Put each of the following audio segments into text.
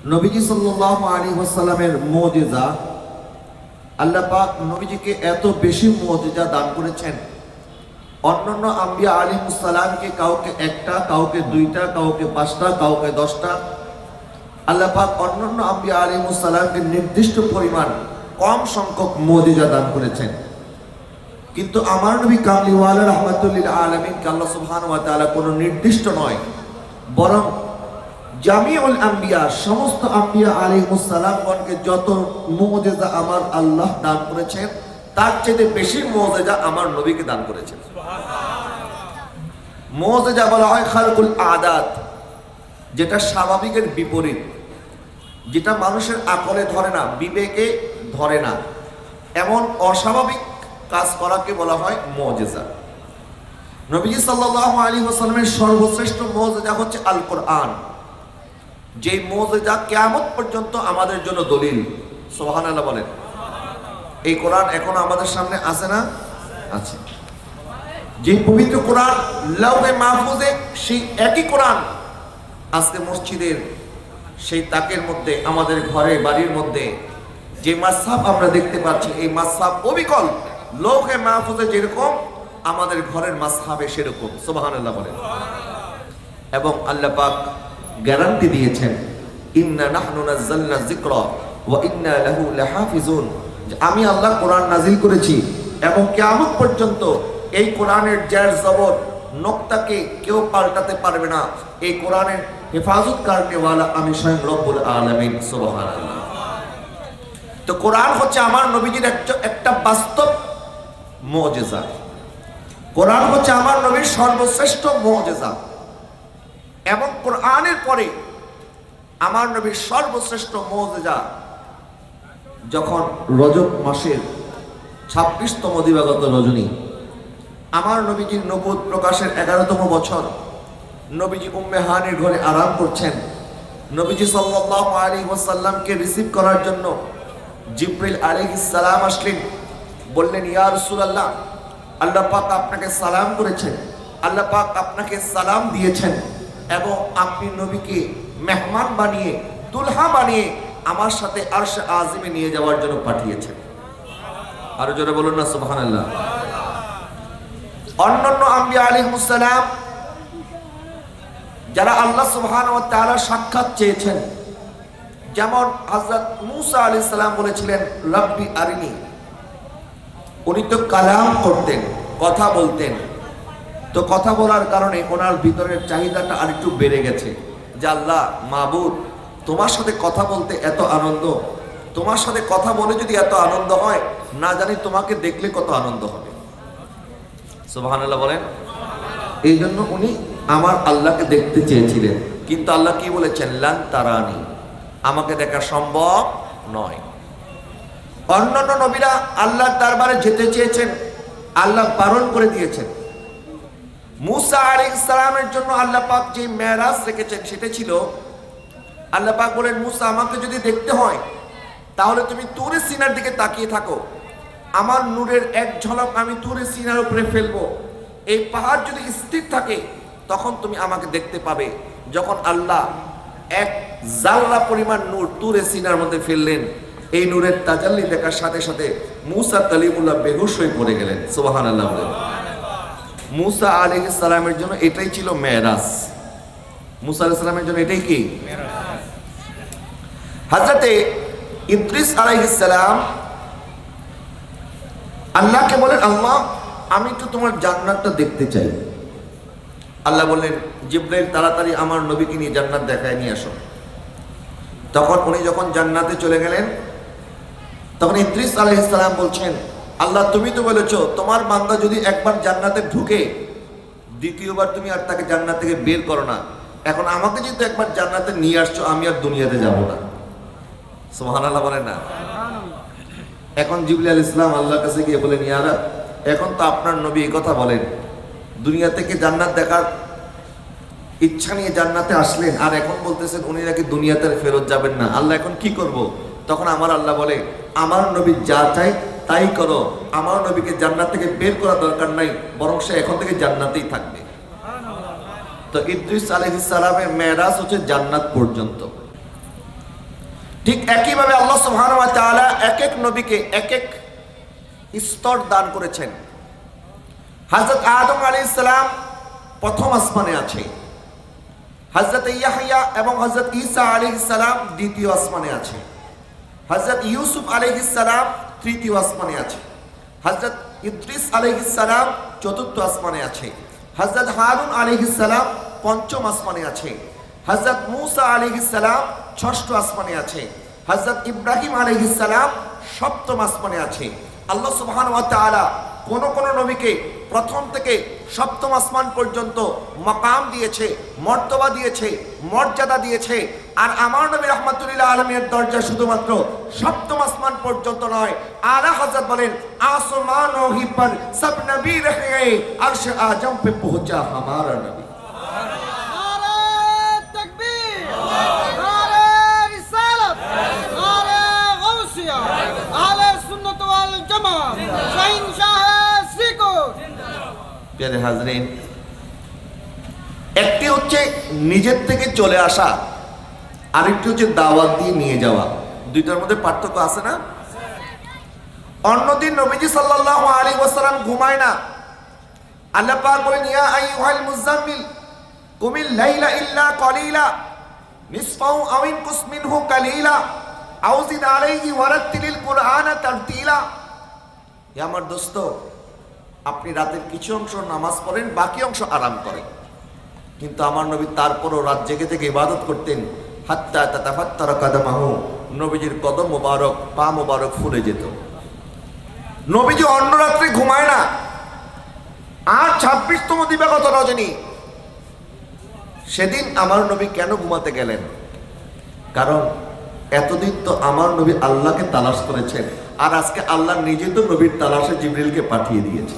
নবীজি সাল্লাল্লাহু আলাইহি ওয়াসাল্লামের মুজিজা, আল্লাহ পাক নবীজিকে এত বেশি মুজিজা দান করেছেন। অন্যান্য আম্বিয়া আলাইহিস সালামকে কাউকে একটা, কাউকে দুইটা, কাউকে পাঁচটা, কাউকে 10টা। আল্লাহ পাক অন্যান্য আম্বিয়া আলাইহিস সালামকে নির্দিষ্ট পরিমাণ কম সংখ্যক মুজিজা দান করেছেন, কিন্তু আমার নবী কামলিওয়ালা রাহমাতুল লিল আলামিনকে আল্লাহ সুবহানাহু ওয়া তাআলা কোনো নির্দিষ্ট নয়, বরং জামিউল আম্বিয়া, সমস্ত আম্বিয়া আলাইহিস সালামগণকে যত মুজিজা আমার আল্লাহ দান করেছেন তার চেয়ে বেশি মুজিজা আমার নবীকে দান করেছেন। মুজিজা বলা হয় খালকুল আদাত, যেটা স্বাভাবিকের বিপরীত, যেটা মানুষের আকলে ধরে না, বিবেকে ধরে না, এমন অস্বাভাবিক কাজ করাকে বলা হয় মুজিজা। নবীজি সাল্লাল্লাহু আলাইহি ওয়াসাল্লামের সর্বশ্রেষ্ঠ মুজিজা হচ্ছে আল কোরআন, যে মুজিজা কিয়ামত পর্যন্ত আমাদের জন্য দলিল। সুবহানাল্লাহ বলেন। এই কোরআন এখন আমাদের সামনে আছে না? আছে। যে পবিত্র কোরআন লাউহে মাহফুজে, সেই একই কোরআন আজকে মসজিদের সেই তাকের মধ্যে, আমাদের ঘরে বাড়ির মধ্যে যে মাসহাব আমরা দেখতে পাচ্ছি, এই মাসহাব অবিকল লৌহে মাহফুজে যেরকম আমাদের ঘরের মাসহাবে সেরকম। সুবহানাল্লাহ বলেন। এবং আল্লাহ পাক গ্যারান্টি দিয়েছেন, ইন্না নাহনু নাযালনা যিকরা ওয়া ইন্না লাহু লাহাফিজুন, আমি আল্লাহ কোরআন নাজিল করেছি এবং কিয়ামত পর্যন্ত এই কোরআনের জের জবর নোক্তাকে কেউ পাল্টাতে পারবে না। এই কোরআনের হেফাজত করনেওয়ালা আমি স্বয়ং রব্বুল আলামিন। সুবহানাল্লাহ। তো কোরআন হচ্ছে আমার নবীজির একটা বাস্তব মুজিজা। কোরআন হচ্ছে আমার নবীর সর্বশ্রেষ্ঠ মুজিজা, এবং কোরআনের পরে আমার নবীর সর্বশ্রেষ্ঠ মুজিজা যখন রজব মাসের 26তম দিবাগত রজনী, আমার নবীজির নবুয়ত প্রকাশের 11তম বছর, নবীজি উম্মে হানির ঘরে আরাম করছেন। নবীজি সাল্লাল্লাহু আলাইহি ওয়াসাল্লামকে রিসিভ করার জন্য জিবরিল আলাইহিস সালাম আসলেন। বললেন, ইয়া রাসূলুল্লাহ, আল্লাহ পাক আপনাকে সালাম করেছেন, আল্লাহ পাক আপনাকে সালাম দিয়েছেন, এবং আপনি নবীকে মেহমান বানিয়ে, দুলহা বানিয়ে আমার সাথে আরশে আজিমে নিয়ে যাওয়ার জন্য পাঠিয়েছেন। আরো জোরে বলুন না সুবহানাল্লাহ। অন্যান্য আম্বিয়া আলাইহিস সালাম যারা আল্লাহ সুবহানাহু ওয়া তাআলা সাক্ষাৎ চেয়েছেন, যেমন হযরত মূসা আলাইহিস সালাম বলেছিলেন রব্বি আরিনি, উনি তো কালাম করতেন, কথা বলতেন। তো কথা বলার কারণে ওনার ভিতরের চাহিদাটা আরেকটু বেড়ে গেছে যে আল্লাহ মাবুদ, তোমার সাথে কথা বলতে এত আনন্দ, তোমার সাথে কথা বলে যদি এত আনন্দ হয়, না জানি তোমাকে দেখলে কত আনন্দ হবে। সুবহানাল্লাহ বলেন। এই জন্য উনি আমার আল্লাহকে দেখতে চেয়েছিলেন, কিন্তু আল্লাহ কি বলেছেন? লান তারানি, আমাকে দেখা সম্ভব নয়। অন্যান্য নবীরা আল্লাহর দরবারে যেতে চেয়েছেন, আল্লাহ বারণ করে দিয়েছেন। মূসা আলাইহিস সালামের জন্য আল্লাহ পাক যে মেরাজ রেখেছেন সেটা ছিল, আল্লাহ পাক বলেন, মূসা আমাকে যদি দেখতে হয় তাহলে তুমি তুরে সিনার দিকে তাকিয়ে থাকো, আমার নূরের এক ঝলক আমি তুরে সিনার উপরে ফেলবো, এই পাহাড় যদি স্থির থাকে তখন তুমি আমাকে দেখতে পাবে। যখন আল্লাহ এক জাল্লা পরিমাণ নূর তুরে সিনার মধ্যে ফেললেন, এই নূরের তাজাল্লি দেখার সাথে সাথে মূসা কালিমুল্লাহ বেহুশ হয়ে পড়ে গেলেন। সুবহানাল্লাহ বলেন। মূসা আলাইহিস সালামের জন্য এটাই ছিল মেরাজ। মূসা আলাইহিস সালামের জন্য এটাই কি মেরাজ। হযরতে ইদ্রিস আলাইহিস সালাম আল্লাহকে বলেন, আল্লাহ আমি তো তোমার জান্নাতটা দেখতে চাই। আল্লাহ বললেন, জিবরাইল তাড়াতাড়ি আমার নবীকে নিয়ে জান্নাত দেখায় নিয়ে আসো। তখন উনি যখন জান্নাতে চলে গেলেন, তখন ইদ্রিস আলাইহিস সালাম বলছেন, আল্লাহ তুমি তো বলেছো তোমার বান্দা যদি একবার জান্নাতে ঢুকে দ্বিতীয়বার তুমি আর তাকে জান্নাত থেকে বের করো না, এখন আমাকে যেহেতু একবার জান্নাতে নিয়ে আসছো, আমি আর দুনিয়াতে যাব না। সুবহানাল্লাহ বলেন না। এখন জিবরিল আলাইহিস সালাম আল্লাহর কাছে গিয়ে বলেন, ইয়া রাব, এখন তো আপনার নবী এই কথা বলেন, দুনিয়া থেকে জান্নাত দেখার ইচ্ছা নিয়ে জান্নাতে আসলেন, আর এখন বলতেছেন উনি নাকি দুনিয়াতে ফেরত যাবেন না। আল্লাহ এখন কি করব? তখন আমার আল্লাহ বলে, আমার নবী যা চায় তাই করো, আমার নবীকে জান্নাত থেকে বের করা দরকার নাই, বরং সে এখন থেকে জান্নাতেই থাকবে। তো ইদ্রিস আলাইহিস সালামের মেরাজ হচ্ছে জান্নাত পর্যন্ত। ঠিক একইভাবে আল্লাহ সুবহানাহু ওয়া তাআলা এক এক নবীকে এক এক স্তর দান করেছেন। হযরত আদম আলাইহিস সালাম প্রথম আসমানে আছে, হযরত ইয়াহইয়া এবং হযরত ঈসা আলাইহিস সালাম দ্বিতীয় আসমানে আছে, হযরত ইউসুফ আলাইহিস সালাম তৃতীয় আসমানে আছে, হযরত ইদ্রিস আলাইহিস সালাম চতুর্থ আসমানে আছে, হযরত হারুন আলাইহিস সালাম পঞ্চম আসমানে আছে, হযরত মূসা আলাইহিস সালাম ষষ্ঠ আসমানে আছে, হযরত ইব্রাহিম আলাইহিস সালাম সপ্তম আসমানে আছে। আল্লাহ সুবহানাহু ওয়া তাআলা কোন কোন নবীকে প্রথম থেকে সপ্তম আসমান পর্যন্ত মাকাম দিয়েছে, মর্তবা দিয়েছে, মর্যাদা দিয়েছে। আর আমার নবী রাহমাতুল্লিল আলামিনের দরজা শুধুমাত্র সপ্তম আসমান পর্যন্ত নয়। আলা হযরত বলেন আসমানো হি পর সব নবী রহে আরশ আজম পে পৌঁছা हमारा নবী। প্রিয় হাজরিন, একটি হচ্ছে নিজের থেকে চলে আসা, আরেকটি হচ্ছে দাওয়াত দিয়ে নিয়ে যাওয়া। দুইটার মধ্যে পার্থক্য আছে না? অন্যদিন নবীজি সাল্লাল্লাহু আলাইহি ওয়াসাল্লাম ঘুমায় না। আল্লাহ পাক বলেন ইয়া আইয়ুহাল মুযাম্মিল কুমিল লাইলা ইল্লা কলিলা নিসফাহু আও ইনকুস মিনহু কালিলা আও জিদ আলাইহি ওয়ারাত্তিলিল কুরআনা তারতিলা। হে আমার দোস্ত, আপনি রাতের কিছু অংশ নামাজ পড়েন, বাকি অংশ আরাম করেন। কিন্তু আমার নবী তারপরও রাত জেগে থেকে ইবাদত করতেন। হাত্তা তাতাফাত্তারা কাদামাহু, নবীজির কদম মোবারক, পা মোবারক ফুলে যেত। নবীজি অন্য রাত্রে ঘুমায় না। আর 26তম দিবাগত রজনী, সেদিন আমার নবী কেন ঘুমাতে গেলেন? কারণ এতদিন তো আমার নবী আল্লাহকে তালাশ করেছেন, আর আজকে আল্লাহ নিজে তো নবীর তালাশে জিবরিলকে পাঠিয়ে দিয়েছে।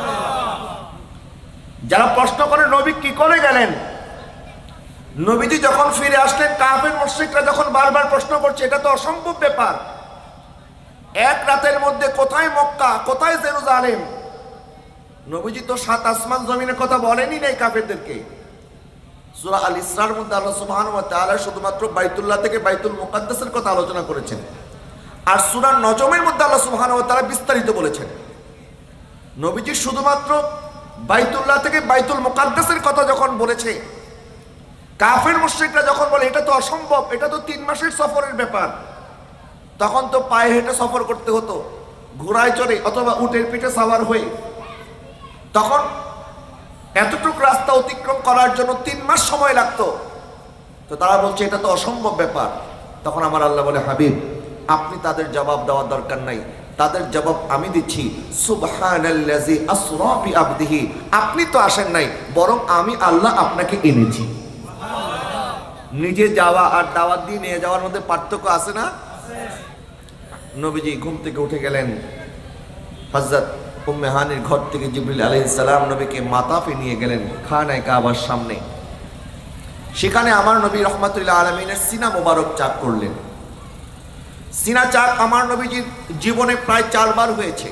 যারা প্রশ্ন করে নবী কি করে গেলেন, নবীজি যখন ফিরে আসলেন, কাফের মুশরিকরা যখন বারবার প্রশ্ন করছে এটা তো অসম্ভব ব্যাপার, এক রাতের মধ্যে কোথায় মক্কা, কোথায় জেরুজালেম? নবীজি তো 7 আসমান জমিনের কথা বলেনি নাই কাফেরদেরকে। সূরা আল ইসরার মধ্যে আল্লাহ সুবহানাহু ওয়া তাআলা শুধুমাত্র বাইতুল্লাহ থেকে বাইতুল মুকাদ্দাসের কথা আলোচনা করেছেন, আর সূরা নজমের মধ্যে আল্লাহ সুবহানাহু ওয়া তাআলা বিস্তারিত বলেছেন। নবীজি শুধুমাত্র বাইতুল্লাহ থেকে বাইতুল মুকাদ্দাসের কথা যখন বলেছে, কাফের মুশরিকরা যখন বলে এটা তো অসম্ভব, এটা তো 3 মাসের সফরের ব্যাপার, তখন তো পায়ে হেঁটে সফর করতে হতো, ঘোড়ায় চড়ে অথবা উটের পিঠে সাওয়ার হয়ে। তখন এতটুকু রাস্তা অতিক্রম করার জন্য 3 মাস সময় লাগতো। তো তারা বলছে এটা তো অসম্ভব ব্যাপার। তখন আমার আল্লাহ বলে, হাবিব আপনি তাদের জবাব দেওয়ার দরকার নাই, তাদের জবাব আমি দিচ্ছি। সুবহানাল্লাযী আসরা বিআবদিহি, আপনি তো আসেন নাই, বরং আমি আল্লাহ আপনাকে এনেছি। নিজে যাওয়া আর দাওয়াত দিয়ে নিয়ে যাওয়ার মধ্যে পার্থক্য আছে না? নবীজি ঘুম থেকে উঠে গেলেন। হযরত উম্মে হানির ঘর থেকে জিবরিল আলাইহিস সালাম নবীকে মাতাফে নিয়ে গেলেন খানায়ে কাবার সামনে। সেখানে আমার নবী রাহমাতুল্লিল আলামিনের সিনা মোবারক চাক করলেন। সিনা চাক আমার নবীজির জীবনে প্রায় 4 বার হয়েছে।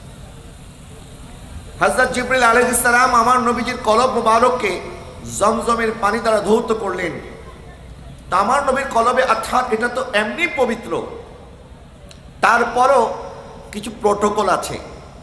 হযরত জিবরিল আলাইহিস সালাম আমার নবীজির কলব মোবারককে জমজমের পানি দ্বারা ধৌত করলেন। তা আমার নবীর কলবে অর্থাৎ এটা তো এমনি পবিত্র, তারপরও কিছু প্রোটোকল আছে।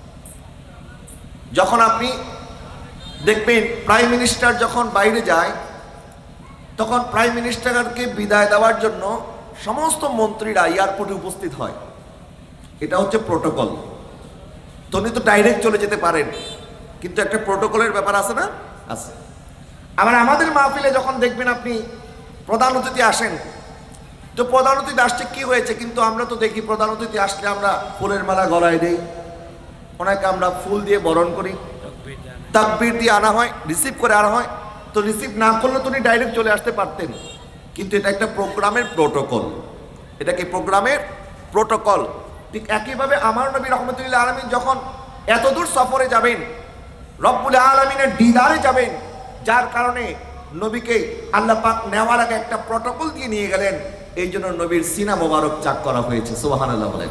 যখন আপনি দেখবেন প্রাইম মিনিস্টার যখন বাইরে যায়, তখন প্রাইম মিনিস্টারকে বিদায় দেওয়ার জন্য সমস্ত মন্ত্রীরা এয়ারপোর্টে উপস্থিত হয়। এটা হচ্ছে প্রোটোকল। তো উনি তো ডাইরেক্ট চলে যেতে পারেন, কিন্তু একটা প্রোটোকলের ব্যাপার আছে না? আছে। আবার আমাদের মাহফিলে যখন দেখবেন আপনি প্রধান অতিথি আসেন, তো প্রধান অতিথি আসছে কি হয়েছে, কিন্তু আমরা তো দেখি প্রধান অতিথি আসলে আমরা ফুলের মালা গলায় দেই, ওনাকে আমরা ফুল দিয়ে বরণ করি, তাকবীর দিয়ে আনা হয়, রিসিভ করে আনা হয়। তো রিসিভ না করলে তো উনি ডাইরেক্ট চলে আসতে পারতেন, কিন্তু এটা একটা প্রোগ্রামের প্রোটোকল। এটা কি প্রোগ্রামের প্রোটোকল? ঠিক একইভাবে আমার নবী রাহমাতুল্লিল আলামিন যখন এত দূর সফরে যাবেন, রব্বুল আলামিনের দিদারে যাবেন, যার কারণে নবীকে আল্লাহ পাক নেওয়ার আগে একটা প্রোটোকল দিয়ে নিয়ে গেলেন। এই জন্য নবীর সিনা মোবারক চাক করা হয়েছে। সুবহানাল্লাহ বলেন।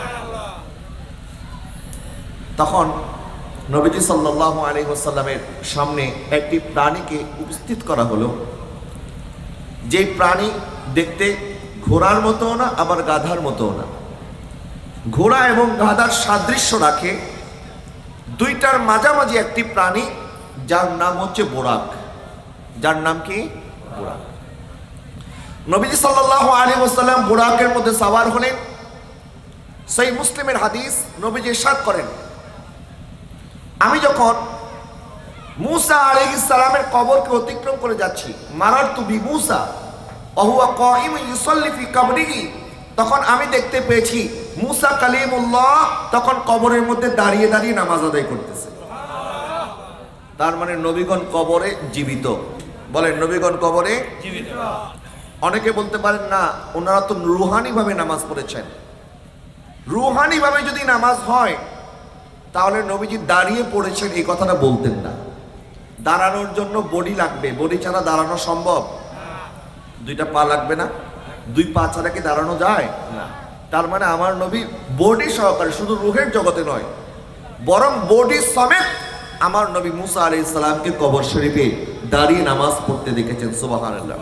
তখন নবীজি সাল্লাল্লাহু আলাইহি ওয়াসাল্লামের সামনে একটি প্রাণীকে উপস্থিত করা হলো, যে প্রাণী দেখতে ঘোড়ার মতো না, আবার গাধার মতো না। ঘোড়া এবং গাধার সাদৃশ্য রাখে দুইটার মাঝামাঝি একটি প্রাণী, যার নাম হচ্ছে বোরাক। যার নাম কি? বোরাক। নবীজি সাল্লাল্লাহু আলাইহি ওয়াসাল্লাম বোরাকের মধ্যে সাওয়ার হলেন। সেই মুসলিমের হাদিস, নবীজি ইরশাদ করেন, আমি যখন মূসা আলাইহিস সালামের কবরকে অতিক্রম করে যাচ্ছি, মারারতু বিমূসা ওয়া হুয়া কায়িমুন ইউসাল্লি ফি কবরিহি, তখন আমি দেখতে পেয়েছি মূসা কালিমুল্লাহ তখন কবরের মধ্যে দাঁড়িয়ে দাঁড়িয়ে নামাজ আদায় করতেছে। তার মানে নবীগণ কবরে জীবিত। বলেন, নবীগণ কবরে জীবিত। অনেকে বলতে পারেন না, ওনারা তো রুহানি ভাবে নামাজ পড়েছেন। রুহানি ভাবে যদি নামাজ হয় তাহলে নবীজি দাঁড়িয়ে পড়েছেন এই কথাটা বলতেন না। দাঁড়ানোর জন্য বডি লাগবে, বডি ছাড়া দাঁড়ানো সম্ভব? দুইটা পা লাগবে না? দুই পা ছাড়া কি দাঁড়ানো যায় না? তার মানে আমার নবী বডি সহকারে, শুধু রুহের জগতে নয় বরং বডি সমেত আমার নবী মূসা আলাইহিস সালামকে কবর শরীফে দাঁড়িয়ে নামাজ পড়তে দেখেছেন। সুবহানাল্লাহ।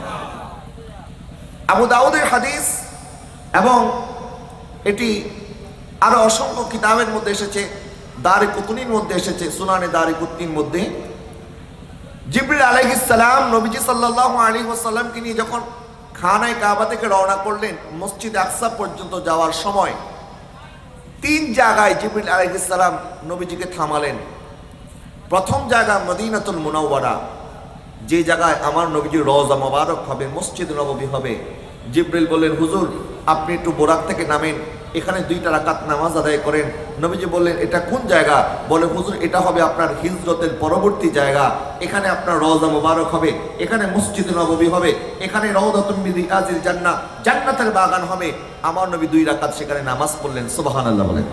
আবু দাউদের হাদিস এবং এটি আরো অসংখ্য কিতাবের মধ্যে এসেছে, দারিকুতনির মধ্যে এসেছে, সুনানে দারিকুতনির মধ্যে জিবরিল আলাইহিস সালাম নবীজি সাল্লাল্লাহু আলাইহি ওয়াসাল্লামকে নিয়ে যখন খানায় কাবা থেকে রওনা করলেন মসজিদ আকসা পর্যন্ত যাওয়ার সময় 3 জায়গায় জিবরিল আলাইহিস সালাম নবীজিকে থামালেন। প্রথম জায়গা মদিনাতুল মুনাওয়ারা, যে জায়গায় আমার নবীজির রওজা মোবারক হবে, মসজিদ নববী হবে। জিবরিল বললেন, হুজুর আপনি একটু বোরাক থেকে নামেন, এখানে 2টা রাকাত নামাজ আদায় করেন। নবীজি বললেন, এটা কোন জায়গা? বলে, হুজুর এটা হবে আপনার হিজরতের পরবর্তী জায়গা, এখানে আপনার রওজা মোবারক হবে, এখানে মসজিদ নববী হবে, এখানে রাউদাতুম মিন রিয়াজিল জান্নাহ, জান্নাতের বাগান হবে। আমার নবী 2 রাকাত সেখানে নামাজ পড়লেন। সুবহানাল্লাহ বলেন।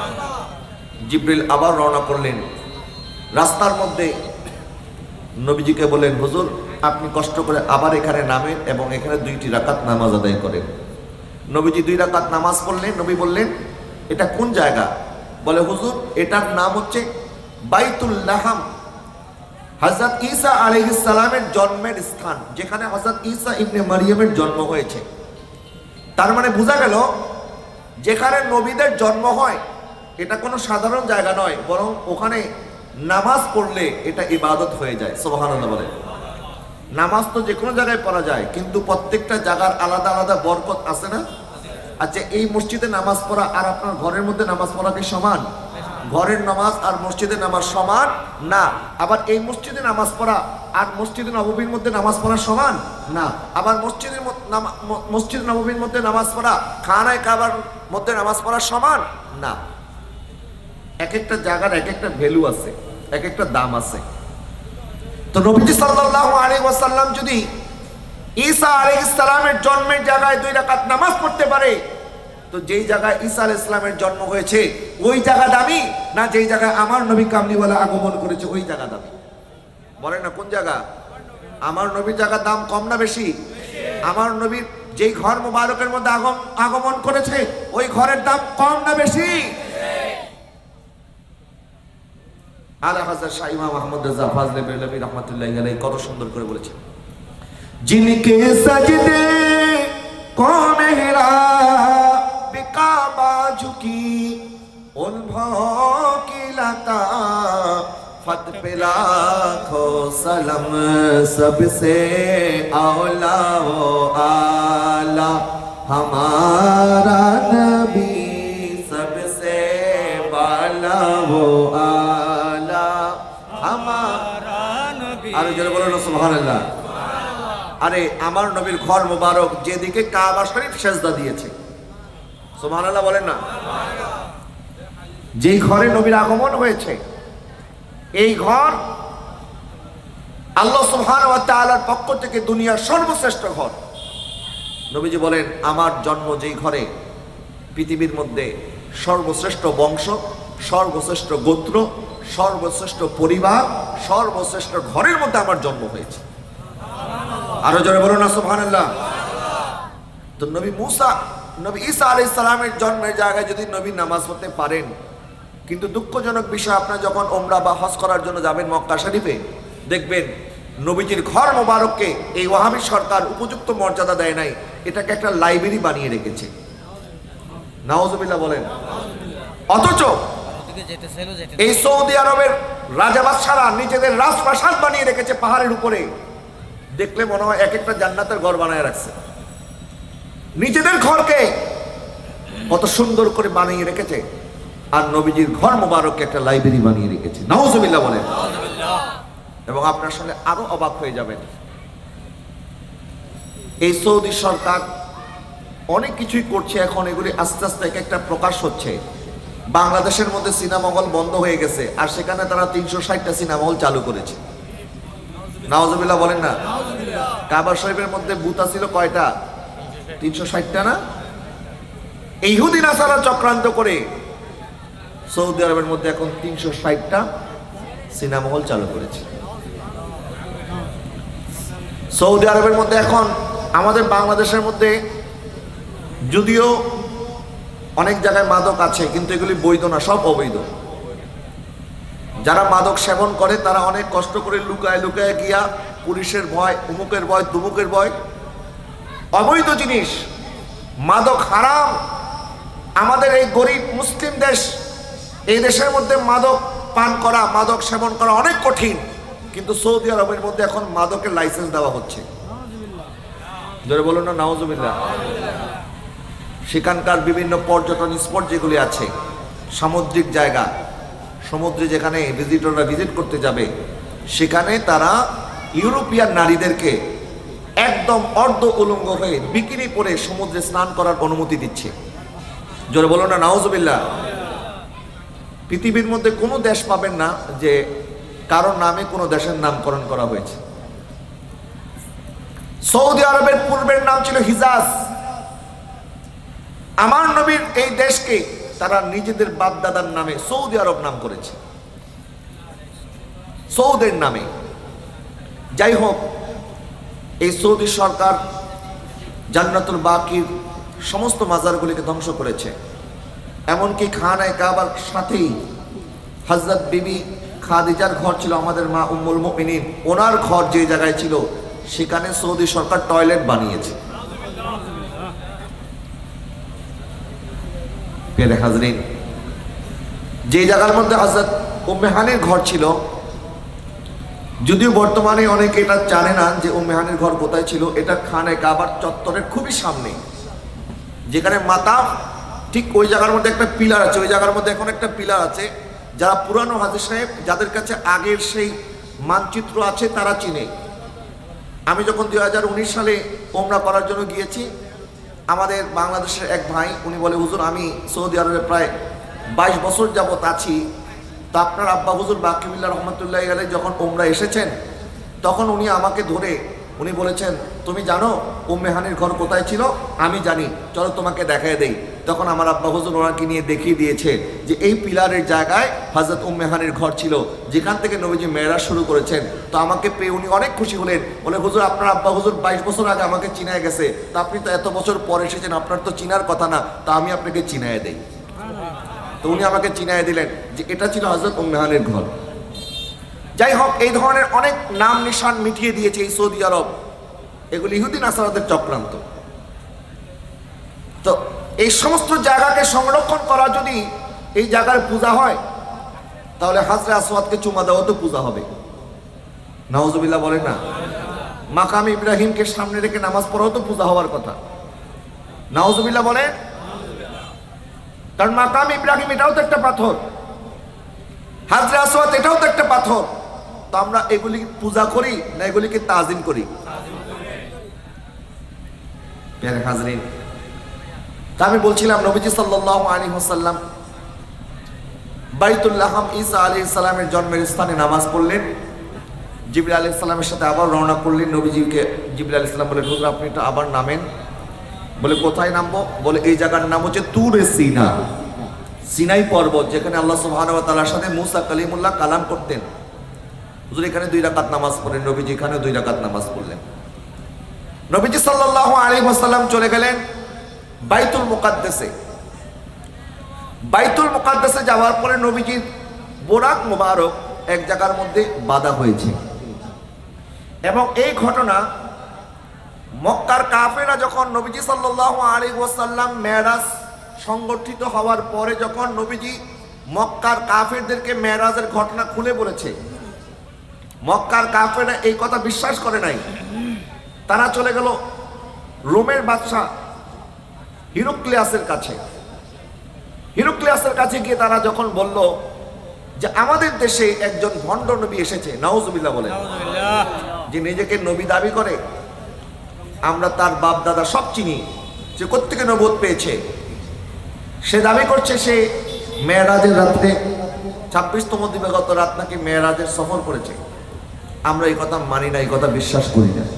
জিবরিল আবার রওনা করলেন। রাস্তার মধ্যে নবীজিকে বললেন, হুজুর আপনি কষ্ট করে আবার এখানে নামেন এবং এখানে 2টি রাকাত নামাজ আদায় করেন। নবীজি 2 রাকাত নামাজ পড়লেন। নবী বললেন, এটা কোন জায়গা? বলে, হুজুর এটার নাম হচ্ছে বাইতুল লাহাম, হযরত ঈসা আলাইহিস সালামের জন্মের স্থান, যেখানে হযরত ঈসা ইবনে মারইয়ামের জন্ম হয়েছে। তার মানে বোঝা গেল যেখানে নবীদের জন্ম হয় এটা কোনো সাধারণ জায়গা নয়, বরং ওখানে নামাজ পড়লে এটা ইবাদত হয়ে যায়। সুবহানাল্লাহ বলে। নামাজ তো যে কোনো জায়গায় পড়া যায়, কিন্তু প্রত্যেকটা জায়গার আলাদা আলাদা বরকত আছে না? আচ্ছা, এই মসজিদে নামাজ পড়া আর আপনার ঘরের মধ্যে নামাজ পড়া কি সমান? ঘরের নামাজ আর মসজিদের নামাজ সমান না। আবার এই মসজিদে নামাজ পড়া আর মসজিদে নববীর মধ্যে নামাজ পড়া সমান না। আবার মসজিদ নববীর মধ্যে নামাজ পড়া, খানায় কাবার মধ্যে নামাজ পড়া সমান না। এক একটা জায়গার এক একটা ভ্যালু আছে, এক একটা দাম আছে। তো নবীজি সাল্লাল্লাহু আলাইহি ওয়াসাল্লাম যদি ঈসা আলাইহিস সালামের জন্মের জায়গায় 2 রাকাত নামাজ পড়তে পারে, তো যেই জায়গায় ঈসা আলাইহিস সালামের জন্ম হয়েছে ওই জায়গা দামি না যেই জায়গায় আমার নবী কামলিওয়ালা আগমন করেছে ওই জায়গা দামি? বলেন না কোন জায়গা? আমার নবীর জায়গার দাম কম না বেশি? আমার নবীর যেই ঘর মুবারকের মধ্যে আগমন করেছে ওই ঘরের দাম কম না বেশি? আলা হযরত শাহ ইমাম আহমদ রাজা ফাজলে বেরলভী রাহমাতুল্লাহি আলাইহি কত সুন্দর করে বলেছেন, जिनके सजदे को मेहरा बिकाबा झुकी उन भाव की लता फत पे लाखों सलाम सबसे औला वो आला हमारा नबी सबसे बाला वो आला हमारा नबी। আরে জোরে বলো না সুবহানাল্লাহ। আরে আমার নবীর ঘর মুবারক যেদিকে কাবা শরীফ সেজদা দিয়েছে, সুবহানাল্লাহ বলেন না। যেই ঘরে নবীর আগমন হয়েছে এই ঘর আল্লাহ সুবহানাহু ওয়া তাআলার পক্ষ থেকে দুনিয়ার সর্বশ্রেষ্ঠ ঘর। নবীজি বলেন, আমার জন্ম যেই ঘরে, পৃথিবীর মধ্যে সর্বশ্রেষ্ঠ বংশ, সর্বশ্রেষ্ঠ গোত্র, সর্বশ্রেষ্ঠ পরিবার, সর্বশ্রেষ্ঠ ঘরের মধ্যে আমার জন্ম হয়েছে। আরো জোরে বলুন না সুবহানাল্লাহ। তো নবী ঈসা আলাইহিস সালামের জন্মের জায়গায় যদি নবী নামাজ পড়তে পারেন, কিন্তু দুঃখজনক বিষয় আপনারা যখন ওমরা বা হজ করার জন্য যাবেন মক্কা শরীফে, দেখবেন নবীজির ঘর মোবারককে এই ওয়াহাবি সরকার উপযুক্ত মর্যাদা দেয় নাই। এটাকে একটা লাইব্রেরি বানিয়ে রেখেছে। নাউজুবিল্লাহ বলেন। অথচ এই সৌদি আরবের রাজা বাদশারা নিজেদের রাজপ্রাসাদ বানিয়ে রেখেছে পাহাড়ের উপরে। দেখলে মনে হয় এক একটা জান্নাতের ঘর বানায় রাখছে। নিজেদের ঘরকে কত সুন্দর করে বানিয়ে রেখেছে, আর নবীজির ঘর মোবারককে একটা লাইব্রেরি বানিয়ে রেখেছে। নাউজুবিল্লাহ বলেন। এবং আপনার সঙ্গে আরো অবাক হয়ে যাবেন, এই সৌদি সরকার অনেক কিছুই করছে এখন, এগুলি আস্তে আস্তে এক একটা প্রকাশ হচ্ছে। বাংলাদেশের মধ্যে সিনেমা হল বন্ধ হয়ে গেছে, আর সেখানে তারা 360টা সিনেমা হল চালু করেছে। নাউজুবিল্লাহ বলেন না। কাবা শরীফের মধ্যে বুতা ছিল কয়টা? 360টা না? ইহুদি নাসারা চক্রান্ত করে সৌদি আরবের মধ্যে এখন 360টা সিনেমা হল চালু করেছে। সৌদি আরবের মধ্যে এখন আমাদের বাংলাদেশের মধ্যে যদিও অনেক জায়গায় মাদক আছে, কিন্তু এগুলি বৈধ না, সব অবৈধ। যারা মাদক সেবন করে তারা অনেক কষ্ট করে লুকায় লুকায় গিয়া পুলিশের ভয়, উমুকের ভয়, তুমুকের ভয়, অবৈধ জিনিস মাদক হারাম। আমাদের এই গরিব মুসলিম দেশ, এই দেশের মধ্যে মাদক পান করা, মাদক সেবন করা অনেক কঠিন, কিন্তু সৌদি আরবের মধ্যে এখন মাদকের লাইসেন্স দেওয়া হচ্ছে। জোরে বলুন না নাউজুবিল্লাহ। সেখানকার বিভিন্ন পর্যটন স্পট যেগুলি আছে, সামুদ্রিক জায়গা, সমুদ্রে যেখানে ভিজিটররা ভিজিট করতে যাবে, সেখানে তারা ইউরোপিয়ান নারীদেরকে একদম অর্ধ উলঙ্গ হয়ে বিকিনি পরে সমুদ্রে স্নান করার অনুমতি দিচ্ছে। জোরে বলুন না নাউজুবিল্লাহ। পৃথিবীর মধ্যে কোনো দেশ পাবেন না যে কারোর নামে কোনো দেশের নামকরণ করা হয়েছে। সৌদি আরবের পূর্বের নাম ছিল হিজাজ। আমার নবীর এই দেশকে তারা নিজেদের বাপ দাদার নামে সৌদি আরব নাম করেছে, সৌদের নামে। যাই হোক, এই সৌদি সরকার জান্নাতুল বাকির সমস্ত মাজারগুলিকে ধ্বংস করেছে। এমনকি খানায়ে কাবার সাথেই হযরত বিবি খাদিজার ঘর ছিল, আমাদের মা উম্মুল মুমিনিন, ওনার ঘর যে জায়গায় ছিল সেখানে সৌদি সরকার টয়লেট বানিয়েছে। প্রিয় হাজরিন, যে জায়গার মধ্যে হযরত উম্মে হানির ঘর ছিল, যদিও বর্তমানে অনেকে এটা জানে না যে উম্মে হানির ঘর কোথায় ছিল, এটা খানায়ে কাবার চত্বরের খুবই সামনে, যেখানে মাতাম ঠিক ওই জায়গার মধ্যে একটা পিলার আছে, ওই জায়গার মধ্যে এখন একটা পিলার আছে। যারা পুরানো হাজী সাহেব, যাদের কাছে আগের সেই মানচিত্র আছে, তারা চিনে। আমি যখন 2019 সালে ওমরা করার জন্য গিয়েছি, আমাদের বাংলাদেশের এক ভাই, উনি বলে, হুজুর আমি সৌদি আরবে প্রায় 22 বছর যাবত আছি, তো আপনার আব্বা হুজুর বাকিবিল্লাহ রহমতুল্লাহ আলাইহি যখন ওমরা এসেছেন, তখন উনি আমাকে ধরে উনি বলেছেন, তুমি জানো উম্মে হানির ঘর কোথায় ছিল? আমি জানি, চলো তোমাকে দেখায় দেই। তখন আমার আব্বা হুজুর ওনাকে নিয়ে দেখিয়ে দিয়েছে যে এই পিলারের জায়গায় হযরত উম্মে হানির ঘর ছিল, যেখান থেকে নবীজি মেরাজ শুরু করেছেন। তো আমাকে পেয়ে উনি অনেক খুশি হলেন, বলে, হুজুর আপনার আব্বা হুজুর 22 বছর আগে আমাকে চিনায় গেছে, তা আপনি তো এত বছর পরে এসেছেন, আপনার তো চিনার কথা না, তা আমি আপনাকে চিনায় দেই। তো উনি আমাকে চিনায় দিলেন যে এটা ছিল হযরত উম্মে হানির ঘর। যাই হোক, এই ধরনের অনেক নাম নিশান মিটিয়ে দিয়েছে এই সৌদি আরব, এগুলি ইহুদি নাসারাদের চক্রান্ত। তো এই সমস্ত জায়গাকে সংরক্ষণ করা, যদি এই জায়গার পূজা হয়, তাহলে হাজরে আসওয়াদকে চুমা দেওয়া তো পূজা হবে। নাউজুবিল্লাহ বলেন না। মাকাম ইব্রাহিমকে সামনে রেখে নামাজ পড়াও তো পূজা হওয়ার কথা। নাউজুবিল্লাহ বলেন। কারণ মাকাম ইব্রাহিম এটাও তো একটা পাথর, হাজরে আসওয়াদ এটাও তো একটা পাথর। তো আমরা এগুলি পূজা করি না এগুলিকে তাজিম করি? প্রিয় হাজরিন, তা আমি বলছিলাম নবীজি সাল্লাল্লাহু আলাইহি ওয়াসাল্লাম বাইতুল্লাহ ঈসা আলাইহিস সালামের জন্মের স্থানে নামাজ পড়লেন, জিবরিল আলাইহিস সালামের সাথে আবার রওনা করলেন। নবীজিকে জিবরিল আলাইহিস সালাম বলে, হুজুর আপনি তো আবার নামেন। বলে, কোথায় নামবো? বলে, এই জায়গার নাম হচ্ছে তুরে সিনা, সিনাই পর্বত, যেখানে আল্লাহ সুবহানাহু ওয়া তাআলার সাথে মুসা কালিমুল্লাহ কালাম করতেন। হুজুর এখানে 2 রাকাত নামাজ পড়লেন, নবীজি এখানে 2 রাকাত নামাজ পড়লেন। নবীজি সাল্লাল্লাহু আলাইহি ওয়াসাল্লাম চলে গেলেন বাইতুল মুকাদ্দাসে। বাইতুল মুকাদ্দাসে যাওয়ার পরে নবীজির বোরাক মুবারক এক জায়গার মধ্যে বাঁধা হয়েছে, এবং এই ঘটনা মক্কার কাফেররা যখন নবীজি সাল্লাল্লাহু আলাইহি ওয়াসাল্লাম মেরাজ সংগঠিত হওয়ার পরে যখন নবীজি মক্কার কাফেরদেরকে মেরাজের ঘটনা খুলে বলেছে, মক্কার কাফেররা এই কথা বিশ্বাস করে নাই। তারা চলে গেল রোমের বাদশা হিরাক্লিয়াসের কাছে। হিরাক্লিয়াসের কাছে গিয়ে তারা যখন বলল যে আমাদের দেশে একজন ভণ্ড নবী এসেছে, নাউজুবিল্লাহ বলে, যে নিজেকে নবী দাবি করে, আমরা তার বাপ দাদা সব চিনি, যে কোত্থেকে নবুয়ত পেয়েছে। সে দাবি করছে সে মেরাজের রাত্রে 26তম দিবাগত রাত নাকি মেরাজের সফর করেছে। আমরা এই কথা মানি না, এই কথা বিশ্বাস করি না।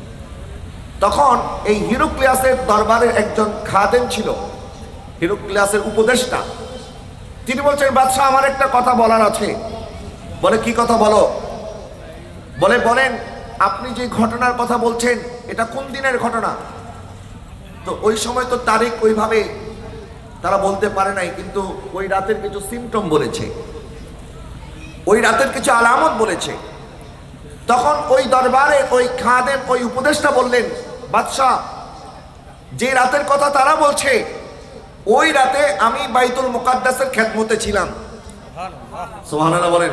তখন এই হিরাক্লিয়াসের দরবারের একজন খাদেম ছিল, হিরাক্লিয়াসের উপদেষ্টা। তিনি বলছেন, বাদশাহ আমার একটা কথা বলার আছে। বলে কি কথা বলো? বলে বলেন আপনি যে ঘটনার কথা বলছেন এটা কোন দিনের ঘটনা? তো ওই সময় তো তারিখ ওইভাবে তারা বলতে পারে নাই, কিন্তু ওই রাতের কিছু সিমটম বলেছে, ওই রাতের কিছু আলামত বলেছে। তখন ওই দরবারে ওই খাদেম ওই উপদেষ্টা বললেন, বাদশাহ যে রাতের কথা তারা বলছে ওই রাতে আমি বাইতুল মুকাদ্দাসের খেদমতে ছিলাম। সুবহানাল্লাহ বলেন।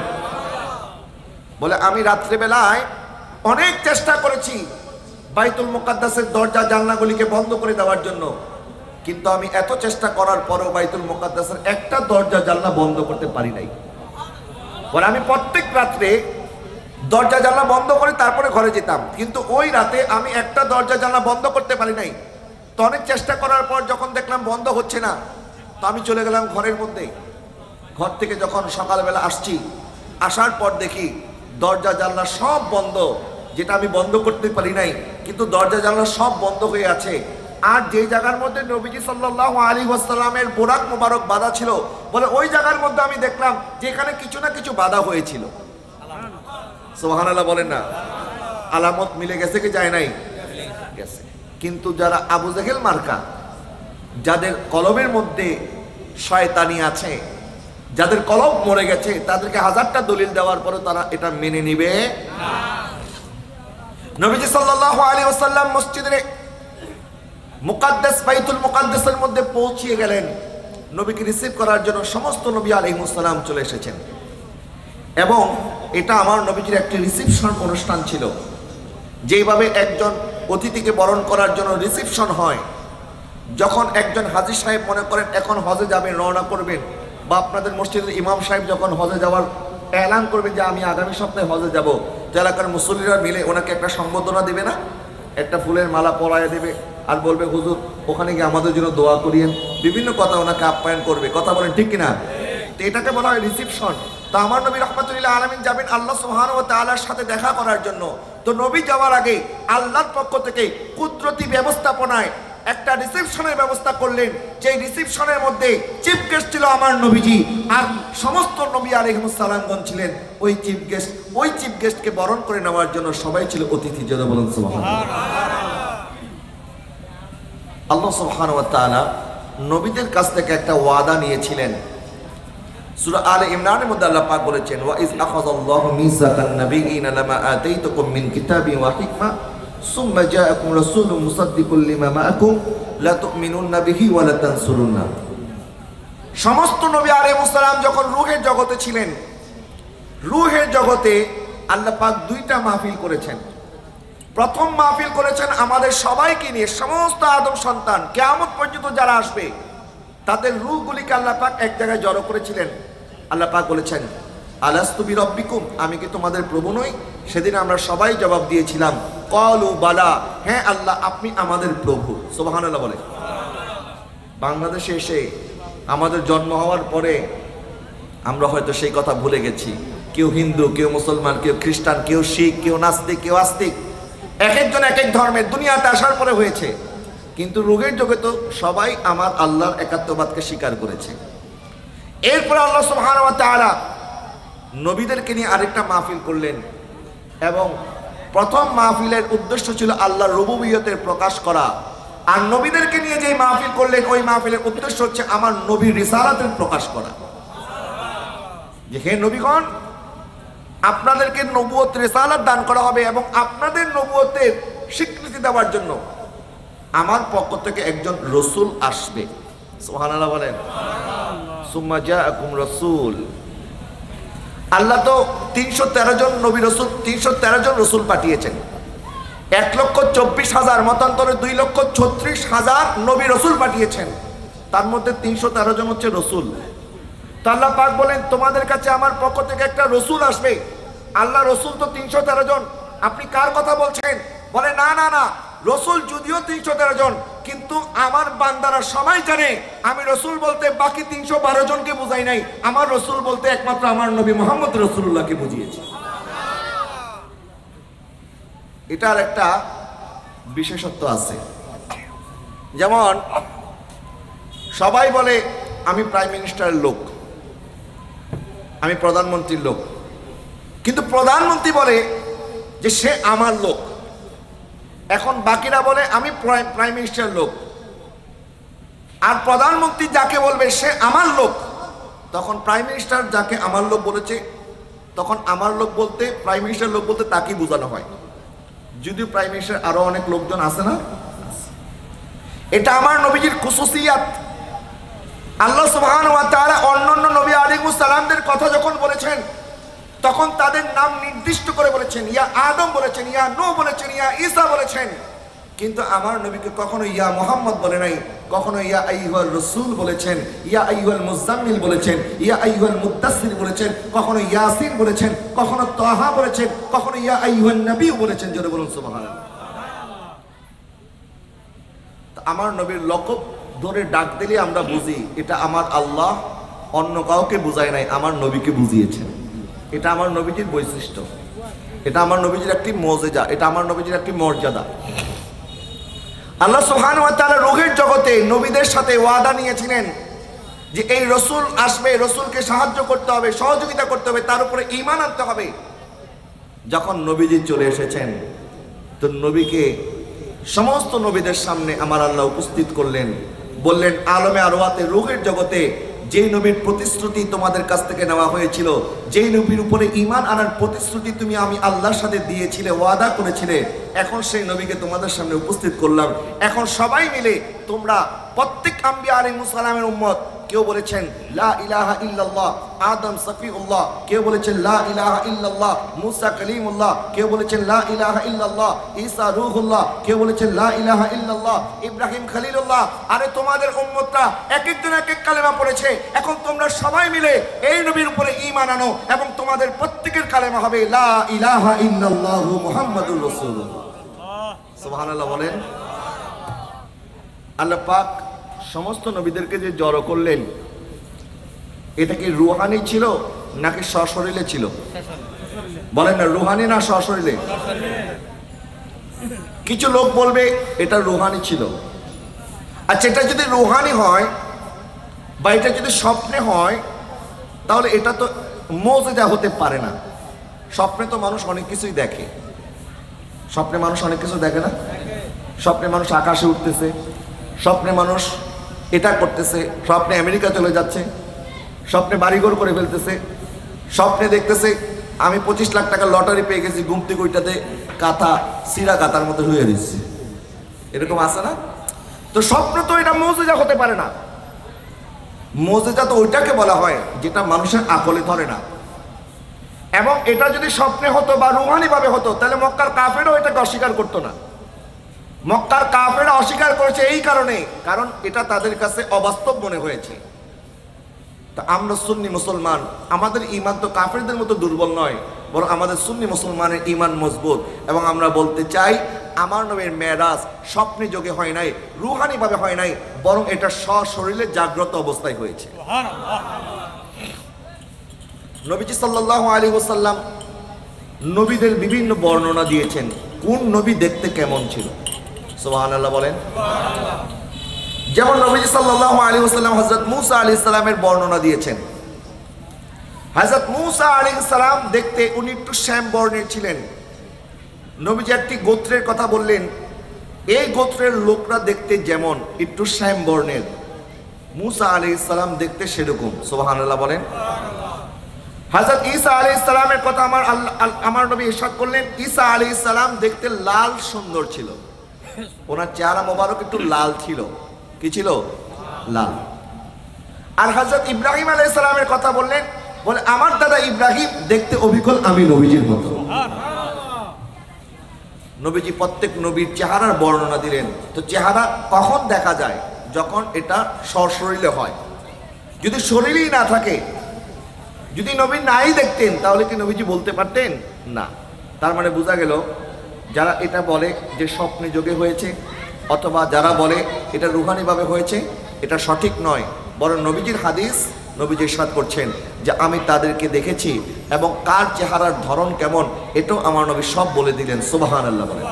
বলে আমি রাত্রিবেলায় অনেক চেষ্টা করেছি বাইতুল মুকাদ্দাসের দরজা জানলাগুলিকে বন্ধ করে দেওয়ার জন্য, কিন্তু আমি এত চেষ্টা করার পরেও বাইতুল মুকাদ্দাসের একটা দরজা জানলা বন্ধ করতে পারি নাই। বলে আমি প্রত্যেক রাত্রে দরজা জানলা বন্ধ করে তারপরে ঘরে যেতাম, কিন্তু ওই রাতে আমি একটা দরজা জানলা বন্ধ করতে পারি নাই। তো অনেক চেষ্টা করার পর যখন দেখলাম বন্ধ হচ্ছে না, তো আমি চলে গেলাম ঘরের মধ্যে। ঘর থেকে যখন সকালবেলা আসছি, আসার পর দেখি দরজা জানলা সব বন্ধ, যেটা আমি বন্ধ করতে পারি নাই, কিন্তু দরজা জানলা সব বন্ধ হয়ে আছে। আর যে জায়গার মধ্যে নবীজি সাল্লাল্লাহু আলাইহি ওয়াসাল্লামের বোরাক মোবারক বাঁধা ছিল, বলে ওই জায়গার মধ্যে আমি দেখলাম যে এখানে কিছু না কিছু বাঁধা হয়েছিল। সুবহানাল্লাহ বলেন না। আলামত মিলে গেছে কি যায় নাই? গেছে। কিন্তু যারা আবু জেহেল মার্কা, যাদের কলমের মধ্যে শয়তানি আছে, যাদের কলম মরে গেছে, তাদেরকে হাজারটা দলিল দেওয়ার পরে তারা এটা মেনে নিবে না। নবীজি সাল্লাল্লাহু আলাইহি ওয়াসাল্লাম মসজিদে মুকাদ্দাস বাইতুল মুকাদ্দাসের মধ্যে পৌঁছিয়ে গেলেন। নবীকে রিসিভ করার জন্য সমস্ত নবী আলাইহিস সালাম চলে এসেছেন, এবং এটা আমার নবীজির একটি রিসিপশন অনুষ্ঠান ছিল। যেইভাবে একজন অতিথিকে বরণ করার জন্য রিসিপশন হয়, যখন একজন হাজী সাহেব মনে করেন এখন হজে যাবেন, রওনা করবেন, বা আপনাদের মসজিদের ইমাম সাহেব যখন হজে যাওয়ার এলান করবেন যে আমি আগামী সপ্তাহে হজে যাব, তো এলাকার মুসল্লিরা মিলে ওনাকে একটা সম্বোধনা দেবে না, একটা ফুলের মালা পরায় দেবে আর বলবে হুজুর ওখানে গিয়ে আমাদের জন্য দোয়া করিয়েন, বিভিন্ন কথা ওনাকে আপ্যায়ন করবে। কথা বলেন ঠিক কিনা? তো এটাকে বলা হয় রিসিপশন। তো আমার নবী রাহমাতুল্লাহ আলামিন যাবেন আল্লাহ সুবহানাহু ওয়া তাআলার সাথে দেখা করার জন্য। তো নবী যাওয়ার আগে আল্লাহর পক্ষ থেকে কুদরতি ব্যবস্থাপনায় একটা রিসেপশনের ব্যবস্থা করলেন, যে রিসেপশনের মধ্যে চিফ গেস্ট ছিল আমার নবীজি, আর সমস্ত নবী আলাইহিস সালামগণ ছিলেন ওই চিফ গেস্ট। ওই চিফ গেস্টকে বরণ করে নেওয়ার জন্য সবাই ছিল অতিথি। যারা বলেন সুবহানাল্লাহ। আল্লাহ সুবহানাহু ওয়া তাআলা নবীদের কাছ থেকে একটা ওয়াদা নিয়েছিলেন। সূরা আলে ইমরানের মধ্যে আল্লাহ পাক বলেছেন, ওয়া ইজ আখাযাল্লাহু মিসাকান নাবিয়্যিনা লামা আতাইতুকুম মিন কিতাবিন ওয়া হিকমা সুম্মা জাআকুম রাসূলুম মুসাদ্দিকুল লিমা মাআকুম লা তু'মিনুন্না বিহি ওয়া লা তানসুরুন্না। সমস্ত নবী আলাইহিস সালাম যখন রূহের জগতে ছিলেন, রূহের জগতে আল্লাহ পাক দুইটা মাহফিল করেছেন। প্রথম মাহফিল করেছেন আমাদের সবাইকে নিয়ে, সমস্ত আদম সন্তান কিয়ামত পর্যন্ত যারা আসবে তাদের রূহগুলিকে আল্লাহ পাক এক জায়গায় জড়ো করেছিলেন। আল্লাহ পাক বলেছেন, আলাস্তু বিরাব্বিকুম, আমি কি তোমাদের প্রভু নই? সেদিন আমরা সবাই জবাব দিয়েছিলাম, ক্বালু বালা, হ্যাঁ আল্লাহ আপনি আমাদের প্রভু। সুবহানাল্লাহ বলে। বাংলাদেশে এসে আমাদের জন্ম হওয়ার পরে আমরা হয়তো সেই কথা ভুলে গেছি। কেউ হিন্দু, কেউ মুসলমান, কেউ খ্রিস্টান, কেউ শিখ, কেউ নাস্তিক, কেউ আস্তিক, এক একজন এক এক ধর্মের দুনিয়াতে আসার পরে হয়েছে। কিন্তু রূহের জগতে তো সবাই আমার আল্লাহর একাত্মবাদকে স্বীকার করেছে। এরপর আল্লাহ সুবহানাহু ওয়া তাআলা নবীদেরকে নিয়ে আরেকটা মাহফিল করলেন, এবং প্রথম মাহফিলের উদ্দেশ্য ছিল আল্লাহর রুবুবিয়তের প্রকাশ করা। আর নবীদেরকে নিয়ে যে মাহফিল করলেন, ওই মাহফিলের উদ্দেশ্য হচ্ছে আমার নবীর রিসালাতের প্রকাশ করা। যে হে নবীগণ, আপনাদেরকে নবুয়ত রিসালাত দান করা হবে, এবং আপনাদের নবুয়তের স্বীকৃতি দেওয়ার জন্য আমার পক্ষ থেকে একজন রসুল আসবে। সুবহানাল্লাহ বলেন। সুম্মা জাআকুম রাসূল। আল্লাহ তো 313 জন নবী রসুল, 313 জন রসুল পাঠিয়েছেন। 1,24,000 মতান্তরে 2,36,000 নবী রসুল পাঠিয়েছেন। তার মধ্যে 313 জন হচ্ছে রসুল। তো আল্লাহ পাক বলেন তোমাদের কাছে আমার পক্ষ থেকে একটা রসুল আসবে। আল্লাহ রসুল তো 313 জন, আপনি কার কথা বলছেন? বলে না না না, রসুল যদিও 313 জন, কিন্তু আমার বান্দারা সবাই জানে আমি রসুল বলতে বাকি 312 জনকে বুঝাই নাই, আমার রসুল বলতে একমাত্র আমার নবী মুহাম্মদ রাসূলুল্লাহকে বুঝিয়েছি। এটার একটা বিশেষত্ব আছে। যেমন সবাই বলে আমি প্রাইম মিনিস্টারের লোক, আমি প্রধানমন্ত্রীর লোক, কিন্তু প্রধানমন্ত্রী বলে যে সে আমার লোক। এখন বাকিরা বলে আমি প্রাইম মিনিস্টারের লোক, আর প্রধানমন্ত্রী যাকে বলবে সে আমার লোক। তখন প্রাইম মিনিস্টার যাকে আমার লোক বলেছে, তখন আমার লোক বলতে প্রাইম মিনিস্টার লোক বলতে তাকেই বোঝানো হয়, যদিও প্রাইম মিনিস্টার আরো অনেক লোকজন আছে না। এটা আমার নবীজির খুসুসিয়াত। আল্লাহ সুবহানাহু ওয়া তাআলা অন্যান্য নবী আলাইহিস সালামদের কথা যখন বলেছেন তখন তাদের নাম নির্দিষ্ট করে বলেছেন, ইয়া আদম বলেছেন, ইয়া নূহ বলেছেন, ইয়া ঈসা বলেছেন, কিন্তু আমার নবীকে কখনো ইয়া মুহাম্মদ বলে নাই, কখনো ইয়া আইয়ুহার রাসূল বলেছেন, ইয়া আইয়ুহাল মুজাম্মিল বলেছেন, ইয়া আইয়ুহাল মুদ্দাসসির বলেছেন, কখনো ইয়াসিন বলেছেন, কখনো তাহা বলেছেন, কখনো ইয়া আইয়ুহান নবী বলেছেন। জোরে বলুন সুবহানাল্লাহ। আমার নবীর লকব ধরে ডাক দিলে আমরা বুঝি এটা আমার আল্লাহ অন্য কাউকে বুঝায় নাই, আমার নবীকে বুঝিয়েছেন। এটা আমার নবীজির বৈশিষ্ট্য, এটা আমার নবীজির একটি মুজিজা, এটা আমার নবীজির একটি মর্যাদা। আল্লাহ সুবহানাহু ওয়া তাআলা রূহের জগতে নবীদের সাথে ওয়াদা নিয়েছিলেন যে এই রসুল আসবে, রসুলকে সাহায্য করতে হবে, সহযোগিতা করতে হবে, তার উপরে ঈমান আনতে হবে। যখন নবীজি চলে এসেছেন তো নবীকে সমস্ত নবীদের সামনে আমার আল্লাহ উপস্থিত করলেন, বললেন আলমে আরওয়াতে রূহের জগতে যেই নবীর প্রতিশ্রুতি তোমাদের কাছ থেকে নেওয়া হয়েছিল, যেই নবীর উপরে ঈমান আনার প্রতিশ্রুতি তুমি আমি আল্লাহর সাথে দিয়েছিলে, ওয়াদা করেছিলে, এখন সেই নবীকে তোমাদের সামনে উপস্থিত করলাম। এখন সবাই মিলে তোমরা প্রত্যেক আম্বিয়া আলাইহিস সালামের উম্মত, কেউ বলেছেন লা ইলাহা ইল্লাল্লাহ আদম সফিউল্লাহ, কেউ বলেছেন লা ইলাহা ইল্লাল্লাহ মুসা কালিমুল্লাহ, কেউ বলেছেন লা ইলাহা ইল্লাল্লাহ ঈসা রূহুল্লাহ, কেউ বলেছেন লা ইলাহা ইল্লাল্লাহ ইব্রাহিম খলিলুল্লাহ। আরে তোমাদের উম্মতরা এক একজন এক এক কালেমা পড়েছে, এখন তোমরা সবাই মিলে এই নবীর উপরে ঈমান আনো এবং তোমাদের প্রত্যেকের কালেমা হবে লা ইলাহা ইল্লাল্লাহু মুহাম্মাদুর রাসূলুল্লাহ। সুবহানাল্লাহ বলেন। আল্লাহ পাক সমস্ত নবীদেরকে যে জড়ো করলেন, এটা কি রুহানি ছিল নাকি সশরীরে ছিল? বলেন না, রুহানি না সশরীরে? কিছু লোক বলবে এটা রুহানি ছিল। আচ্ছা, এটা যদি রুহানি হয় বা এটা যদি স্বপ্নে হয় তাহলে এটা তো মুজিজা হতে পারে না। স্বপ্নে তো মানুষ অনেক কিছুই দেখে, স্বপ্নে মানুষ অনেক কিছু দেখে না? স্বপ্নে মানুষ আকাশে উঠতেছে, স্বপ্নে মানুষ এটা করতেছে, স্বপ্নে আমেরিকা চলে যাচ্ছে, স্বপ্নে বাড়িঘর করে ফেলতেছে, স্বপ্নে দেখতেছে আমি 25 লাখ টাকা লটারি পেয়ে গেছি, ঘুম থেকে ওইটাতে কাঁথা সিরা কাতার মতো হয়ে দিচ্ছে, এরকম আছে না? তো স্বপ্ন তো এটা মুজিজা হতে পারে না। মুজিজা তো ওইটাকে বলা হয় যেটা মানুষের আকলে ধরে না। এবং এটা যদি স্বপ্নে হতো বা রুহানি ভাবে হতো তাহলে মক্কার কাফেরও এটাকে অস্বীকার করতো না। মক্কার কাফেররা অস্বীকার করেছে এই কারণে, কারণ এটা তাদের কাছে অবাস্তব মনে হয়েছে। তা আমরা সুন্নি মুসলমান, আমাদের ঈমান তো কাফেরদের মতো দুর্বল নয়, বরং আমাদের সুন্নি মুসলমানের ঈমান মজবুত। এবং আমরা বলতে চাই আমার নবীর মেরাজ স্বপ্নে যোগে হয় নাই, রুহানি ভাবে হয় নাই, বরং এটা সশরীরে জাগ্রত অবস্থায় হয়েছে। নবীজি সাল্লাল্লাহু আলাইহি ওয়াসাল্লাম নবীদের বিভিন্ন বর্ণনা দিয়েছেন, কোন নবী দেখতে কেমন ছিল। সুবহানাল্লাহ বলেন। যেমন নবীজি সাল্লাল্লাহু আলাইহি ওয়াসাল্লাম হযরত মূসা আলাইহিস সালামের বর্ণনা দিয়েছেন। হযরত মূসা আলাইহিস সালাম দেখতে উনি একটু শ্যাম বর্ণের ছিলেন। নবীজি একটি গোত্রের কথা বললেন, এই গোত্রের লোকরা দেখতে যেমন একটু শ্যাম বর্ণের, মূসা আলাইহিস সালাম দেখতে সেরকম। সুবহানাল্লাহ বলেন। হযরত ঈসা আলাইহিস সালামের কথা আমার নবী ইরশাদ করলেন, ঈসা আলাইহিস সালাম দেখতে লাল সুন্দর ছিল, ওনার চেহারা মোবারক একটু লাল ছিল। কি ছিল? লাল। আর হযরত ইব্রাহিম আলাইহিস সালামের কথা বললেন, বলে আমার দাদা ইব্রাহিম দেখতে অবিকল আমি নবীজির মতো। নবীজি প্রত্যেক নবীর চেহারার বর্ণনা দিলেন। তো চেহারা কখন দেখা যায়? যখন এটা সশরীরে হয়। যদি শরীরেই না থাকে, যদি নবী নাই দেখতেন, তাহলে কি নবীজি বলতে পারতেন? না। তার মানে বোঝা গেল, যারা এটা বলে যে স্বপ্নে যোগে হয়েছে, অথবা যারা বলে এটা রুহানিভাবে হয়েছে, এটা সঠিক নয়। বরং নবীজির হাদিস, নবীজি ইরশাদ করছেন যে আমি তাদেরকে দেখেছি এবং কার চেহারার ধরন কেমন এটাও আমার নবী সব বলে দিলেন। সুবহানাল্লাহ বলেন।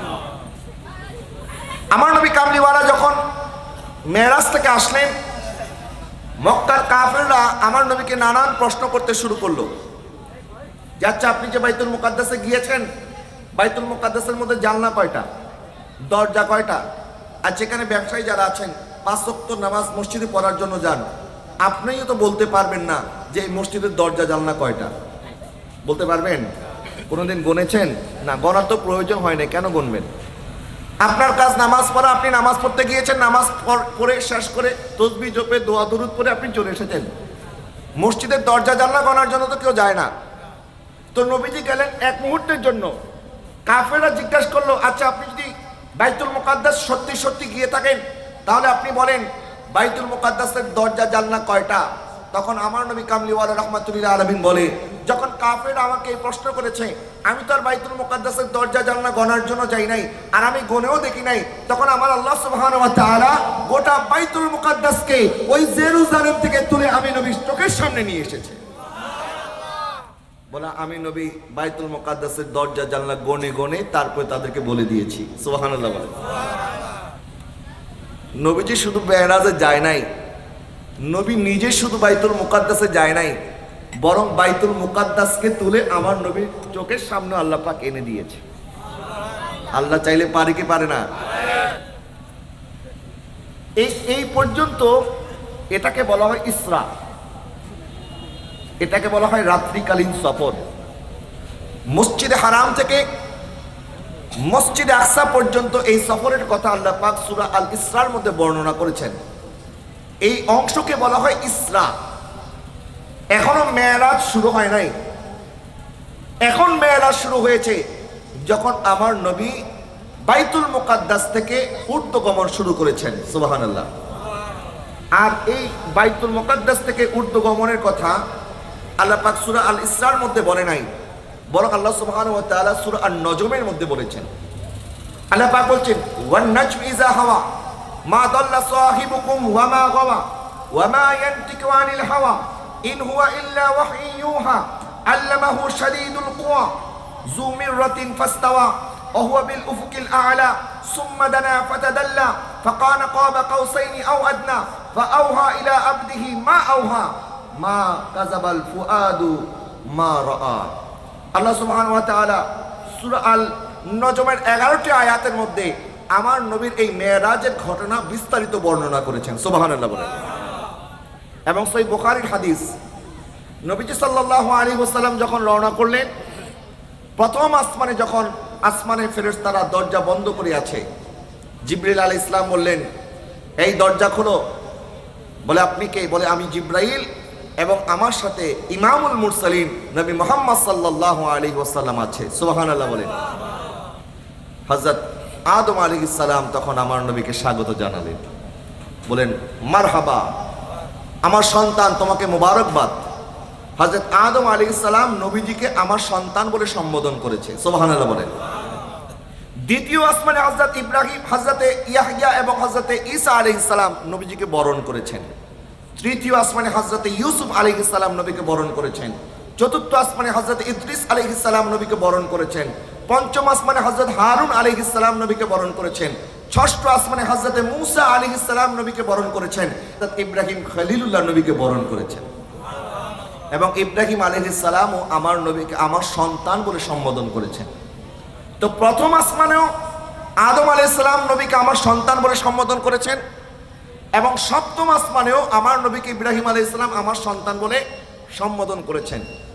আমার নবী কামলিওয়ালা যখন মেরাজ থেকে আসলেন, মক্কার কাফেররা আমার নবীকে নানান প্রশ্ন করতে শুরু করলো। যে আচ্ছা, আপনি যে বাইতুল মুকাদ্দাসে গিয়েছেন, বাইতুল মুকাদ্দাসের মধ্যে জানলা কয়টা, দরজা কয়টা? আর যেখানে ব্যবসায়ী যারা আছেন 5 ওয়াক্ত নামাজ মসজিদে পড়ার জন্য যান, আপনিও তো বলতে পারবেন না যে এই মসজিদের দরজা জানলা কয়টা। বলতে পারবেন? কোনোদিন গণেছেন? না, গণার তো প্রয়োজন হয় না, কেন গণবেন? আপনার কাজ নামাজ পড়া, আপনি নামাজ পড়তে গিয়েছেন, নামাজ পড়ে শেষ করে তসবিহ জপে দোয়া দরুদ পড়ে আপনি চলে এসেছেন। মসজিদের দরজা জানলা গণার জন্য তো কেউ যায় না। তো নবীজি গেলেন এক মুহূর্তের জন্য। কাফেররা জিজ্ঞাসা করলো, আচ্ছা আপনি যদি বাইতুল মুকাদ্দাস সত্যি সত্যি গিয়ে থাকেন, তাহলে আপনি বলেন বাইতুল মুকাদ্দাসের দরজা জানলা কয়টা? তখন আমার নবী কামলিওয়ালা রাহমাতুল্লাহ আলাইহি বলে, যখন কাফেররা আমাকে এই প্রশ্ন করেছে, আমি তো আর বাইতুল মুকাদ্দাসের দরজা জানলা গণার জন্য যাই নাই, আর আমি গনেও দেখি নাই, তখন আমার আল্লাহ সুবহানাহু ওয়া তাআলা গোটা বাইতুল মুকাদ্দাসকে ওই জেরুজালেম থেকে তুলে আমি নবীর চোখের সামনে নিয়ে এসেছে। বলা আমি নবী বাইতুল মুকাদ্দাসের দরজা জানলা গনে গনে তারপরে তাদেরকে বলে দিয়েছি। সুবহানাল্লাহ বলে। নবীজি শুধু মেরাজে যায় নাই, নবী নিজে শুধু বাইতুল মুকাদ্দাসে যায় নাই, বরং বাইতুল মুকাদ্দাসকে তুলে আমার নবীর চোখের সামনে আল্লাহ পাক এনে দিয়েছে। আল্লাহ চাইলে পারে কি পারে না? এই পর্যন্ত এটাকে বলা হয় ইসরা, এটাকে বলা হয় রাত্রিকালীন সফর। মসজিদে হারাম থেকে মসজিদে আকসা পর্যন্ত এই সফরের কথা আল্লাহ পাক সূরা আল ইসরার মধ্যে বর্ণনা করেছেন। এই অংশকে বলা হয় ইসরা। এখনো মেরাজ শুরু হয় নাই, এখন মেরাজ শুরু হয়েছে যখন আমার নবী বাইতুল মুকাদ্দাস থেকে ঊর্ধ্বগমন শুরু করেছেন। সুবহানাল্লাহ। আর এই বাইতুল মুকাদ্দাস থেকে ঊর্ধ্বগমনের কথা আল্লাহ পাক সূরা আল ইসরার মধ্যে বলে নাই, বরং আল্লাহ সুবহানাহু ওয়া তাআলা সূরা আন-নজমের মধ্যে বলেছেন। আল্লাহ পাক বলছেন, ওয়ান নাজমি ইযা হাওয়া মা দাল্লা সাহিবুকুম ওয়া মা গাওয়া ওয়া মা ইয়ানতিকু আনিল হাওয়া ইন হুয়া ইল্লা ওয়াহয়ুন ইউহা আল্লামাহু শাদীদুল কুওয়া যু মিররাতিন ফাস্তাওয়া ওয়া হুয়া বিল উফুকিল আ'লা সুম্মা দানা ফাতাদাল্লা ফাকানা কাবা কাউসাইনি আও আদনা ফাআওহা ইলা আবদিহি মা আওহা মা কাযাবাল ফুআদু মা রাআ। আল্লাহ সুবহানাহু ওয়া তাআলা সূরা আল নজমের 11টি আয়াতের মধ্যে আমার নবীর এই মেরাজের ঘটনা বিস্তারিত বর্ণনা করেছেন। সুবহানাল্লাহ বলেন। এবং সহিহ বুখারীর হাদিস, নবীজি সাল্লাল্লাহু আলাইহি ওয়াসাল্লাম যখন রওনা করলেন, প্রথম আসমানে যখন আসমানের ফেরেশতারা দরজা বন্ধ করে আছে, জিবরিল আলাইহিস সালাম বললেন, এই দরজা খোলো। বলে আপনি কে? বলে আমি জিবরাইল এবং আমার সাথে ইমামুল মুরসালিন নবী মুহাম্মদ সাল্লাল্লাহু আলাইহি ওয়াসাল্লাম আছে। সুবহানাল্লাহ বলেন। হযরত আদম আলাইহিস সালাম তখন আমার নবীকে স্বাগত জানালেন, বলেন মারহাবা, আমার সন্তান তোমাকে মোবারকবাদ। হযরত আদম আলাইহিস সালাম নবীজিকে আমার সন্তান বলে সম্বোধন করেছে। সুবহানাল্লাহ বলেন। দ্বিতীয় আসমানে হযরত ইব্রাহিম, হযরতে ইয়াহইয়া এবং হযরতে ঈসা আলাইহিস সালাম নবীজিকে বরণ করেছেন। তৃতীয় আসমানে হযরতে ইউসুফ আলাইহিস সালাম নবীকে বরণ করেছেন। চতুর্থ আসমানে হযরতে ইদ্রিস আলাইহিস সালাম নবীকে বরণ করেছেন। পঞ্চম আসমানে হযরত হারুন আলাইহিস সালাম নবীকে বরণ করেছেন। ষষ্ঠ আসমানে হযরতে মূসা আলাইহিস সালাম নবীকে বরণ করেছেন। হযরত ইব্রাহিম খলিলুল্লাহ নবীকে বরণ করেছেন। এবং ইব্রাহিম আলাইহিস সালামও আমার নবীকে আমার সন্তান বলে সম্বোধন করেছেন। তো প্রথম আসমানেও আদম আলাইহিস সালাম নবীকে আমার সন্তান বলে সম্বোধন করেছেন, এবং সপ্তম আসমানেও আমার নবীকে ইব্রাহিম আলাইহিস সালাম আমার সন্তান বলে সম্বোধন করেছেন।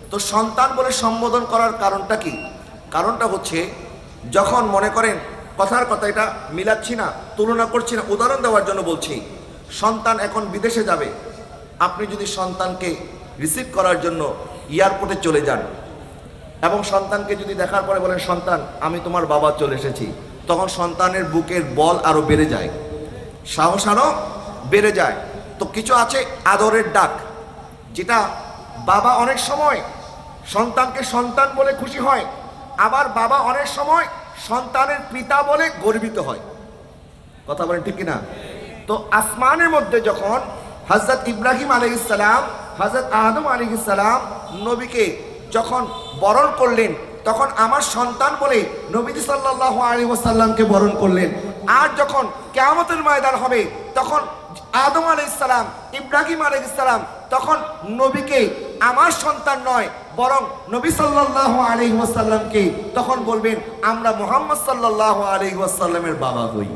তো সন্তান বলে সম্বোধন করার কারণটা কি? কারণটা হচ্ছে, যখন মনে করেন, কথার কথা এটা মিলাচ্ছি না, তুলনা করছি না, উদাহরণ দেওয়ার জন্য বলছি, সন্তান এখন বিদেশে যাবে, আপনি যদি সন্তানকে রিসিভ করার জন্য এয়ারপোর্টে চলে যান এবং সন্তানকে যদি দেখার পরে বলেন, সন্তান আমি তোমার বাবা চলে এসেছি, তখন সন্তানের বুকের বল আরো বেড়ে যায়, সাহস আরো বেড়ে যায়। তো কিছু আছে আদরের ডাক, যেটা বাবা অনেক সময় সন্তানকে সন্তান বলে খুশি হয়, আবার বাবা অনেক সময় সন্তানের পিতা বলে গর্বিত হয়। কথা বলেন ঠিক কিনা? তো আসমানের মধ্যে যখন হযরত ইব্রাহিম আলাইহিস সালাম, হযরত আদম আলাইহিস সালাম নবীকে যখন বরণ করলেন, তখন আমার সন্তান বলে নবীজি সাল্লাল্লাহু আলাইহি ওয়াসাল্লামকে বরণ করলেন। আর যখন কিয়ামতের ময়দান হবে, তখন আদম আলাইহিস সালাম, ইব্রাহিম আলাইহিস সালাম তখন নবীকে আমার সন্তান নয়, বরং নবী সাল্লাল্লাহু আলাইহি ওয়াসাল্লামকে তখন বলবেন, আমরা মুহাম্মদ সাল্লাল্লাহু আলাইহি ওয়াসাল্লামের বাবা হই।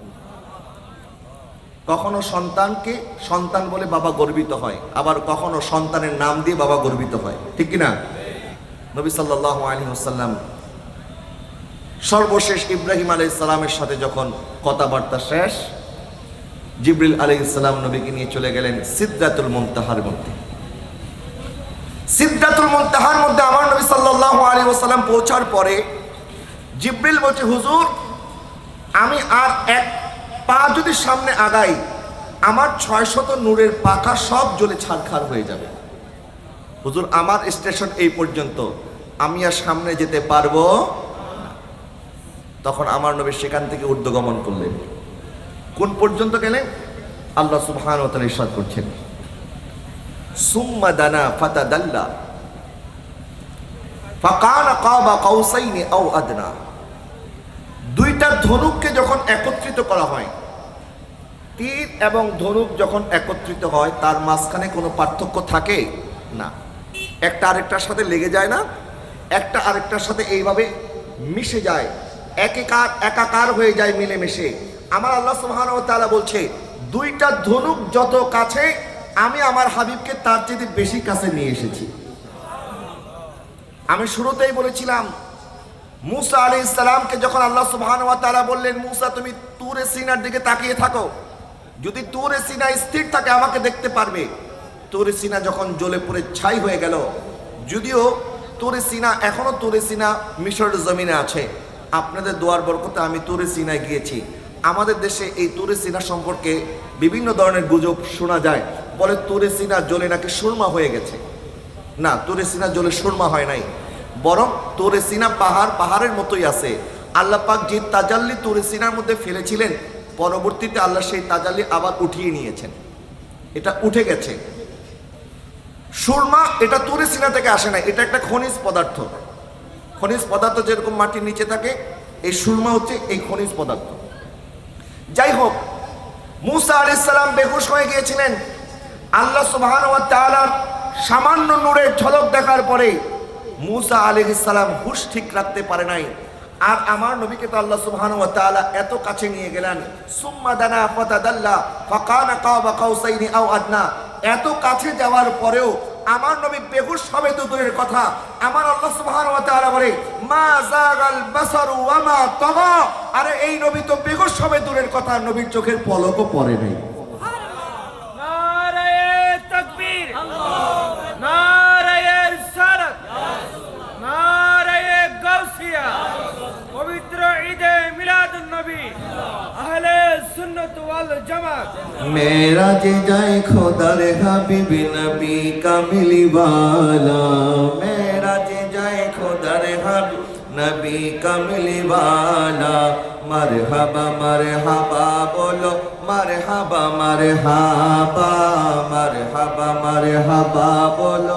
কখনো সন্তানকে সন্তান বলে বাবা গর্বিত হয়, আবার কখনো সন্তানের নাম দিয়ে বাবা গর্বিত হয়, ঠিক কিনা? নবী সাল্লাল্লাহু আলাইহি ওয়াসাল্লাম সর্বশেষ ইব্রাহিম আলাইহিস সালামের সাথে যখন কথাবার্তা শেষ, জিবরিল আলাইহিস সালাম নবীকে নিয়ে চলে গেলেন সিদরাতুল মুনতাহার মধ্যে। সিদরাতুল মুনতাহার মধ্যে আমার নবী সাল্লাল্লাহু আলাইহি ওয়াসাল্লাম পৌঁছার পরে জিবরিল বলছে, হুজুর আমি আর এক পা যদি সামনে আগাই, আমার 600 নূরের পাখা সব জ্বলে ছারখার হয়ে যাবে। হুজুর আমার স্টেশন এই পর্যন্ত, আমি আর সামনে যেতে পারবো না। তখন আমার নবী সেখান থেকে ঊর্ধ্বগমন করলেন। কোন পর্যন্ত গেলেন? আল্লাহ সুবহানাহু ওয়া তাআলা ইরশাদ করছেন, সুম্মা দানা ফাতাদাল্লা ফাকানা কাবা কাউসাইনি আও আদনা। দুইটা ধনুককে যখন একত্রিত করা হয়, তীর এবং ধনুক যখন একত্রিত হয়, তার মাঝখানে কোনো পার্থক্য থাকে না, একটা আরেকটার সাথে লেগে যায় না, একটা আরেকটার সাথে এইভাবে মিশে যায়, একাকার হয়ে যায় মিলেমিশে। আমার আল্লাহ সুবহানাহু ওয়া তাআলা বলছে, দুইটা ধনুক যত কাছে, আমি আমার হাবিবকে তার চেয়ে বেশি কাছে নিয়ে এসেছি। আমি শুরুতেই বলেছিলাম, মুসা আলাইহিস সালামকে যখন আল্লাহ সুবহানাহু ওয়া তাআলা বললেন, মুসা তুমি তুরে সিনার দিকে তাকিয়ে থাকো, যদি তুরে সিনা স্থির থাকে আমাকে দেখতে পারবে। তুরে সিনা যখন জ্বলে পুড়ে ছাই হয়ে গেল, যদিও তুরে সিনা এখনো তুরে সিনা মিশরের জমিনে আছে, আপনাদের দোয়ার বরকতে আমি তুরে সিনায় গিয়েছি। আমাদের দেশে এই তুরে সিনা সম্পর্কে বিভিন্ন ধরনের গুজব শোনা যায়, বলে তুরে সিনা জ্বলে নাকি সুরমা হয়ে গেছে। না, তুরে সিনা জ্বলে সুরমা হয় নাই, বরং তুরে সিনা পাহাড়ের মতোই আছে। আল্লাহ পাক যে তাজাল্লি তুরে সিনার মধ্যে ফেলেছিলেন, পরবর্তীতে আল্লাহ সেই তাজাল্লি আবার উঠিয়ে নিয়েছেন, এটা উঠে গেছে। সুরমা এটা তুরে সিনা থেকে আসে না, এটা একটা খনিজ পদার্থ। খনিজ পদার্থ যেরকম মাটির নিচে থাকে, এই সুরমা হচ্ছে এই খনিজ পদার্থ। যাই হোক, মুসা আলাইহিস সালাম বেহুশ হয়ে গিয়েছিলেন। আল্লাহ সুবহানাহু ওয়া তাআলার সামান্য নূরের ঝলক দেখার পরে মুসা আলাইহিস সালাম হুশ ঠিক রাখতে পারে নাই। আর আমার নবীকে তো আল্লাহ সুবহানাহু ওয়া তাআলা এত কাছে নিয়ে গেলেন, সুম্মা দানা ফাতাদাল্লা ফাকানা কাবা কাউসাইনি আও আদনা। এত কাছে যাওয়ার পরেও আমার নবী বেহুশ হবে তো দূরের কথা, আমার আল্লাহ সুবহানাহু ওয়া তাআলা বলে, মা যাগাল বাসারু ওয়া মা তাগা। আরে এই নবী তো বেহুশ হবে দূরের কথা, নবীর চোখের পলকও পড়ে নাই। নারায়ে তাকবীর, নারায়ে রিসালাত, নারায়ে গাউসিয়া, পবিত্র ঈদে মিলাদুন নবী, আহলে সুন্নাত ওয়াল জামাত। মেরাজে যায় খোদার হাবিব নবী কামিলি ওয়ালা, মেরাজে যায় খোদার হাবিব নবী কামিলি ওয়ালা। মারহাবা মারহাবা বলো, মারহাবা মারহাবা, মারহাবা মারহাবা বলো।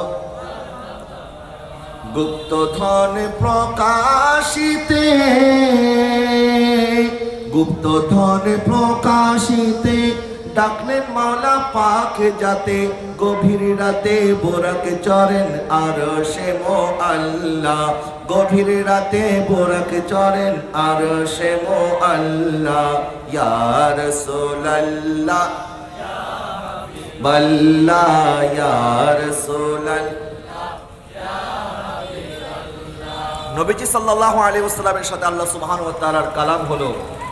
গুপ্ত ধন প্রকাশিতে, গুপ্ত ধন প্রকাশিতে ডাকলেন মাওলা পাক যাতে, গভীর রাতে বোরাকে চরেন আরশে মুআল্লা, গভীর রাতে বোরাকে চরেন আরশে মুআল্লা। ইয়া রাসূলুল্লাহ ইয়া হাবিবাল্লাহ, ইয়া রাসূলুল্লাহ নবীজি সাল্লাল্লাহু আলাইহি ওয়াসাল্লামের সাথে আল্লাহ সুবহানাহু ওয়া তাআলার কালাম হলো,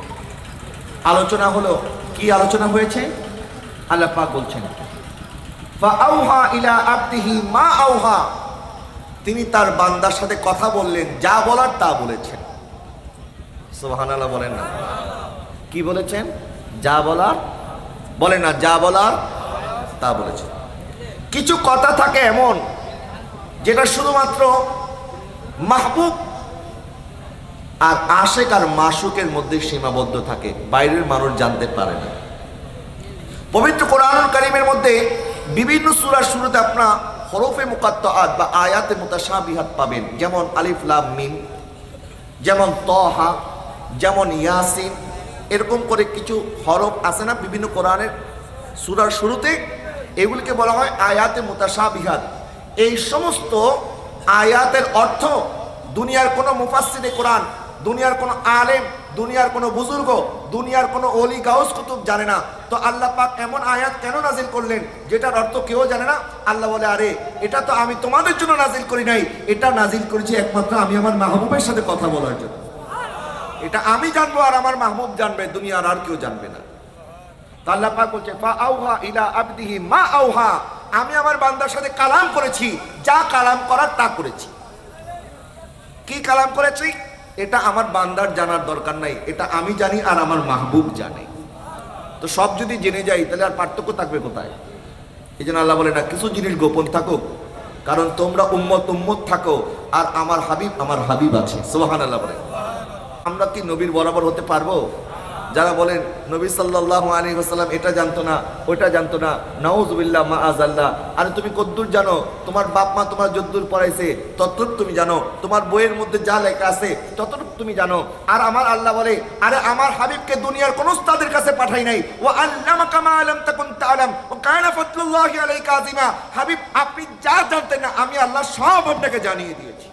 আলোচনা হলো। কি আলোচনা হয়েছে? আল্লাহ পাক বলছেন ফাআউহা ইলা আবদিহি মা আউহা, তিনি তার বান্দার সাথে কথা বললেন, যা বলার তা বলেছেন। সুবহানাল্লাহ বলেন না? কি বলেছেন? যা বলার, বলে না যা বলার তা বলেছেন। কিছু কথা থাকে এমন যেটা শুধুমাত্র মাহবুব আর আশেক আর মাশুকের মধ্যে সীমাবদ্ধ থাকে, বাইরের মানুষ জানতে পারে না। পবিত্র কোরআনুল কারীমের মধ্যে বিভিন্ন সূরার শুরুতে আপনারা হরফে মুকাত্তাআত বা আয়াতে মুতাশাবিহাত পাবেন, যেমন আলিফ লাম মিম, যেমন তহা, যেমন ইয়াসিন। এরকম করে কিছু হরফ আছে না বিভিন্ন কোরআনের সূরার শুরুতে, এগুলিকে বলা হয় আয়াতে মুতাশাবিহাত। এই সমস্ত আয়াতের অর্থ দুনিয়ার কোনো মুফাসসিরে কোরআন, দুনিয়ার কোনো আলেম, দুনিয়ার কোনো বুজুর্গ, দুনিয়ার কোনো ওলি গাউস কুতুব জানে না। তো আল্লাহ পাক এমন আয়াত কেন নাজিল করলেন যেটার অর্থ কেউ জানে না? আল্লাহ বলে, আরে এটা তো আমি তোমাদের জন্য নাজিল করি নাই, এটা নাজিল করেছি একমাত্র আমি আমার মাহবুবের সাথে কথা বলার জন্য। এটা আমি জানবো আর আমার মাহবুব জানবে, দুনিয়ার আর কেউ জানবে না। তো আল্লাহ পাক বলছে ফাআউহা ইলা আবদিহি মা আউহা, আমি আমার বান্দার সাথে কালাম করেছি, যা কালাম করার তা করেছি। কি কালাম করেছি এটা আমার বান্দার জানার দরকার নাই, এটা আমি জানি আর আমার মাহবুব জানে। তো সব যদি জেনে যাই তাহলে আর পার্থক্য থাকবে কোথায়? এই জন্য আল্লাহ বলে না কিছু জিনিস গোপন থাকুক, কারণ তোমরা উম্মত থাকো আর আমার হাবিব আছে। সুবহানাল্লাহ বলে। আমরা কি নবীর বরাবর হতে পারবো? যারা বলেন নবী সাল্লাল্লাহু আলাইহি ওয়াসাল্লাম এটা জানতো না, ওটা জানতো না, নাউযুবিল্লাহ মাআযাল্লাহ। আরে তুমি কদ্দুর জানো? তোমার বাপ মা তোমার যদ্দুর পড়াইছে ততটুক তুমি জানো, তোমার বইয়ের মধ্যে যা লেখা আছে ততটুক তুমি জানো। আর আমার আল্লাহ বলে, আরে আমার হাবিবকে দুনিয়ার কোন উস্তাদের কাছে পাঠাই নাই। ওয়া আল্লামাকা মা লাম তাকুন তাআলাম ওয়া কানা ফাদলুল্লাহি আলাইকা আযীমা। হাবিব আপনি যা জানতেন না আমি আল্লাহ সব আপনাকে জানিয়ে দিয়েছি।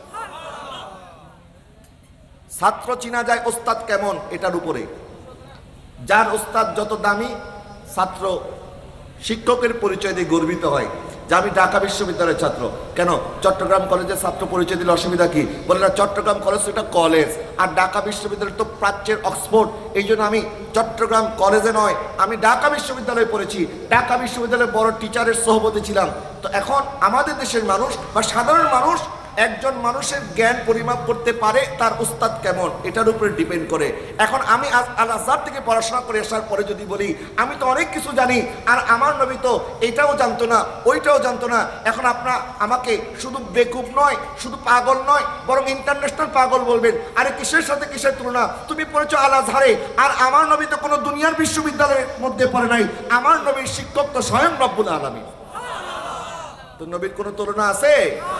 ছাত্র চিনা যায় ওস্তাদ কেমন এটার উপরে। যার ওস্তাদ যত দামি, ছাত্র শিক্ষকের পরিচয় দিয়ে গর্বিত হয় যে আমি ঢাকা বিশ্ববিদ্যালয়ের ছাত্র। কেন? চট্টগ্রাম কলেজের ছাত্র পরিচয় দিলে অসুবিধা কি? বলে না চট্টগ্রাম কলেজ এটা কলেজ, আর ঢাকা বিশ্ববিদ্যালয় তো প্রাচ্যের অক্সফোর্ড। এই জন্য আমি চট্টগ্রাম কলেজে নয়, আমি ঢাকা বিশ্ববিদ্যালয়ে পড়েছি, ঢাকা বিশ্ববিদ্যালয়ে বড় টিচারের সহপতি ছিলাম। তো এখন আমাদের দেশের মানুষ বা সাধারণ মানুষ একজন মানুষের জ্ঞান পরিমাপ করতে পারে তার উস্তাদ কেমন, এটার উপরে ডিপেন্ড করে। এখন আমি আল আজহার থেকে পড়াশোনা করে আসার পরে যদি বলি আমি তো অনেক কিছু জানি আর আমার নবী তো এটাও জানতো না ওইটাও জানতো না, এখন আপনার আমাকে শুধু বেকুব নয়, শুধু পাগল নয়, বরং ইন্টারন্যাশনাল পাগল বলবেন। আরে কিসের সাথে কিসের তুলনা? তুমি পড়েছো আল আজহারে, আর আমার নবী তো কোনো দুনিয়ার বিশ্ববিদ্যালয়ের মধ্যে পড়ে নাই। আমার নবীর শিক্ষক তো স্বয়ং রব্বুল আলামিন। তো নবীর কোনো তুলনা আছে?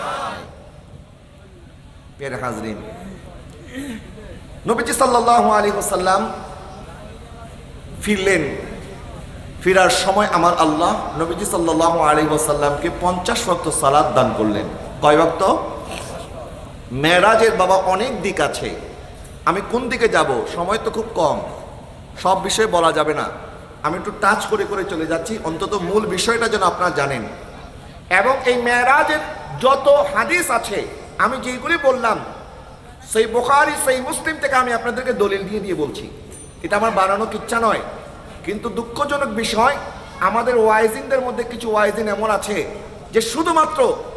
হাজরিন, নবীজি সাল্লাল্লাহু আলাইহি ওয়াসাল্লাম ফিরলেন। ফিরার সময় আমার আল্লাহ নবীজি সাল্লাল্লাহু আলাইহি ওয়াসাল্লামকে 50 ওয়াক্ত সালাত দান করলেন। কয় ওয়াক্ত? মেরাজের বাবা অনেক দিক আছে, আমি কোন দিকে যাব সময় তো খুব কম, সব বিষয় বলা যাবে না। আমি একটু টাচ করে করে চলে যাচ্ছি, অন্তত মূল বিষয়টা যেন আপনারা জানেন। এবং এই মেরাজের যত হাদিস আছে আমি যেগুলি বললাম সেই বুখারী সেই মুসলিম থেকে আমি আপনাদেরকে দলিল দিয়ে দিয়ে বলছি, এটা আমার বানানো কিচ্ছা নয়। কিন্তু দুঃখজনক বিষয় আমাদের ওয়াইজিনদের মধ্যে কিছু ওয়াইজিন এমন আছে যে শুধুমাত্র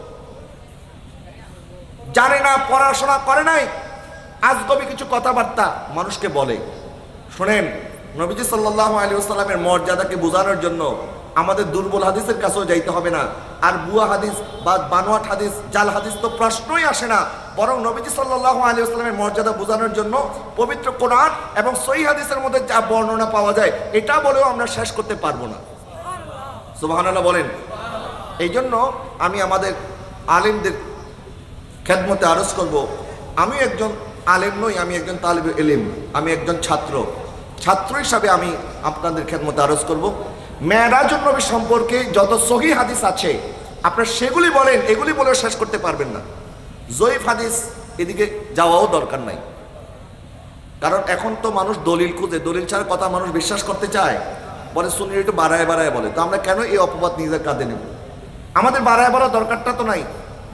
জানে না, পড়াশোনা করে নাই, আজগবি কিছু কথাবার্তা মানুষকে বলে। শোনেন, নবীজি সাল্লাল্লাহু আলাইহি ওয়াসাল্লামের মর্যাদাকে বোঝানোর জন্য আমাদের দুর্বল হাদিসের কাছেও যাইতে হবে না, আর বুয়া হাদিস বা বানোয়াট হাদিস, জাল হাদিস তো প্রশ্নই আসে না। বরং নবীজি সাল্লাল্লাহু আলাইহি ওয়াসাল্লামের মর্যাদা বোঝানোর জন্য পবিত্র কোরআন এবং সহিহ হাদিসের মধ্যে যা বর্ণনা পাওয়া যায় এটা বলেও আমরা শেষ করতে পারবো না। সুবহানাল্লাহ বলেন। এই জন্য আমি আমাদের আলেমদের খেদমতে আরজ করব, আমি একজন আলেম নই, আমি একজন তালিবে ইলম, আমি একজন ছাত্র হিসাবে আমি আপনাদের খেদমতে আরজ করব। মেরাজুন নবী সম্পর্কে যত সহিহ হাদিস আছে আপনারা সেগুলি বলেন, এগুলি বলেও শেষ করতে পারবেন না। জয়ীফ হাদিস এদিকে যাওয়াও দরকার নাই, কারণ এখন তো মানুষ দলিল খুঁজে, দলিল ছাড়া কথা মানুষ বিশ্বাস করতে চায়, বলে শুনি একটু বাড়ায় বাড়ায় বলে। তো আমরা কেন এই অপবাদ নিজের কাঁধে নেব? আমাদের বাড়ায় বাড়া দরকারটা তো নাই।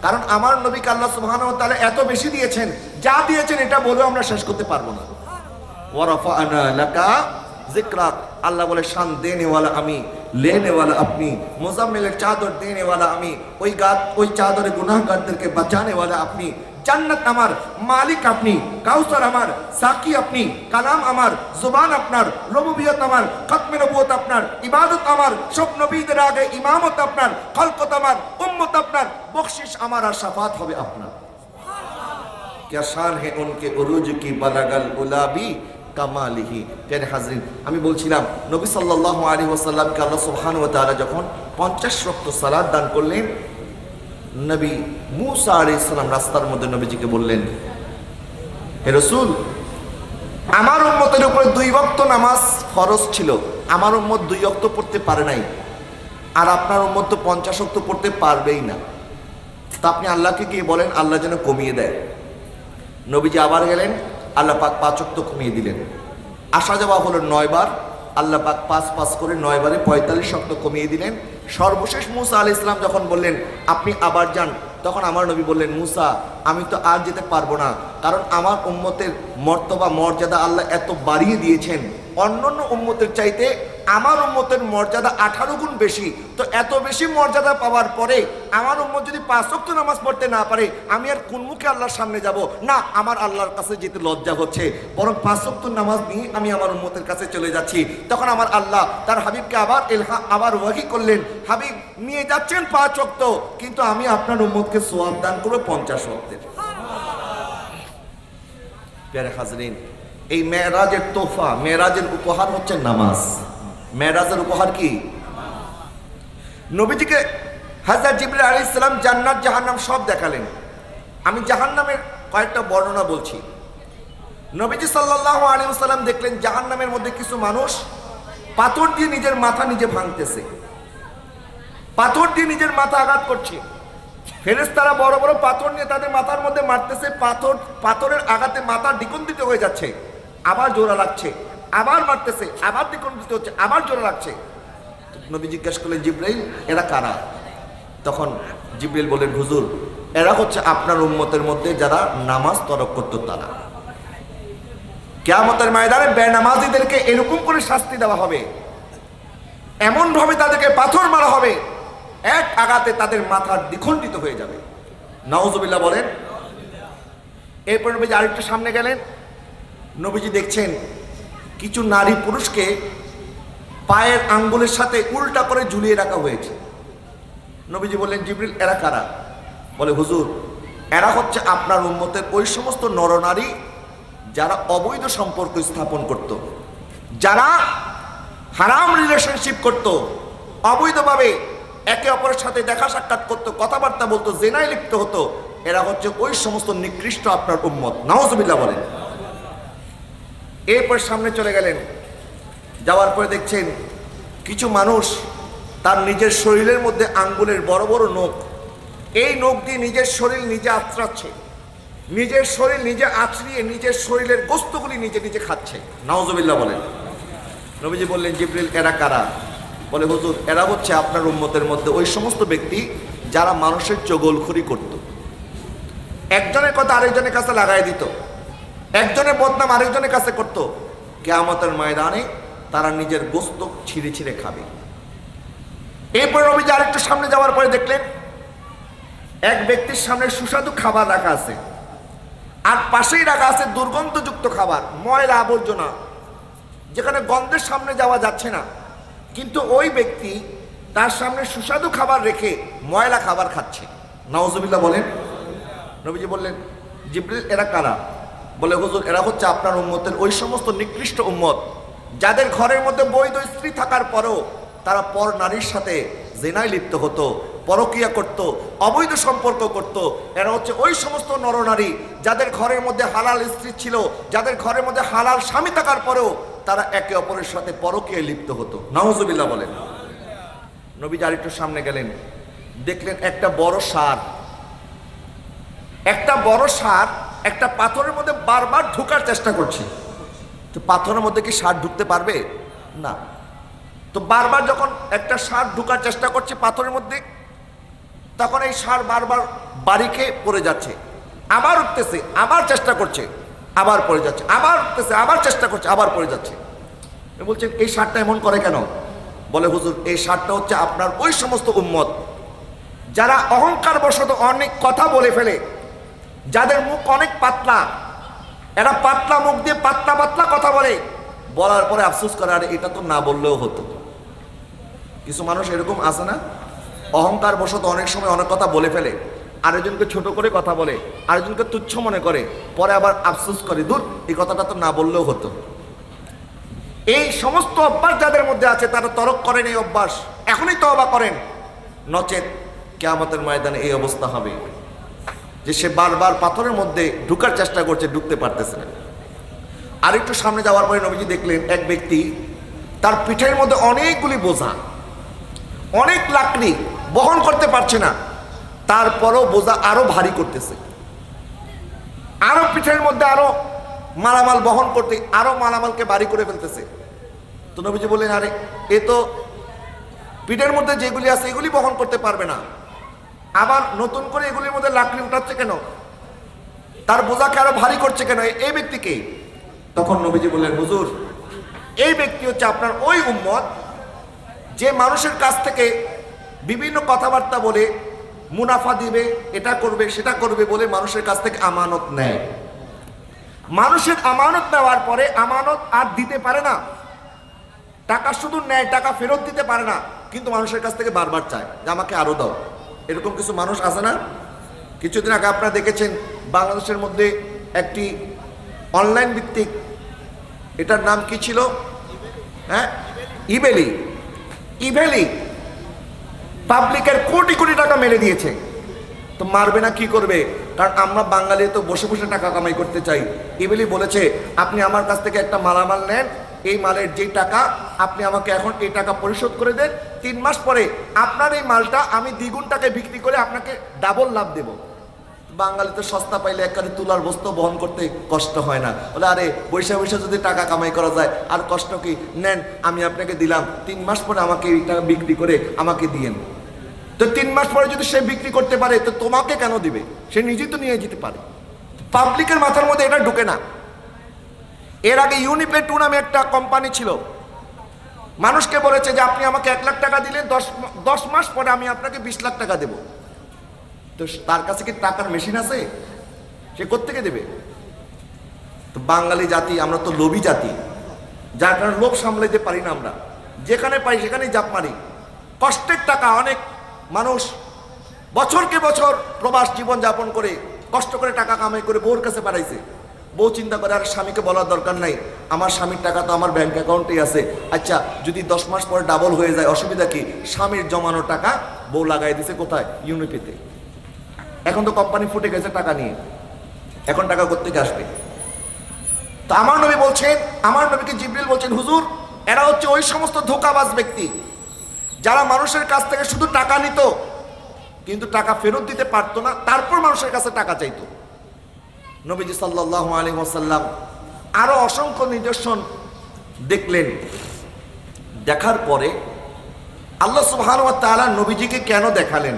কারণ আমার নবীকে আল্লাহ সুবহানাহু ওয়া তাআলা এত বেশি দিয়েছেন, যা দিয়েছেন এটা বলেও আমরা শেষ করতে পারবো না। ওয়া রাফা'না লাকা যিকরাক, আল্লাহ বলে শান দেনেওয়ালা আমি, লেনেওয়ালা আপনি, মুজাম্মিলের চাদর দেনেওয়ালা আমি, ওই চাদরে গুনাহগারদেরকে বাঁচানেওয়ালা আপনি, জান্নাত আমার মালিক আপনি, কাউসার আমার, সাকি আপনি, কালাম আমার, জুবান আপনার, রুবুবিয়ত আমার, খতমে নবুয়ত আপনার, ইবাদত আমার, সব নবীদের আগে ইমামত আপনার, খলকত আমার, উম্মত আপনার, বখশিশ আমার, আর শাফাত হবে আপনার। क्या शान है उनके उरूज की बलगल गुलाबी কামালিহি। প্রিয় হাজরিন, আমি বলছিলাম নবী সাল্লাল্লাহু আলাইহি ওয়াসাল্লামকে আল্লাহ সুবহানাহু ওয়া তাআলা যখন 50 ওয়াক্ত সালাত দান করলেন, নবী মূসা আলাইহিস সালাম রাস্তার মধ্যে নবীজিকে বললেন, হে রাসূল, আমার উম্মতের উপরে 2 ওয়াক্ত নামাজ ফরজ ছিল, আমার উম্মত 2 ওয়াক্ত পড়তে পারে নাই, আর আপনার উম্মত তো 50 ওয়াক্ত পড়তে পারবেই না, তা আপনি আল্লাহকে গিয়ে বলেন আল্লাহ যেন কমিয়ে দেয়। নবীজি আবার গেলেন, আল্লাহ পাক 5 ওয়াক্ত কমিয়ে দিলেন। আসা যাওয়া হলো 9 বার, আল্লাহ পাক 5 করে 9 বারে 45 ওয়াক্ত কমিয়ে দিলেন। সর্বশেষ মূসা আলাইহিস সালাম যখন বললেন আপনি আবার যান, তখন আমার নবী বললেন, মূসা আমি তো আর যেতে পারবো না, কারণ আমার উম্মতের মর্তবা মর্যাদা আল্লাহ এত বাড়িয়ে দিয়েছেন, অন্যান্য উম্মতের চাইতে আমার উম্মতের মর্যাদা 18 গুণ বেশি। তো এত বেশি মর্যাদা পাওয়ার পরে আমার উম্মত যদি 5 ওয়াক্ত নামাজ পড়তে না পারে, আমি আর কোন মুখে আল্লাহর সামনে যাব? না, আমার আল্লাহর কাছে যেতে লজ্জা হচ্ছে, বরং 5 ওয়াক্ত নামাজ নিয়ে আমি আমার উম্মতের কাছে চলে যাচ্ছি। তখন আমার আল্লাহ তার হাবিবকে আবার ওয়াহি করলেন, হাবিব নিয়ে যাচ্ছেন 5 ওয়াক্ত, কিন্তু আমি আপনার উম্মতকে সওয়াব দান করব 50 ওয়াক্তের। প্রিয় হাজরিন, এই মেরাজের তোহফা, মেরাজের উপহার হচ্ছে নামাজ। মেরাজের উপহার কি? নবীজিকে হযরত জিবরাইল আলাইহিস সালাম জান্নাত জাহান্নাম সব দেখালেন। আমি জাহান্নামের কয়েকটা বর্ণনা বলছি। নবীজি সাল্লাল্লাহু আলাইহি ওয়াসাল্লাম দেখলেন জাহান্নামের মধ্যে কিছু মানুষ পাথর দিয়ে নিজের মাথা নিজে ভাঙতেছে, পাথর দিয়ে নিজের মাথা আঘাত করছে। ফেরেশতারা বড় বড় পাথর নিয়ে তাদের মাথার মধ্যে মারতেছে, পাথরের আঘাতে মাথা দ্বিখণ্ডিত হয়ে যাচ্ছে, আবার জোড়া লাগছে, আবার মারতেছে, আবার দ্বিখণ্ডিত হচ্ছে, আবার জোড়া লাগছে। নবী জিজ্ঞেস করলেন, জিবরাইল এরা কারা? তখন জিবরাইল বলেন, হুজুর এরা হচ্ছে আপনার উম্মতের মধ্যে যারা নামাজ তরক করত তারা। কিয়ামতের ময়দানে বেনামাজীদেরকে এরকম করে শাস্তি দেওয়া হবে, এমন ভাবে তাদেরকে পাথর মারা হবে, এক আঘাতে তাদের মাথা দ্বিখণ্ডিত হয়ে যাবে। নাউজুবিল্লাহ বলেন। এরপর নবীজি আরেকটু সামনে গেলেন, নবীজি দেখছেন কিছু নারী পুরুষকে পায়ের আঙ্গুলের সাথে উল্টা করে ঝুলিয়ে রাখা হয়েছে। নবীজি বললেন, জিবরিল এরা কারা? বলে, হুজুর এরা হচ্ছে আপনার উম্মতের ওই সমস্ত নরনারী যারা অবৈধ সম্পর্ক স্থাপন করত, যারা হারাম রিলেশনশিপ করত, অবৈধভাবে একে অপরের সাথে দেখা সাক্ষাৎ করতো, কথাবার্তা বলতো, জেনায় লিপ্ত হতো। এরা হচ্ছে ওই সমস্ত নিকৃষ্ট আপনার উম্মত। নাউজুবিল্লাহ বলেন। এরপর সামনে চলে গেলেন, যাওয়ার পরে দেখছেন কিছু মানুষ তার নিজের শরীরের মধ্যে আঙ্গুলের বড় বড় নখ, এই নখ দিয়ে নিজের শরীর নিজে আঁচড়াচ্ছে, নিজের শরীর নিজে আঁচড়িয়ে নিজের শরীরের গোস্তগুলি নিজে নিজে খাচ্ছে। নাউজুবিল্লাহ বলেন। নবীজি বললেন, জিবরিল এরা কারা? বলে, হুজুর এরা হচ্ছে আপনার উম্মতের মধ্যে ওই সমস্ত ব্যক্তি যারা মানুষের চগলখড়ি করত, একজনের কথা আরেকজনের কাছে লাগাই দিত, একজনের বদনাম আরেকজনের কাছে করত। কিয়ামতের ময়দানে তারা নিজের গোস্ত ছিঁড়ে ছিঁড়ে খাবে। এরপর নবীজি আরেকটু সামনে যাওয়ার পরে দেখলেন এক ব্যক্তির সামনে সুস্বাদু খাবার রাখা আছে, আর পাশেই রাখা আছে দুর্গন্ধযুক্ত খাবার, ময়লা আবর্জনা, যেখানে গন্ধের সামনে যাওয়া যাচ্ছে না, কিন্তু ওই ব্যক্তি তার সামনে সুস্বাদু খাবার রেখে ময়লা খাবার খাচ্ছে। নাউজুবিল্লাহ বলেন। নবীজি বললেন, জিবরিল এরা কারা? বলে, হুজুর এরা হচ্ছে আপনার উম্মতের ওই সমস্ত নিকৃষ্ট উম্মত যাদের ঘরের মধ্যে বৈধ স্ত্রী থাকার পরেও তারা পর নারীর সাথে জেনায় লিপ্ত হতো, পরকিয়া করত, অবৈধ সম্পর্ক করত। এরা হচ্ছে ওই সমস্ত নরনারী যাদের ঘরের মধ্যে হালাল স্ত্রী ছিল, যাদের ঘরের মধ্যে হালাল স্বামী থাকার পরেও তারা একে অপরের সাথে পরকীয়ায় লিপ্ত হতো। নাউজুবিল্লাহ বলেন। নবীজি আরেকটু সামনে গেলেন, দেখলেন একটা বড় ষাঁড়, একটা পাথরের মধ্যে বারবার ঢোকার চেষ্টা করছে। তো পাথরের মধ্যে কি ষাঁড় ঢুকতে পারবে? না। তো বারবার যখন একটা ষাঁড় ঢোকার চেষ্টা করছে পাথরের মধ্যে, তখন এই ষাঁড় বারবার বাড়ি খেয়ে পড়ে যাচ্ছে, আবার উঠতেছে, আবার চেষ্টা করছে, আবার পড়ে যাচ্ছে, আবার উঠতেছে, আবার চেষ্টা করছে, আবার পড়ে যাচ্ছে। বলছেন এই ষাঁড়টা এমন করে কেন? বলে হুজুর এই ষাঁড়টা হচ্ছে আপনার ওই সমস্ত উম্মত যারা অহংকার বশত অনেক কথা বলে ফেলে, যাদের মুখ অনেক পাতলা, এরা পাতলা মুখ দিয়ে পাতলা পাতলা কথা বলে, বলার পরে আফসোস করে আর এটা তো না বললেও হতো। কিছু মানুষ এরকম আছে না, অহংকার বশত অনেক সময় অনেক কথা বলে ফেলে, আরেকজনকে ছোট করে কথা বলে, আরেকজনকে তুচ্ছ মনে করে, পরে আবার আফসোস করে দূর এই কথাটা তো না বললেও হতো। এই সমস্ত অভ্যাস যাদের মধ্যে আছে তারা তরক করেন এই অভ্যাস, এখনই তওবা করেন, নচেত কিয়ামতের ময়দানে এই অবস্থা হবে যে সে বারবার পাথরের মধ্যে ঢুকার চেষ্টা করছে, ঢুকতে পারতেছে না। আর একটু সামনে যাওয়ার পরে নবীজি দেখলেন এক ব্যক্তি, তার পিঠের মধ্যে অনেকগুলি বোঝা, অনেক লাকড়ি বহন করতে পারছে না, তারপরও বোঝা আরো ভারী করতেছে, আরো পিঠের মধ্যে আরো মালামাল বহন করতে, আরো মালামালকে ভারী করে ফেলতেছে। তো নবীজি বললেন আরে এ তো পিঠের মধ্যে যেগুলি আছে এগুলি বহন করতে পারবে না, আবার নতুন করে এগুলির মধ্যে লাকড়ি উঠাচ্ছে কেন, তার বোঝাকে আরো ভারী করছে কেন, এই ব্যক্তিকে? তখন নবীজি বললেন হুজুর এই ব্যক্তি হচ্ছে আপনার ওই উম্মত যে মানুষের কাছ থেকে বিভিন্ন কথাবার্তা বলে মুনাফা দিবে, এটা করবে সেটা করবে বলে মানুষের কাছ থেকে আমানত নেয়। মানুষের আমানত নেওয়ার পরে আমানত আর দিতে পারে না, টাকা শুধু নেয়, টাকা ফেরত দিতে পারে না, কিন্তু মানুষের কাছ থেকে বারবার চায় যে আমাকে আরো দাও। এরকম কিছু মানুষ আছে না? কিছুদিন আগে আপনারা দেখেছেন বাংলাদেশের মধ্যে একটি অনলাইন ভিত্তিক, এটার নাম কি ছিল? হ্যাঁ, ইভেলি। ইভেলি পাবলিকের কোটি কোটি টাকা মেরে দিয়েছে। তো মারবে না কি করবে? কারণ আমরা বাঙালি তো বসে বসে টাকা কামাই করতে চাই। ইভেলি বলেছে আপনি আমার কাছ থেকে একটা মালামাল নেন, এই মালের যে টাকা আপনি আমাকে এখন এই টাকা পরিশোধ করে দেন, 3 মাস পরে আপনার এই মালটা আমি দ্বিগুণ টাকায় বিক্রি করে আপনাকে ডাবল লাভ দেব। বাঙালি তো সস্তা পাইলে একবারে তুলার বস্তু বহন করতে কষ্ট হয় না, বলে আরে বৈশা বৈশা যদি টাকা কামাই করা যায় আর কষ্ট কি, নেন আমি আপনাকে দিলাম, 3 মাস পরে আমাকে এই টাকা বিক্রি করে আমাকে দিয়েন। তো 3 মাস পরে যদি সে বিক্রি করতে পারে তো তোমাকে কেন দিবে? সে নিজেই তো নিয়ে যেতে পারে। পাবলিকের মাথার মধ্যে এটা ঢুকে না। এর আগে ইউনিপে টু নামে একটা কোম্পানি ছিল, মানুষকে বলেছে যে আপনি আমাকে 1 লাখ টাকা দিলেন, 10 মাস পরে আমি আপনাকে 20 লাখ টাকা দেব। তো তার কাছে কি টাকার মেশিন আছে? সে কোত্থেকে দেবে? তো বাঙালি জাতি আমরা তো লোভী জাতি, যার কারণে লোভ সামলাইতে পারি না। আমরা যেখানে পাই সেখানেই জাপ মারি। কষ্টের টাকা, অনেক মানুষ বছরকে বছর প্রবাস জীবন যাপন করে কষ্ট করে টাকা কামাই করে বউর কাছে পাঠাইছে। বউ চিন্তা করে আর স্বামীকে বলার দরকার নাই, আমার স্বামীর টাকা তো আমার ব্যাংক অ্যাকাউন্টেই আছে, আচ্ছা যদি 10 মাস পরে ডাবল হয়ে যায় অসুবিধা কি? স্বামীর জমানো টাকা বউ লাগাই দিছে কোথায়? ইউনিপেতে। এখন তো কোম্পানি ফুটে গেছে টাকা নিয়ে, এখন টাকা কোত্থেকে আসবে? তো আমার নবী বলছেন, আমার নবীকে জিবরিল বলছেন হুজুর এরা হচ্ছে ওই সমস্ত ধোঁকাবাজ ব্যক্তি যারা মানুষের কাছ থেকে শুধু টাকা নিত কিন্তু টাকা ফেরত দিতে পারতো না, তারপর মানুষের কাছে টাকা চাইতো। নবীজি সাল্লাল্লাহু আলাইহি ওয়াসাল্লাম আরো অসংখ্য নিদর্শন দেখলেন। দেখার পরে আল্লাহ সুবহানাহু ওয়া তাআলা নবীজিকে কেন দেখালেন?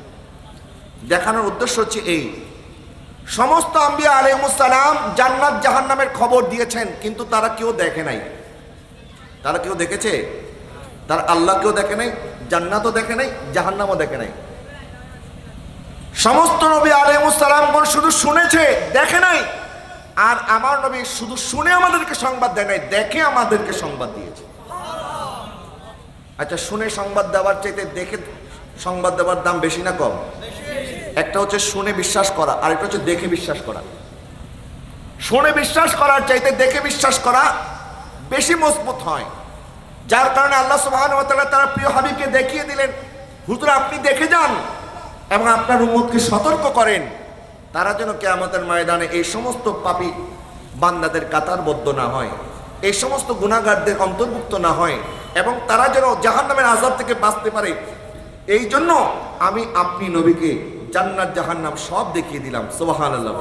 দেখানোর উদ্দেশ্য হচ্ছে এই, সমস্ত আম্বিয়া আলাইহিমুস সালাম জান্নাত জাহান্নামের খবর দিয়েছেন কিন্তু তারা কেউ দেখে নাই। তারা কেউ দেখেছে? তার আল্লাহকেও দেখে নাই, জান্নাতও দেখে নাই, জাহান্নামও দেখে নাই। সমস্ত নবী আলাইহিমুস সালামগণ শুধু শুনেছে, দেখে নাই। আর আমার নবী শুধু শুনে আমাদেরকে সংবাদ দেয় নাই, দেখে আমাদেরকে সংবাদ দিয়েছে। আচ্ছা, শুনে সংবাদ দেওয়ার চাইতে দেখে সংবাদ দেওয়ার দাম বেশি না কম? একটা হচ্ছে শুনে বিশ্বাস করা, আর একটা হচ্ছে দেখে বিশ্বাস করা। শুনে বিশ্বাস করার চাইতে দেখে বিশ্বাস করা বেশি মজবুত হয়। যার কারণে আল্লাহ সুবহানাহু ওয়া তাআলা তার প্রিয় হাবিবকে দেখিয়ে দিলেন, হুজুর আপনি দেখে যান এবং আপনার উম্মতকে সতর্ক করেন, তারা যেন কিয়ামতের ময়দানে এই সমস্ত পাপী বান্দাদের কাতারবদ্ধ না হয়, এই সমস্ত গুনাহগারদের অন্তর্ভুক্ত না হয়, এবং তারা যেন জাহান্নামের আযাব থেকে বাঁচতে পারে। এই জন্য আমি আপনি নবীকে জান্নাত জাহান্নাম সব দেখিয়ে দিলাম। সুবহানাল্লাহ।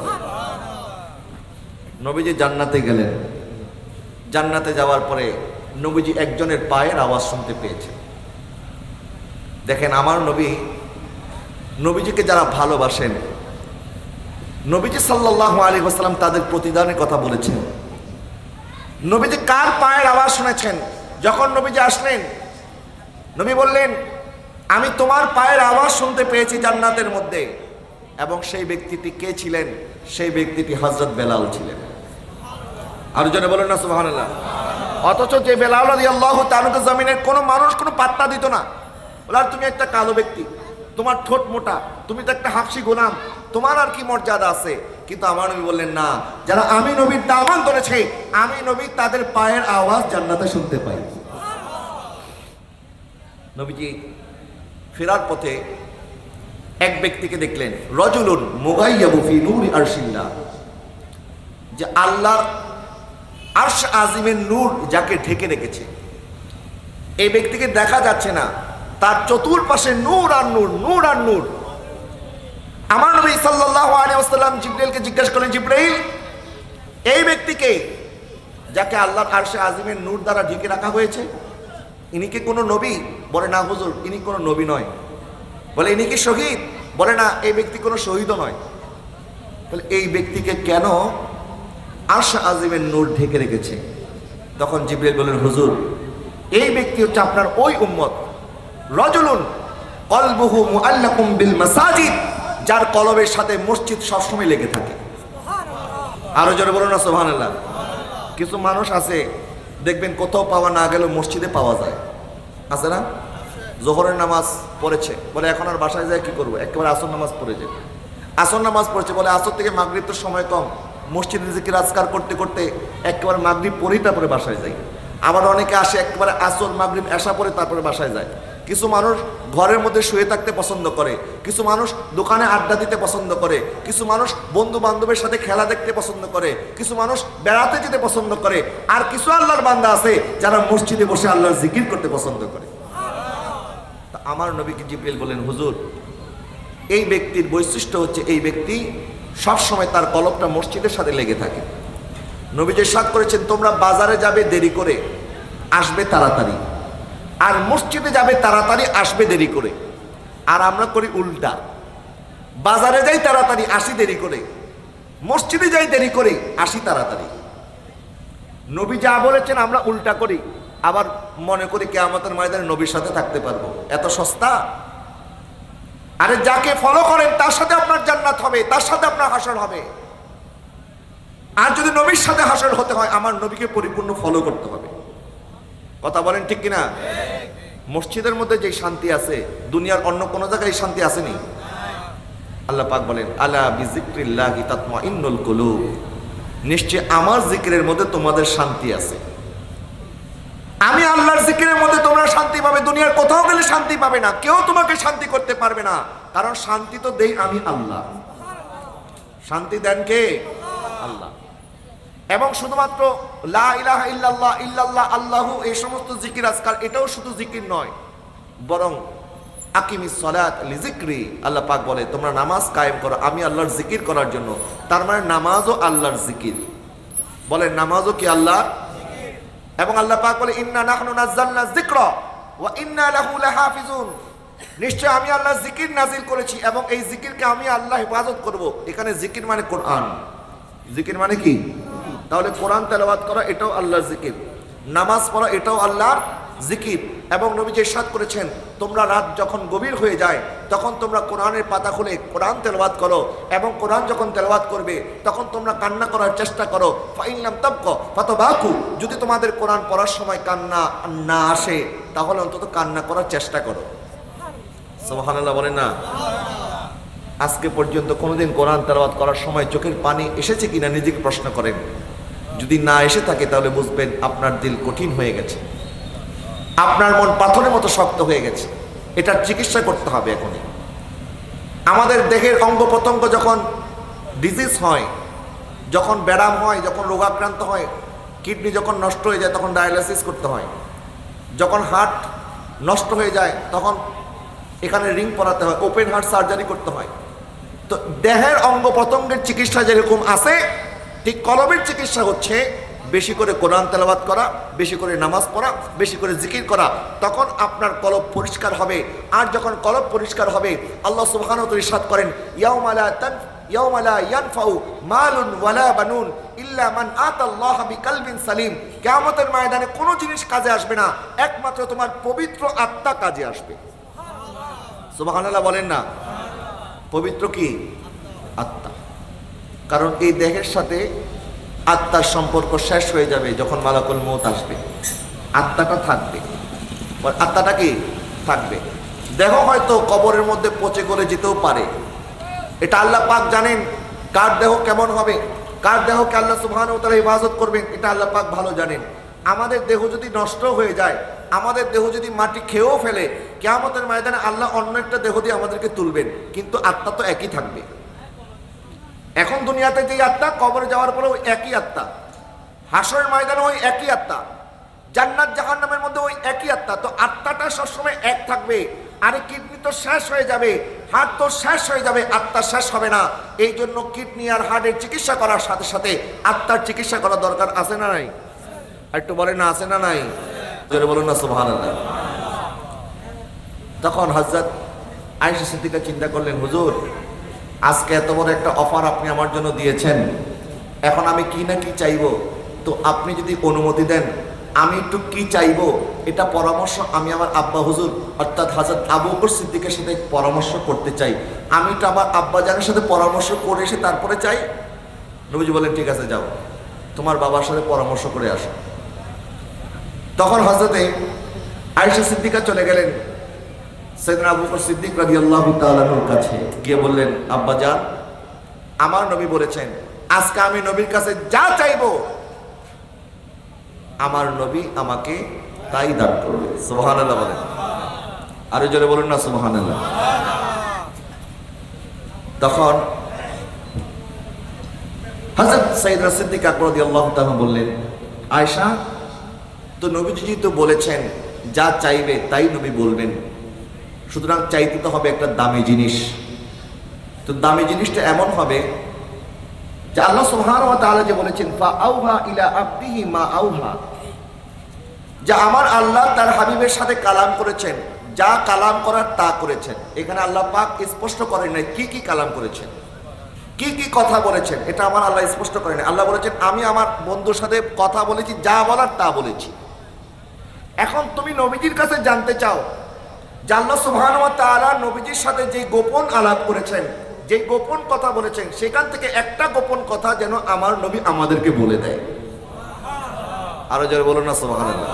নবীজি জান্নাতে গেলেন। জান্নাতে যাওয়ার পরে নবীজি একজনের পায়ের আওয়াজ শুনতে পেয়েছে। দেখেন, আমার নবী নবীজিকে যারা ভালোবাসেন, নবীজি সাল্লাল্লাহু আলাইহি ওয়াসাল্লাম তাদের প্রতিদানের কথা বলেছেন। নবীজি কার পায়ের আওয়াজ শুনেছেন? যখন নবীজি আসলেন, নবী বললেন, আমি তোমার পায়ের আওয়াজ শুনতে পেয়েছি জান্নাতের মধ্যে। এবং সেই ব্যক্তিটি কে ছিলেন? সেই ব্যক্তিটি হযরত বেলাল ছিলেন। আর জনে বলেন না সুবহানাল্লাহ। অথচ যে বেলাল রাদিয়াল্লাহু তাআলা জমিনের কোনো মানুষ কোনো পাত্তা দিত না। বলে, তুমি একটা কালো ব্যক্তি, তোমার ঠোঁট মোটা, তুমি তো একটা হাফসি গোলাম, তোমার আর কি মর্যাদা আছে? কিন্তু আমার নবী বললেন, না, যারা আমি নবীর দামান ধরেছে, আমি নবী তাদের পায়ের আওয়াজ জান্নাতে শুনতে পাই। নবীজি ফেরার পথে এক ব্যক্তিকে দেখলেন, রজুলুন মুগাইয়াবু ফি নূরি আরশিল্লাহ, যে আল্লাহর আরশ আজিমের নূর যাকে ঢেকে রেখেছে। এই ব্যক্তিকে দেখা যাচ্ছে না, তার চতুর্পাশে নূর আর নূর, নূর আর নূর। আমার নবী সাল্লাল্লাহু আলাইহি ওয়াসাল্লাম জিবরাইলকে জিজ্ঞাসা করলেন, জিবরাইল, এই ব্যক্তিকে যাকে আল্লাহর আরশে আজিমের নূর দ্বারা ঢেকে রাখা হয়েছে, ইনি কি কোনো নবী? বলে, না হুজুর, ইনি কোনো নবী নয়। বলে, ইনি কি শহীদ? বলে, না, এই ব্যক্তি কোনো শহীদও নয়। বলে, এই ব্যক্তিকে কেন আরশ আজিমের নূর ঢেকে রেখেছে? তখন জিবরাইল বলেন, হুজুর, এই ব্যক্তি হচ্ছে আপনার ওই উম্মত, রজুলুন কলবুহু মুআল্লাকুম বিল মাসাজিদ, যার কলবের সাথে মসজিদ সবসময় লেগে থাকে। আরো জোরে বলুন না সুবহানাল্লাহ। কিছু মানুষ আছে, দেখবেন কোথাও পাওয়া না গেলেও মসজিদে পাওয়া যায়, আছে না? জোহরের নামাজ পড়েছে, বলে এখন আর বাসায় যায় কি করবো, একেবারে আসর নামাজ পড়ে যায়। আসর নামাজ পড়ছে, বলে আসর থেকে মাগরিব তো সময় কম, মসজিদে জিকির আজকার করতে করতে একেবারে মাগরিব পড়েই তারপরে বাসায় যায়। আবার অনেকে আসে একেবারে আসর মাগরিব এশা পড়ে তারপরে বাসায় যায়। কিছু মানুষ ঘরের মধ্যে শুয়ে থাকতে পছন্দ করে, কিছু মানুষ দোকানে আড্ডা দিতে পছন্দ করে, কিছু মানুষ বন্ধু বান্ধবের সাথে খেলা দেখতে পছন্দ করে, কিছু মানুষ বেড়াতে যেতে পছন্দ করে, আর কিছু আল্লাহর বান্দা আছে যারা মসজিদে বসে আল্লাহর জিকির করতে পছন্দ করে। তা আমার নবীকে জিবরিল বলেন, হুজুর, এই ব্যক্তির বৈশিষ্ট্য হচ্ছে এই ব্যক্তি সবসময় তার কলবটা মসজিদের সাথে লেগে থাকে। নবীজি ইরশাদ করেছেন, তোমরা বাজারে যাবে দেরি করে, আসবে তাড়াতাড়ি, আর মসজিদে যাবে তাড়াতাড়ি, আসবে দেরি করে। আর আমরা করি উল্টা, বাজারে যাই তাড়াতাড়ি, আসি দেরি করে, মসজিদে যাই দেরি করে, আসি তাড়াতাড়ি। নবী যা বলেছেন আমরা উল্টা করি, আবার মনে করি কিয়ামতের ময়দানে নবীর সাথে থাকতে পারবো। এত সস্তা? আরে যাকে ফলো করেন তার সাথে আপনার জান্নাত হবে, তার সাথে আপনার হাসর হবে। আর যদি নবীর সাথে হাসর হতে হয়, আমার নবীকে পরিপূর্ণ ফলো করতে হবে। কথা বলেন ঠিক কিনা? মসজিদের মধ্যে যে শান্তি আছে, দুনিয়ার অন্য কোনো জায়গায় শান্তি আসেনি। আল্লাহ পাক বলেন, আলা বিযিকরিল্লাহি তাতমাইন্নুল কুলুব, নিশ্চয় আমার জিকিরের মধ্যে তোমাদের শান্তি আছে। আমি আল্লাহর জিকিরের মধ্যে তোমরা শান্তি পাবে, দুনিয়ার কোথাও গেলে শান্তি পাবে না, কেউ তোমাকে শান্তি করতে পারবে না, কারণ শান্তি তো দেই আমি আল্লাহ। শান্তি দেন কে? আল্লাহ। এবং শুধুমাত্র লা ইলাহা ইল্লাল্লাহ, ইল্লাল্লাহ, আল্লাহু, এই সমস্ত জিকির আজকাল, এটাও শুধু জিকির নয়, বরং আকিমিস সালাত লিযিকরি, আল্লাহ পাক বলে তোমরা নামাজ কায়েম করো আমি আল্লাহর জিকির করার জন্য। তার মানে নামাজও আল্লাহর জিকির। বলেন নামাজও কি আল্লাহ? এবং আল্লাহ পাক বলে, ইন্না নাহনু নাযালনা যিকরা ওয়া ইন্না লাহু লাহাফিজুন, নিশ্চয় আমি আল্লাহ জিকির নাজিল করেছি এবং এই জিকিরকে আমি আল্লাহ হেফাজত করব। এখানে জিকির মানে কোরআন। জিকির মানে কি? তাহলে কোরআন তেলাওয়াত করা এটাও আল্লাহর জিকির, নামাজ পড়া এটাও আল্লাহর জিকির। এবং নবীজি ইরশাদ করেছেন, তোমরা রাত যখন গভীর হয়ে যায় তখন তোমরা কোরআনের পাতা খুলে কোরআন তেলাওয়াত করো, এবং কোরআন যখন তেলাওয়াত করবে তখন তোমরা কান্না করার চেষ্টা করো। ফাইন লাম তাবকা ফাতাবাকু, যদি তোমাদের কোরআন পড়ার সময় কান্না না আসে তাহলে অন্তত কান্না করার চেষ্টা করো। সুবহানাল্লাহ বলেন না? আজকে পর্যন্ত কোনোদিন কোরআন তেলাওয়াত করার সময় চোখের পানি এসেছে কিনা নিজেকে প্রশ্ন করেন। যদি না এসে থাকে তাহলে বুঝবেন আপনার দিল কঠিন হয়ে গেছে, আপনার মন পাথরের মতো শক্ত হয়ে গেছে। এটার চিকিৎসা করতে হবে এখনই। আমাদের দেহের অঙ্গ প্রত্যঙ্গ যখন ডিজিজ হয়, যখন ব্যারাম হয়, যখন রোগাক্রান্ত হয়, কিডনি যখন নষ্ট হয়ে যায় তখন ডায়ালাইসিস করতে হয়, যখন হার্ট নষ্ট হয়ে যায় তখন এখানে রিং পরাতে হয়, ওপেন হার্ট সার্জারি করতে হয়। তো দেহের অঙ্গ প্রত্যঙ্গের চিকিৎসা যেরকম আছে, ঠিক কলবের চিকিৎসা হচ্ছে বেশি করে কোরআন তেলাওয়াত করা, বেশি করে নামাজ পড়া, বেশি করে জিকির করা, তখন আপনার কলব পরিষ্কার হবে। আর যখন কলব পরিষ্কার হবে, আল্লাহ সুবহানাহু ওয়া তাআলা ইরশাদ করেন, ইয়াউমা লা ইয়ানফাউ মালুন ওয়ালা বানুন ইল্লা মান আতাল্লাহা বিকালবিন সালিম। কিয়ামতের ময়দানে কোনো জিনিস কাজে আসবে না, একমাত্র তোমার পবিত্র আত্মা কাজে আসবে। সুবহানাল্লাহ বলেন না? পবিত্র কি? আত্মা। কারণ এই দেহের সাথে আত্মার সম্পর্ক শেষ হয়ে যাবে যখন মালাকুল মউত আসবে। আত্মাটা থাকবে। আত্মাটা কি থাকবে? দেহ হয়তো কবরের মধ্যে পচে গলে যেতেও পারে, এটা আল্লাহ পাক জানেন। কার দেহ কেমন হবে, কার দেহকে আল্লাহ সুবহানাহু ওয়া তাআলা হেফাজত করবেন, এটা আল্লাহ পাক ভালো জানেন। আমাদের দেহ যদি নষ্ট হয়ে যায়, আমাদের দেহ যদি মাটি খেয়েও ফেলে, কিয়ামতের ময়দানে আল্লাহ অন্য একটা দেহ দিয়ে আমাদেরকে তুলবেন, কিন্তু আত্মা তো একই থাকবে। এখন দুনিয়াতে যে আত্মা, কবরে যাওয়ার পরে ওই একই আত্মা, হাসরের ময়দানে ওই একই আত্মা, জান্নাত জাহান্নামের মধ্যে ওই একই আত্মা। তো আত্মাটা সবসময় এক থাকবে। আরে কিডনি তো শেষ হয়ে যাবে, হার্ট তো শেষ হয়ে যাবে, আত্মা শেষ হবে না। এই জন্য কিডনি আর হার্টের চিকিৎসা করার সাথে সাথে আত্মার চিকিৎসা করা দরকার আছে না নাই? একটু বলেন না, আছে না নাই? জোরে বলুন না সুবহানাল্লাহ। তখন হযরত আয়েশা সিদ্দিকা চিন্তা করলেন, হুজুর আজকে এত বড় একটা অফার আপনি আমার জন্য দিয়েছেন, এখন আমি কি না কি চাইবো, তো আপনি যদি অনুমতি দেন আমি একটু কি চাইবো, এটা পরামর্শ আমি আমার আব্বা হুজুর অর্থাৎ হযরত আবু বকর সিদ্দিকের সাথে পরামর্শ করতে চাই। আমি তো আমার আব্বা জানের সাথে পরামর্শ করে এসে তারপরে চাই। নবীজি বলেন, ঠিক আছে যাও, তোমার বাবার সাথে পরামর্শ করে আসো। তখন হযরতে আয়েশা সিদ্দিকা চলে গেলেন সাইয়েদনা আবু বকর সিদ্দিক রাদিয়াল্লাহু তাআলা আনহুর কাছে, গিয়ে বললেন, আব্বা জান, আমার নবী বলেছেন আজকে আমি নবীর কাছে যা চাইবো আমার নবী আমাকে তাই দান করবে। সুবহানাল্লাহ বলেন, আরো জোরে বলুন না সুবহানাল্লাহ। তখন হযরত সাইয়েদনা সিদ্দিক আকবর রাদিয়াল্লাহু তাআলা বললেন, আয়েশা, তো নবীজি তো বলেছেন যা চাইবে তাই নবী বলবেন, সুতরাং চাইতে তো হবে একটা দামি জিনিস। তো দামি জিনিসটা এমন হবে যে আল্লাহ সুবহানাহু ওয়া তাআলা যে বলেছেন, ফাআউহা ইলা আবদিহি মা আউহা, যে আমার আল্লাহ তার হাবিবের সাথে কালাম করেছেন, যা কালাম করার তা করেছেন। এখানে আল্লাহ পাক স্পষ্ট করেন নাই কি কি কালাম করেছেন, কি কি কথা বলেছেন, এটা আমার আল্লাহ স্পষ্ট করেন। আল্লাহ বলেছেন আমি আমার বন্ধুর সাথে কথা বলেছি, যা বলার তা বলেছি। এখন তুমি নবীজির কাছে জানতে চাও যে আল্লাহ সুবহানাহু ওয়া তাআলা নবীজির সাথে যে গোপন আলাপ করেছেন, যে গোপন কথা বলেছেন, সেখান থেকে একটা গোপন কথা যেন আমার নবী আমাদেরকে বলে দেয়। আরো যারা বলুন না সুবহানাল্লাহ।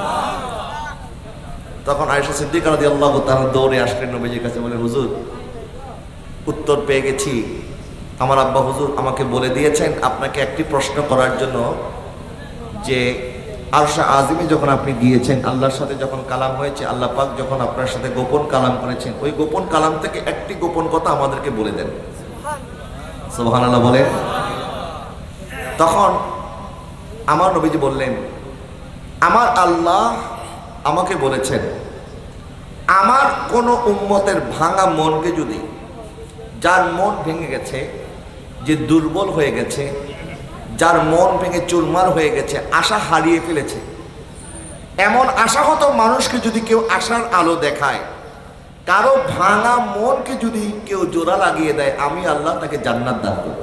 তখন আয়েশা সিদ্দিকা রাদিয়াল্লাহু তাআলা দৌড়ে আসলেন নবীজির কাছে, বলে, হুজুর উত্তর পেয়ে গেছি, আমার আব্বা হুজুর আমাকে বলে দিয়েছেন আপনাকে একটি প্রশ্ন করার জন্য, যে আরশে আজিমে যখন আপনি গিয়েছেন, আল্লাহর সাথে যখন কালাম হয়েছে, আল্লাহ পাক যখন আপনার সাথে গোপন কালাম করেছেন, ওই গোপন কালাম থেকে একটি গোপন কথা আমাদেরকে বলে দেন। সুবহানাল্লাহ বলেন। তখন আমার নবীজি বললেন, আমার আল্লাহ আমাকে বলেছেন আমার কোন উম্মতের ভাঙা মনকে যদি, যার মন ভেঙে গেছে, যে দুর্বল হয়ে গেছে, যার মন ভেঙে চুরমার হয়ে গেছে, আশা হারিয়ে ফেলেছে, এমন আশাহত মানুষকে যদি কেউ আশার আলো দেখায়, কারো ভাঙা মনকে যদি কেউ জোড়া লাগিয়ে দেয়, আমি আল্লাহ তাকে জান্নাত দান করব।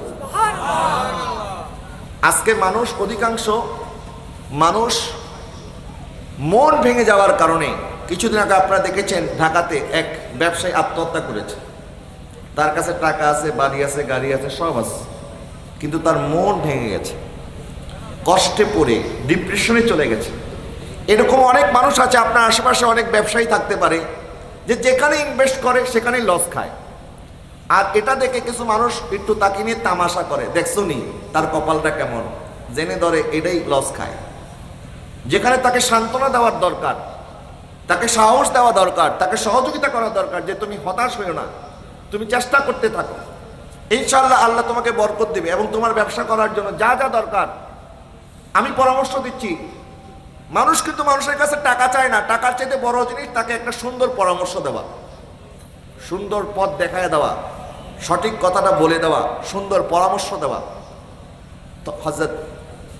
আজকে মানুষ, অধিকাংশ মানুষ মন ভেঙে যাওয়ার কারণে, কিছুদিন আগে আপনারা দেখেছেন ঢাকাতে এক ব্যবসায়ী আত্মহত্যা করেছে। তার কাছে টাকা আছে, বাড়ি আছে, গাড়ি আছে, সব আছে, কিন্তু তার মন ভেঙে গেছে, কষ্টে পড়ে ডিপ্রেশনে চলে গেছে। এরকম অনেক মানুষ আছে, আপনার আশেপাশে অনেক ব্যবসায়ী থাকতে পারে যে যেখানে ইনভেস্ট করে সেখানেই লস খায়। আর এটা দেখে কিছু মানুষ একটু তাকে নিয়ে তামাশা করে, দেখছো নি তার কপালটা কেমন, জেনে ধরে এটাই লস খায়। যেখানে তাকে সান্ত্বনা দেওয়ার দরকার, তাকে সাহস দেওয়া দরকার, তাকে সহযোগিতা করা দরকার, যে তুমি হতাশ হয়েও না, তুমি চেষ্টা করতে থাকো, ইনশাআল্লাহ আল্লাহ তোমাকে বরকত দেবে এবং তোমার ব্যবসা করার জন্য যা যা দরকার আমি পরামর্শ দিচ্ছি। মানুষ কিন্তু মানুষের কাছে টাকা চায় না, টাকার চাইতে বড় জিনিস তাকে একটা সুন্দর পরামর্শ দেওয়া, সুন্দর পথ দেখায় দেওয়া, সঠিক কথাটা বলে দেওয়া, সুন্দর পরামর্শ দেওয়া। তো হযরত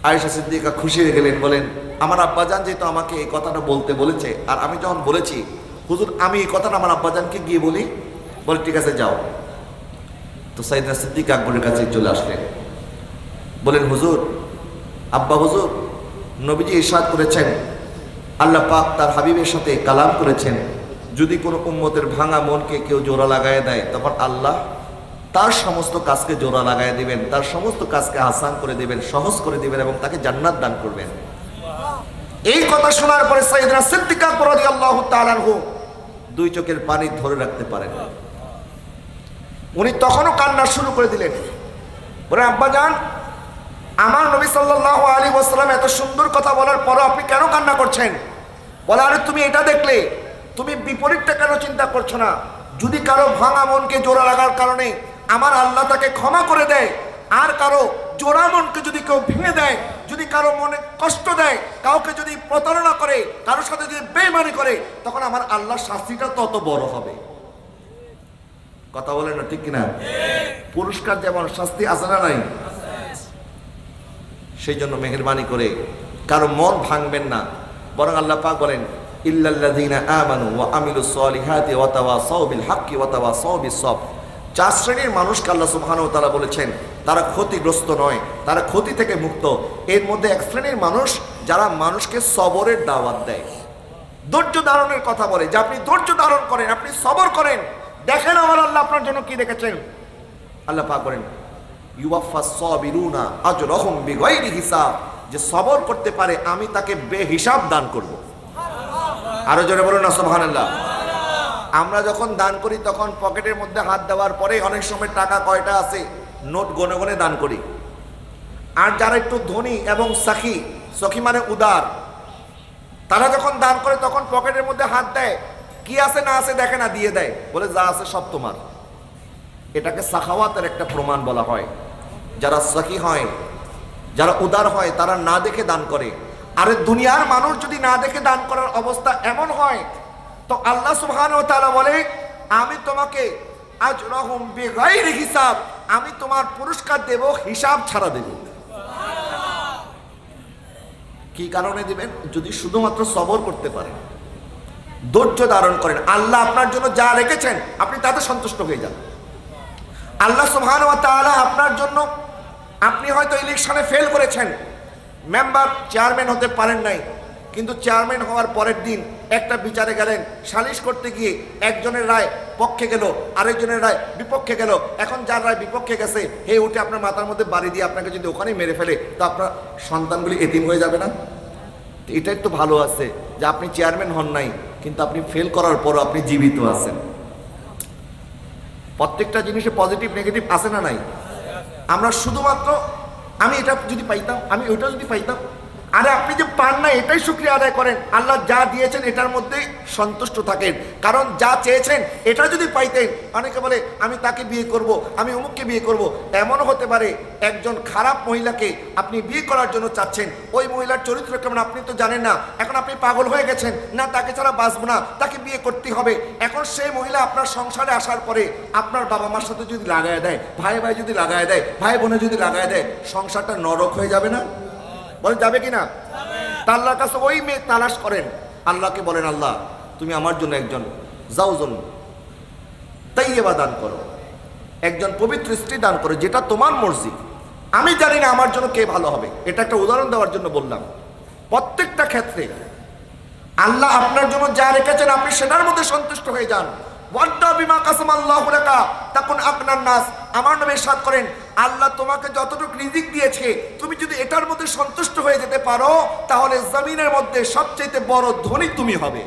আয়েশা সিদ্দিকা খুশি হয়ে গেলেন, বলেন আমার আব্বাজান যেহেতু আমাকে এই কথাটা বলতে বলেছে, আর আমি যখন বলেছি হুজুর আমি এই কথাটা আমার আব্বাজানকে গিয়ে বলি, বলে ঠিক আছে যাও। তো সাইয়েদনা সিদ্দিক আকবরের কাছে চলে আসলেন, বলেন হুজুর, আব্বা হুজুর, নবীজি ইরশাদ করেছেন, আল্লাহ পাক তার হাবিবের সাথে কালাম করেছেন, যদি কোনো উম্মতের ভাঙা মনকে কেউ জোড়া লাগায় দেয় তখন আল্লাহ তার সমস্ত কাজকে জোড়া লাগায় দিবেন, তার সমস্ত কাজকে আসান করে দিবেন, সহজ করে দিবেন এবং তাকে জান্নাত দান করবেন। এই কথা শোনার পরে সাইয়েদনা সিদ্দিক আকবর রাদিয়াল্লাহু তাআলা আনহু দুই চোখের পানি ধরে রাখতে পারেন। উনি তখনও কান্না শুরু করে দিলেন, বলে আব্বাজান, আমার নবী সাল্লাল্লাহু আলাইহি ওয়াসাল্লাম এত সুন্দর কথা বলার পরও আপনি কেন কান্না করছেন? বলে আরে তুমি এটা দেখলে, তুমি বিপরীতটা কেন চিন্তা করছো না? যদি কারো ভাঙা মনকে জোড়া লাগার কারণে আমার আল্লাহ তাকে ক্ষমা করে দেয়, আর কারো জোড়া মনকে যদি কেউ ভেঙে দেয়, যদি কারো মনে কষ্ট দেয়, কাউকে যদি প্রতারণা করে, কারোর সাথে যদি বেঈমানি করে, তখন আমার আল্লাহর শাস্তিটা তত বড় হবে। কথা বলেন না ঠিক কিনা? পুরস্কার যেমন শাস্তি আছে না নাই? সেই জন্য মেহেরবানি করে কারো মন ভাঙবেন না, বরং আল্লাহ পাক বলেন ইল্লাল্লাযীনা আমানু ওয়া আমিলুস সলিহাতি ওয়া তাওয়াসাউ বিল হাক্কি ওয়া তাওয়াসাউ বিস সবর। চার শ্রেণীর মানুষকে আল্লাহ সুবহানাহু ওয়া তাআলা বলেছেন তারা ক্ষতিগ্রস্ত নয়, তারা ক্ষতি থেকে মুক্ত। এর মধ্যে এক শ্রেণীর মানুষ যারা মানুষকে সবরের দাওয়াত দেয়, ধৈর্য ধারণের কথা বলে, যে আপনি ধৈর্য ধারণ করেন, আপনি সবর করেন, দেখেন আমার আল্লাহ আপনার জন্য কি রেখেছেন। আল্লাহ পাক বলেন ইউওয়াফাস সাবিরুনা আজরাহুম বিগাইরি হিসাব, যে সবর করতে পারে আমি তাকে বেহিসাব দান করব। আরো জোরে বলুন না সুবহানাল্লাহ। আমরা যখন দান করি তখন পকেটের মধ্যে হাত দেওয়ার পরে অনেক সময় টাকা কয়টা আছে নোট গনে গনে দান করি। আর যারা একটু ধনী এবং সখী, সখী মানে উদার, তারা যখন দান করে তখন পকেটের মধ্যে হাত দেয়, কি আছে না আছে দেখে না, দিয়ে দেয়, বলে যা আছে সব তোমার। এটাকে সাখাওয়াতের একটা প্রমাণ বলা হয়। যারা সখী হয়, যারা উদার হয়, তারা না দেখে দান করে। আরে দুনিয়ার মানুষ যদি না দেখে দান করার অবস্থা এমন হয়, তো আল্লাহ সুবহানাহু ওয়া তাআলা বলে আমি তোমাকে আজরাহুম বিগাইরি হিসাব, আমি তোমার পুরস্কার দেব হিসাব ছাড়া দেব। কি কারণে দিবেন? যদি শুধুমাত্র সবর করতে পারেন, ধৈর্য ধারণ করেন, আল্লাহ আপনার জন্য যা রেখেছেন আপনি তাতে সন্তুষ্ট হয়ে যান। আল্লাহ সুবহানাহু ওয়া তাআলা আপনার জন্য, আপনি হয়তো ইলেকশনে ফেল করেছেন, মেম্বার চেয়ারম্যান হতে পারেন নাই, কিন্তু চেয়ারম্যান হওয়ার পরের দিন একটা বিচারে গেলেন, সালিশ করতে গিয়ে একজনের রায় পক্ষে গেল, আরেকজনের রায় বিপক্ষে গেল। এখন যার রায় বিপক্ষে গেছে হে উঠে আপনার মাথার মধ্যে বাড়ি দিয়ে আপনাকে যদি ওখানেই মেরে ফেলে, তো আপনার সন্তানগুলি এতিম হয়ে যাবে না? এটাই তো ভালো আছে যে আপনি চেয়ারম্যান হন নাই, কিন্তু আপনি ফেল করার পরও আপনি জীবিত আছেন। প্রত্যেকটা জিনিসে পজিটিভ নেগেটিভ আছে না নাই? আমরা শুধুমাত্র আমি এটা যদি পাইতাম, আমি ওইটা যদি পাইতাম, আরে আপনি যে পান না এটাই শুকরিয়া আদায় করেন, আল্লাহ যা দিয়েছেন এটার মধ্যেই সন্তুষ্ট থাকেন। কারণ যা চেয়েছেন এটা যদি পাইতেন, অনেকে বলে আমি তাকে বিয়ে করব, আমি অমুককে বিয়ে করব। এমনও হতে পারে একজন খারাপ মহিলাকে আপনি বিয়ে করার জন্য চাচ্ছেন, ওই মহিলার চরিত্র কেমন আপনি তো জানেন না, এখন আপনি পাগল হয়ে গেছেন, না তাকে ছাড়া বাঁচবো না, তাকে বিয়ে করতে হবে। এখন সেই মহিলা আপনার সংসারে আসার পরে আপনার বাবা মার সাথে যদি লাগায় দেয়, ভাই ভাই যদি লাগায় দেয়, ভাই বোনে যদি লাগায় দেয়, সংসারটা নরক হয়ে যাবে না? বলে যাবে কিনা? আল্লাহর কাছে ওই মেয়ে তালাশ করেন, আল্লাহকে বলেন আল্লাহ তুমি আমার জন্য একজন জাওজন তাইয়্যিবা দান করো, একজন পবিত্র স্ত্রী দান করো, যেটা তোমার মর্জি। আমি জানি না আমার জন্য কে ভালো হবে, এটা একটা উদাহরণ দেওয়ার জন্য বললাম। প্রত্যেকটা ক্ষেত্রে আল্লাহ আপনার জন্য যা রেখেছেন আপনি সেটার মধ্যে সন্তুষ্ট হয়ে যান। আমার নবী ইরশাদ করেন আল্লাহ তোমাকে যতটুকু রিজিক দিয়েছে তুমি যদি এটার মধ্যে সন্তুষ্ট হয়ে যেতে পারো, তাহলে জমিনের মধ্যে সবচেয়ে বড় ধনী তুমি হবে।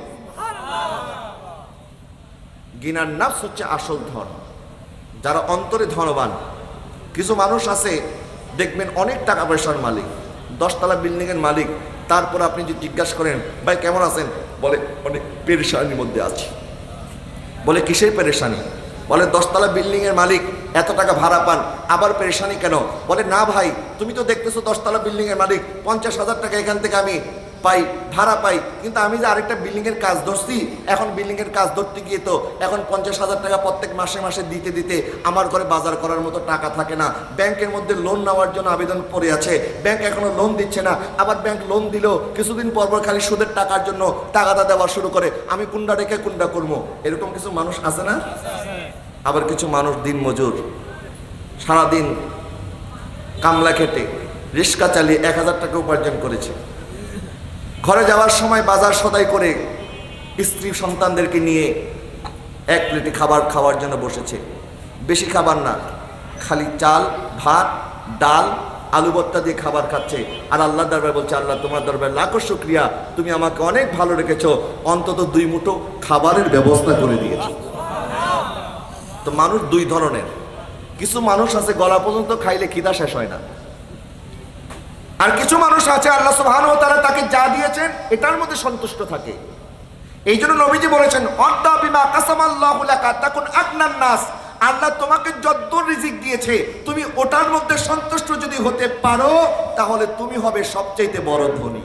গিনার নাফস হচ্ছে আসল ধন, যারা অন্তরে ধনবান। কিছু মানুষ আছে দেখবেন অনেক টাকা পয়সার মালিক, 10 তলা বিল্ডিং এর মালিক, তারপর আপনি যদি জিজ্ঞাসা করেন ভাই কেমন আছেন, বলে অনেক পেরেশানির মধ্যে আছি। বলে কিসের পেরেশানি? বলে 10 তলা বিল্ডিং এর মালিক, এত টাকা ভাড়া পান, আবার পেরেশানি কেন? বলে না ভাই তুমি তো দেখতেছো 10 তলা বিল্ডিং এর মালিক, 50,000 টাকা এখান থেকে আমি পাই, ভাড়া পাই, কিন্তু আমি যে আরেকটা বিল্ডিংয়ের কাজ ধরছি, এখন বিল্ডিংয়ের কাজ ধরতে গিয়ে তো এখন 50,000 টাকা প্রত্যেক মাসে মাসে দিতে দিতে আমার ঘরে বাজার করার মতো টাকা থাকে না। ব্যাংকের মধ্যে লোন নেওয়ার জন্য আবেদন পড়ে আছে, ব্যাংক এখনো লোন দিচ্ছে না, আবার ব্যাংক লোন দিল কিছুদিন পর পর খালি সুদের টাকার জন্য টাকাটা দেওয়া শুরু করে, আমি কুন্ডা রেখে কুন্ডা করবো। এরকম কিছু মানুষ আছে না? আবার কিছু মানুষ দিন মজুর, সারাদিন কামলা খেটে রিক্সা চালিয়ে 1000 টাকা উপার্জন করেছে, ঘরে যাওয়ার সময় বাজার সদাই করে স্ত্রী সন্তানদেরকে নিয়ে এক প্লেটে খাবার খাওয়ার জন্য বসেছে। বেশি খাবার না, খালি চাল ভাত ডাল আলু ভর্তা দিয়ে খাবার খাচ্ছে, আর আল্লাহর দরবারে বলছে, আল্লাহ তোমার দরবারে লাখো শুকরিয়া, তুমি আমাকে অনেক ভালো রেখেছো, অন্তত 2 মুঠো খাবারের ব্যবস্থা করে দিয়েছো। তো মানুষ দুই ধরনের, কিছু মানুষ আছে গলা পর্যন্ত খাইলে খিদা শেষ হয় না, আর কিছু মানুষ আছে আল্লাহ সুবহানাহু ওয়া তাআলা তাকে যা দিয়েছেন এটার মধ্যে সন্তুষ্ট থাকে। এই জন্য নবীজি বলেছেন, অর্দা বিমা কাসামাল্লাহু লাকা তাকুন আগনান নাস, আল্লাহ তোমাকে যত রিজিক দিয়েছে তুমি ওটার মধ্যে সন্তুষ্ট যদি হতে পারো তাহলে তুমি হবে সবচেয়ে বড় ধনী।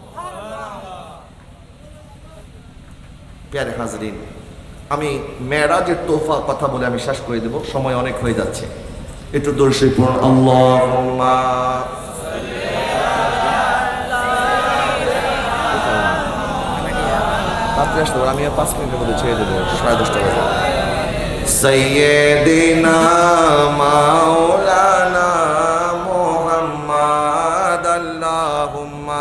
প্যারে হাজরিন, আমি মেরাজের তোহফা কথা বলে আমি শেষ করে দেব, সময় অনেক হয়ে যাচ্ছে। একটু দরুদ শরীফ পড়ুন। আল্লাহুম্মা রাত্রে আসতে পারে, আমি 5 মিনিটের মধ্যে ছেড়ে দেবো, 10:30 বাজে। সাইয়্যিদিনা মাওলানা মুহাম্মাদ আল্লাহুম্মা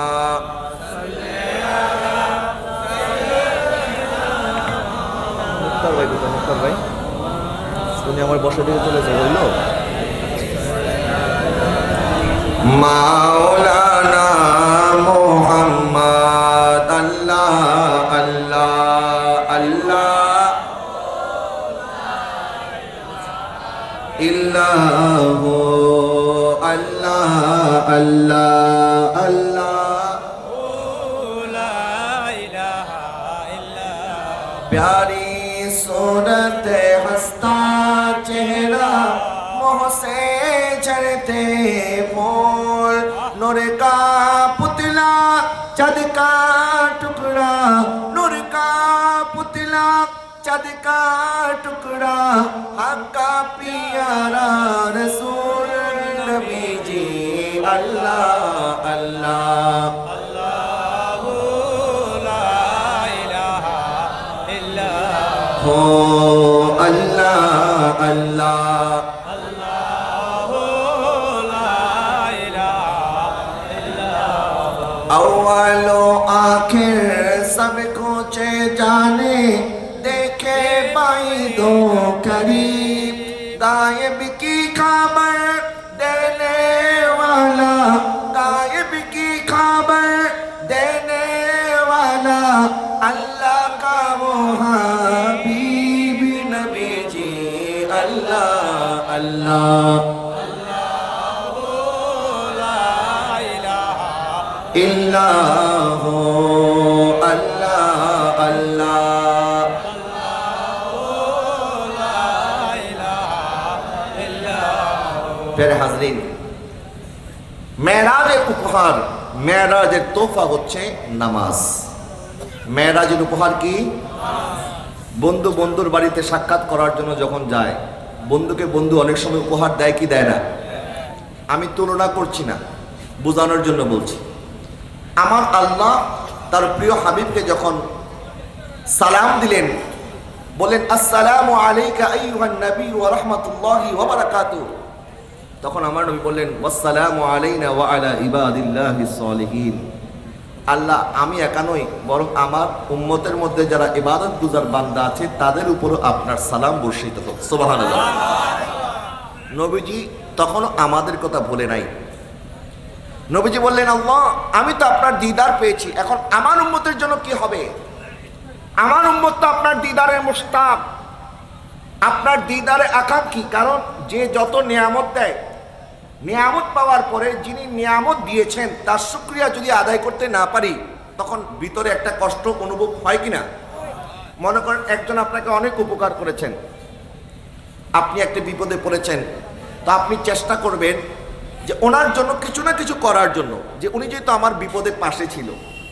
মুক্তার ভাই উনি আমার বসা দিয়ে চলেছে, বললো মাওলানা মুহাম্মাদ আল্লাহ আল্লাহ আল্লাহ ইল্লাহু আল্লাহ আল্লাহ আল্লাহ লা ইলাহা ইল্লাল্লাহ। প্যারি सूरत हंसता चेहरा मुँह से झरते फूल, नूर का पुतला चाँद का टुकड़ा, नूर का पुतला चाँद का टुकड़ा, हक का प्यारा रसूल नबी जी अल्लाह अल्लाह हो अल्लाह अल्लाह अल्लाह ला इलाहा इल्लल्लाह। अव्वलो आखिर सब कुछ जाने, देखे बाई दो करीब, गायब की खबर देने वाला, गायब की खबर देने वाला, अल्लाह का वो हबीब नबी जी अल्लाह अल्लाह इल्लाहु अल्लाह अल्लाह। प्यारे हाजरीन, মেরাজের উপহার, মেরাজের তোহফা হচ্ছে নামাজ। মেরাজের উপহার কি? বন্ধু বন্ধুর বাড়িতে সাক্ষাৎ করার জন্য যখন যায়, বন্ধুকে বন্ধু অনেক সময় উপহার দেয় কি দেয় না? আমি তুলনা করছি না, বোঝানোর জন্য বলছি। আমার আল্লাহ তার প্রিয় হাবিবকে যখন সালাম দিলেন, বলেন আসসালামু আলাইকা আইয়ুহান নবী ওয়া রাহমাতুল্লাহি ওয়া বারাকাতুহু, তখন আমার নবী বললেন ওয়াসসালামু আলাইনা ওয়া আলা ইবাদিল্লাহিস সালিহিন। আল্লাহ আমি একা নই, বরং আমার উম্মতের মধ্যে যারা ইবাদত গুজার বান্দা আছে তাদের উপরও আপনার সালাম বর্ষিত হোক। সুবহানাল্লাহ। নবীজি তখনও আমাদের কথা বলে নাই। নবীজি বললেন, আল্লাহ আমি তো আপনার দিদার পেয়েছি, এখন আমার উম্মতের জন্য কি হবে? আমার উম্মত তো আপনার দিদারের মুশতাক, আপনার দিদারে আকাঙ্ক্ষী। কারণ যে যত নিয়ামত দেয়, নিয়ামত পাওয়ার পরে যিনি নিয়ামত দিয়েছেন তার শুকরিয়া যদি আদায় করতে না পারি, তখন ভিতরে একটা কষ্ট অনুভব হয় কিনা? মনে করেন একজন আপনাকে অনেক উপকার করেছেন, আপনি একটা বিপদে পড়েছেন, তো আপনি চেষ্টা করবেন যে ওনার জন্য কিছু না কিছু করার জন্য, যে উনি যেহেতু আমার বিপদে পাশে ছিল,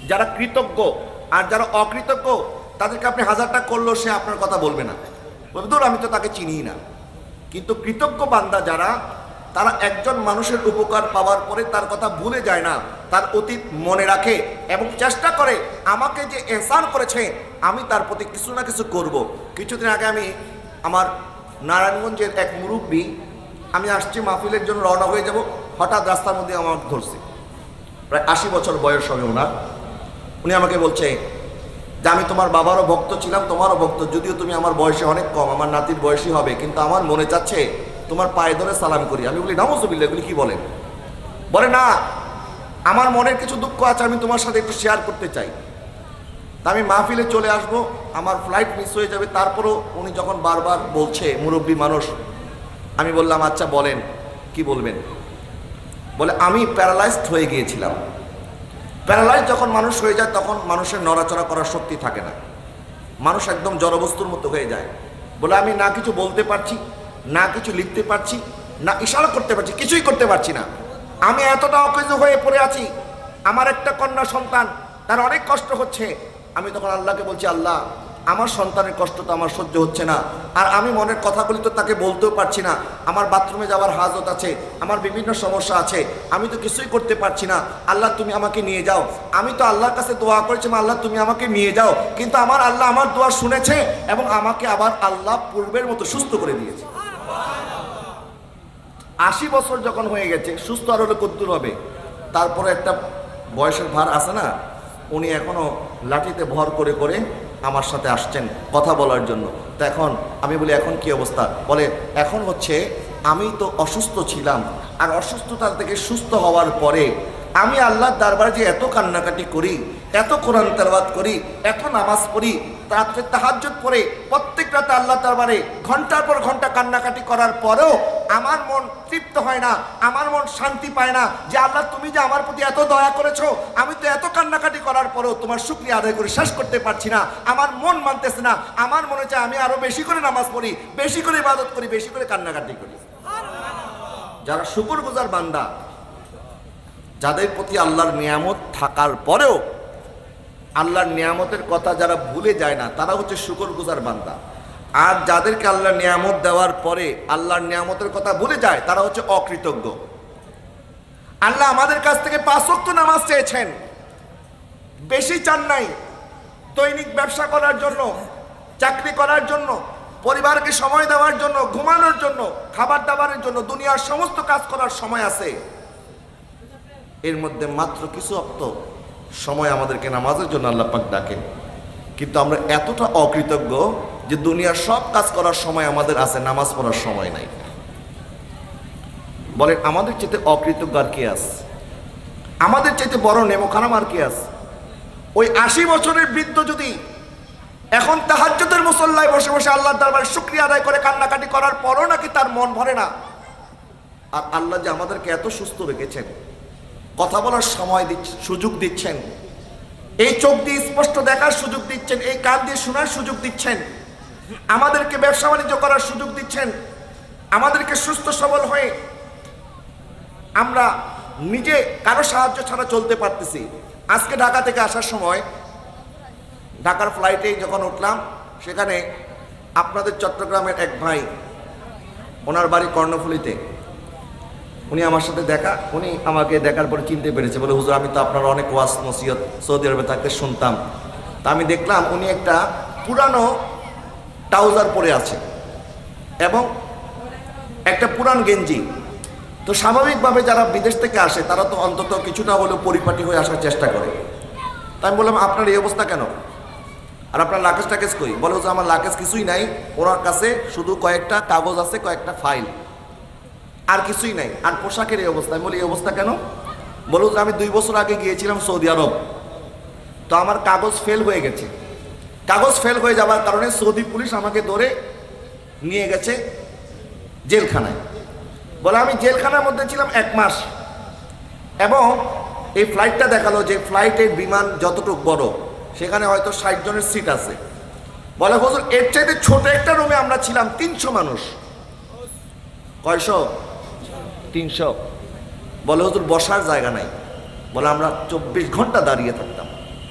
যারা কৃতজ্ঞ আর যারা অকৃতজ্ঞ তাদেরকে আপনি 1000টা করলেও সে আপনার কথা বলবে না, বলবে ধর আমি তো তাকে চিনিই না। কিন্তু কৃতজ্ঞ বান্দা যারা, তারা একজন মানুষের উপকার পাওয়ার পরে তার কথা ভুলে যায় না, তার অতীত মনে রাখে এবং চেষ্টা করে আমাকে যে এহসান করেছে আমি তার প্রতি কিছু না কিছু করব। কিছুদিন আগে আমি আমার নারায়ণগঞ্জের এক মুরব্বী, আমি আসছি মাহফিলের জন্য রওনা হয়ে যাব, হঠাৎ রাস্তার মধ্যে আমার ধরছে, প্রায় 80 বছর বয়স হবে ওনার। উনি আমাকে বলছে যে আমি তোমার বাবারও ভক্ত ছিলাম, তোমারও ভক্ত, যদিও তুমি আমার বয়সে অনেক কম, আমার নাতির বয়সী হবে, কিন্তু আমার মনে চাচ্ছে তোমার পায়ে ধরে সালাম করি। আমি বলি নাউজুবিল্লাহ, এগুলি কি বলেন? বলে না, আমার মনের কিছু দুঃখ আছে, আমি তোমার সাথে একটু শেয়ার করতে চাই। তা আমি মাহফিলে চলে আসব, আমার ফ্লাইট মিস হয়ে যাবে, তারপরও উনি যখন বারবার বলছে, মুরব্বী মানুষ, আমি বললাম আচ্ছা বলেন কি বলবেন। বলে আমি প্যারালাইজড হয়ে গিয়েছিলাম। প্যারালাইজ যখন মানুষ হয়ে যায় তখন মানুষের নড়াচড়া করার শক্তি থাকে না, মানুষ একদম জড়বস্তুর মতো হয়ে যায়। বলে আমি না কিছু বলতে পারছি, না কিছু লিখতে পারছি, না ইশারা করতে পারছি, কিছুই করতে পারছি না। আমি এতটা অকেজ হয়ে পড়ে আছি, আমার একটা কন্যা সন্তান, তার অনেক কষ্ট হচ্ছে। আমি তখন আল্লাহকে বলছি, আল্লাহ আমার সন্তানের কষ্ট তো আমার সহ্য হচ্ছে না, আর আমি মনের কথাগুলি তো তাকে বলতেও পারছি না, আমার বাথরুমে যাওয়ার হাজত আছে, আমার বিভিন্ন সমস্যা আছে, আমি তো কিছুই করতে পারছি না। আল্লাহ তুমি আমাকে নিয়ে যাও। আমি তো আল্লাহর কাছে দোয়া করেছি, আল্লাহ তুমি আমাকে নিয়ে যাও, কিন্তু আমার আল্লাহ আমার দোয়া শুনেছে এবং আমাকে আবার আল্লাহ পূর্বের মতো সুস্থ করে দিয়েছে। 80 বছর যখন হয়ে গেছে, সুস্থ আর হলে কদ্দুর হবে, তারপরে একটা বয়সের ভার আছে না, উনি এখনো লাঠিতে ভর করে করে আমার সাথে আসছেন কথা বলার জন্য। তো এখন আমি বলি এখন কি অবস্থা? বলে এখন হচ্ছে আমি তো অসুস্থ ছিলাম, আর অসুস্থতা থেকে সুস্থ হওয়ার পরে আমি আল্লাহর দরবারে যে এত কান্নাকাটি করি, এত কোরআন তেলাওয়াত করি, এত নামাজ পড়ি, রাত্রে তাহাজ্জুদ পড়ে প্রত্যেক রাতে আল্লাহর দরবারে ঘন্টার পর ঘন্টা কান্নাকাটি করার পরেও আমার মন তৃপ্ত হয় না, আমার মন শান্তি পায় না যে আল্লাহ তুমি যে আমার প্রতি এত দয়া করেছো, আমি তো এত কান্নাকাটি করার পরেও তোমার শুকরিয়া আদায় করে শেষ করতে পারছি না, আমার মন মানতেছে না। আমার মনে চায় আমি আরো বেশি করে নামাজ পড়ি, বেশি করে ইবাদত করি, বেশি করে কান্নাকাটি করি। যারা শুকরগুজার বান্দা, যাদের প্রতি আল্লাহর নিয়ামত থাকার পরেও আল্লাহর নিয়ামতের কথা যারা ভুলে যায় না, তারা হচ্ছে শুকরগুজার বান্দা। আর যাদেরকে আল্লাহর নিয়ামত দেওয়ার পরে আল্লাহর নিয়ামতের কথা ভুলে যায়, তারা হচ্ছে অকৃতজ্ঞ। আল্লাহ আমাদের কাছ থেকে 5 ওয়াক্ত নামাজ চেয়েছেন, বেশি চান নাই। দৈনিক ব্যবসা করার জন্য, চাকরি করার জন্য, পরিবারকে সময় দেওয়ার জন্য, ঘুমানোর জন্য, খাবার দাবারের জন্য, দুনিয়ার সমস্ত কাজ করার সময় আছে। এর মধ্যে মাত্র কিছু ওয়াক্ত সময় আমাদেরকে নামাজের জন্য আল্লাহ পাক ডাকেন, কিন্তু আমরা এতটা অকৃতজ্ঞ যে দুনিয়ার সব কাজ করার সময় আমাদের আছে, নামাজ পড়ার সময় নাই। বলেন আমাদের চাইতে অকৃতজ্ঞ আর কে আছে? আমাদের চাইতে বড় নেমখারাম আর কে আছে? ওই 80 বছরের বৃদ্ধ যদি এখন তাহাজ্জুদের মুসল্লায় বসে বসে আল্লাহর দরবারে শুকরিয়া আদায় করে কান্নাকাটি করার পরও নাকি তার মন ভরে না, আর আল্লাহ যে আমাদেরকে এত সুস্থ রেখেছেন, কথা বলার সময় দিচ্ছেন, সুযোগ দিচ্ছেন, এই চোখ দিয়ে স্পষ্ট দেখার সুযোগ দিচ্ছেন, এই কান দিয়ে শোনার সুযোগ দিচ্ছেন, আমাদেরকে ব্যবসা বাণিজ্য করার সুযোগ দিচ্ছেন, আমাদেরকে সুস্থ সবল হয়ে আমরা নিজে কারো সাহায্য ছাড়া চলতে পারতেছি। আজকে ঢাকা থেকে আসার সময় ঢাকার ফ্লাইটে যখন উঠলাম, সেখানে আপনাদের চট্টগ্রামের এক ভাই, ওনার বাড়ি কর্ণফুলীতে, উনি আমার সাথে দেখা, উনি আমাকে দেখার পরে চিনতে পেরেছে, বলে হুজুর আমি তো আপনার অনেক ওয়াজ নসিহত সৌদি আরবে থাকতে শুনতাম। তা আমি দেখলাম উনি একটা পুরানো ট্রাউজার পরে আছে এবং একটা পুরান গেঞ্জি। তো স্বাভাবিকভাবে যারা বিদেশ থেকে আসে তারা তো অন্তত কিছুটা হলেও পরিপাটি হয়ে আসার চেষ্টা করে। তাই আমি বললাম আপনার এই অবস্থা কেন, আর আপনার লাকেজ টাকেজ কই? বলে হুজুর আমার লাকেজ কিছুই নাই, ওনার কাছে শুধু কয়েকটা কাগজ আছে, কয়েকটা ফাইল, আর কিছুই নাই, আর পোশাকের এই অবস্থা। আমি বলি এই অবস্থা কেন? বলুন আমি 2 বছর আগে গিয়েছিলাম সৌদি আরব, তো আমার কাগজ ফেল হয়ে গেছে। কাগজ ফেল হয়ে যাওয়ার কারণে সৌদি পুলিশ আমাকে ধরে নিয়ে গেছে জেলখানায়। বলে আমি জেলখানার মধ্যে ছিলাম 1 মাস, এবং এই ফ্লাইটটা দেখালো যে ফ্লাইটের বিমান যতটুকু বড়, সেখানে হয়তো 60 জনের সিট আছে। বলে হুজুর এর চাইতে ছোট একটা রুমে আমরা ছিলাম 300 মানুষ। কয়শো? 300। বলে হুজুর বসার জায়গা নাই। বলে আমরা 24 ঘন্টা দাঁড়িয়ে থাকতাম।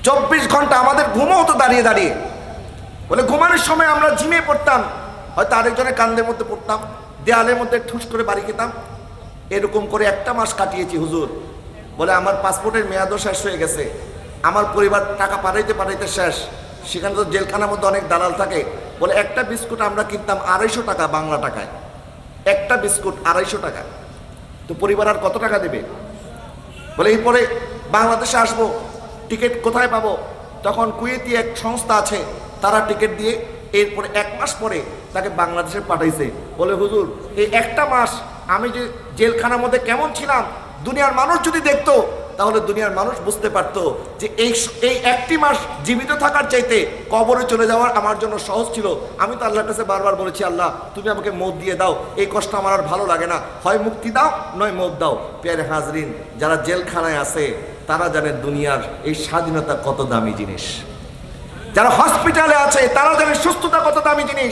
24 ঘন্টা আমাদের ঘুমও হতো দাঁড়িয়ে দাঁড়িয়ে। বলে ঘুমানোর সময় আমরা ঝিমিয়ে পড়তাম, হয়তো আরেকজনের কান্দের মধ্যে পড়তাম, দেয়ালের মধ্যে ঠুস করে বাড়ি খেতাম। এরকম করে 1 মাস কাটিয়েছি হুজুর। বলে আমার পাসপোর্টের মেয়াদও শেষ হয়ে গেছে, আমার পরিবার টাকা পাঠাইতে পাঠাইতে শেষ। সেখানে তো জেলখানার মধ্যে অনেক দালাল থাকে। বলে একটা বিস্কুট আমরা কিনতাম 250 টাকা বাংলা টাকায়, একটা বিস্কুট 250 টাকা। তো পরিবার আর কত টাকা দেবে? বলে এরপরে বাংলাদেশে আসবো, টিকিট কোথায় পাবো? তখন কুয়েতি এক সংস্থা আছে, তারা টিকিট দিয়ে এরপরে 1 মাস পরে তাকে বাংলাদেশে পাঠাইছে। বলে হুজুর এই 1টা মাস আমি যে জেলখানার মধ্যে কেমন ছিলাম, দুনিয়ার মানুষ যদি দেখতো তাহলে দুনিয়ার মানুষ বুঝতে পারতো যে এই 1টি মাস জীবিত থাকার চাইতে কবরে চলে যাওয়ার আমার জন্য সহজ ছিল। আমি তো আল্লাহর কাছে বারবার বলেছি, আল্লাহ তুমি আমাকে মৌত দিয়ে দাও, এই কষ্ট আমার আর ভালো লাগে না, হয় মুক্তি দাও নয় মৌত দাও। প্যারে হাজরিন, যারা জেলখানায় আছে তারা জানে দুনিয়ার এই স্বাধীনতা কত দামি জিনিস। যারা হসপিটালে আছে তারা জানে সুস্থতা কত দামি জিনিস।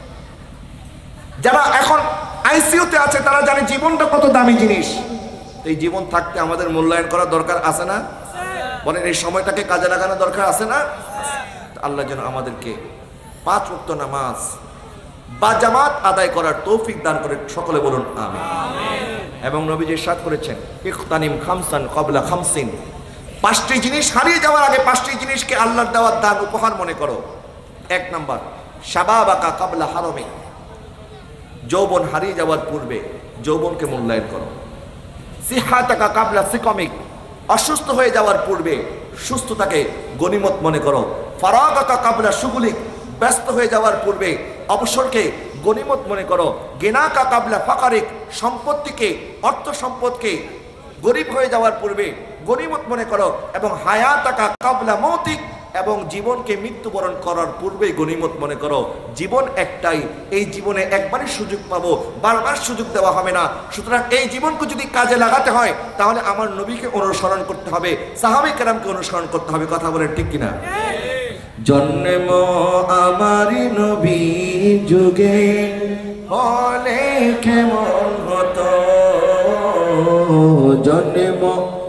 যারা এখন আইসিইউতে আছে তারা জানে জীবনটা কত দামি জিনিস। এই জীবন থাকতে আমাদের মূল্যায়ন করা দরকার আছে না? বলেন এই সময়টাকে কাজে লাগানো দরকার আছে না? আল্লাহ যেন আমাদেরকে 5 ওয়াক্ত নামাজ বা জামাত আদায় করার তৌফিক দান করে, সকলে বলুন আমিন। এবং নবীজি ইরশাদ করেছেন, ইখতানিম খামসান ক্বাবলা খামসিন, 5টি জিনিস হারিয়ে যাওয়ার আগে 5টি জিনিসকে আল্লাহর দেওয়ার দান উপহার মনে করো। 1 নাম্বার শাবাবাকা ক্বাবলা হারামি, যৌবন হারিয়ে যাওয়ার পূর্বে যৌবনকে মূল্যায়ন করো। সিহাতাকা ক্বাবলা সিকমিক, অসুস্থ হয়ে যাওয়ার পূর্বে সুস্থতাকে গনিমত মনে করো। ফারাগাকা ক্বাবলা শুগুলিক, ব্যস্ত হয়ে যাওয়ার পূর্বে অবসরকে গনিমত মনে করো। গিনাকা ক্বাবলা ফাকারিক, সম্পত্তিকে অর্থ সম্পদকে গরিব হয়ে যাওয়ার পূর্বে গনিমত মনে করো। এবং হায়াতাকা ক্বাবলা মৌতিক, এবং জীবনকে মৃত্যুবরণ করার পূর্বে গনিমত মনে করো। জীবন একটাই, এই জীবনে একবারই সুযোগ পাবো, বারবার সুযোগ দেওয়া হবে না। সুতরাং এই জীবনকে যদি কাজে লাগাতে হয় তাহলে আমার নবীকে অনুসরণ করতে হবে, সাহাবায়ে কেরামকে অনুসরণ করতে হবে। কথা বলেন ঠিক কিনা? জন্ম আমারি নবী যুগে হলে কেমন হতো, জন্ম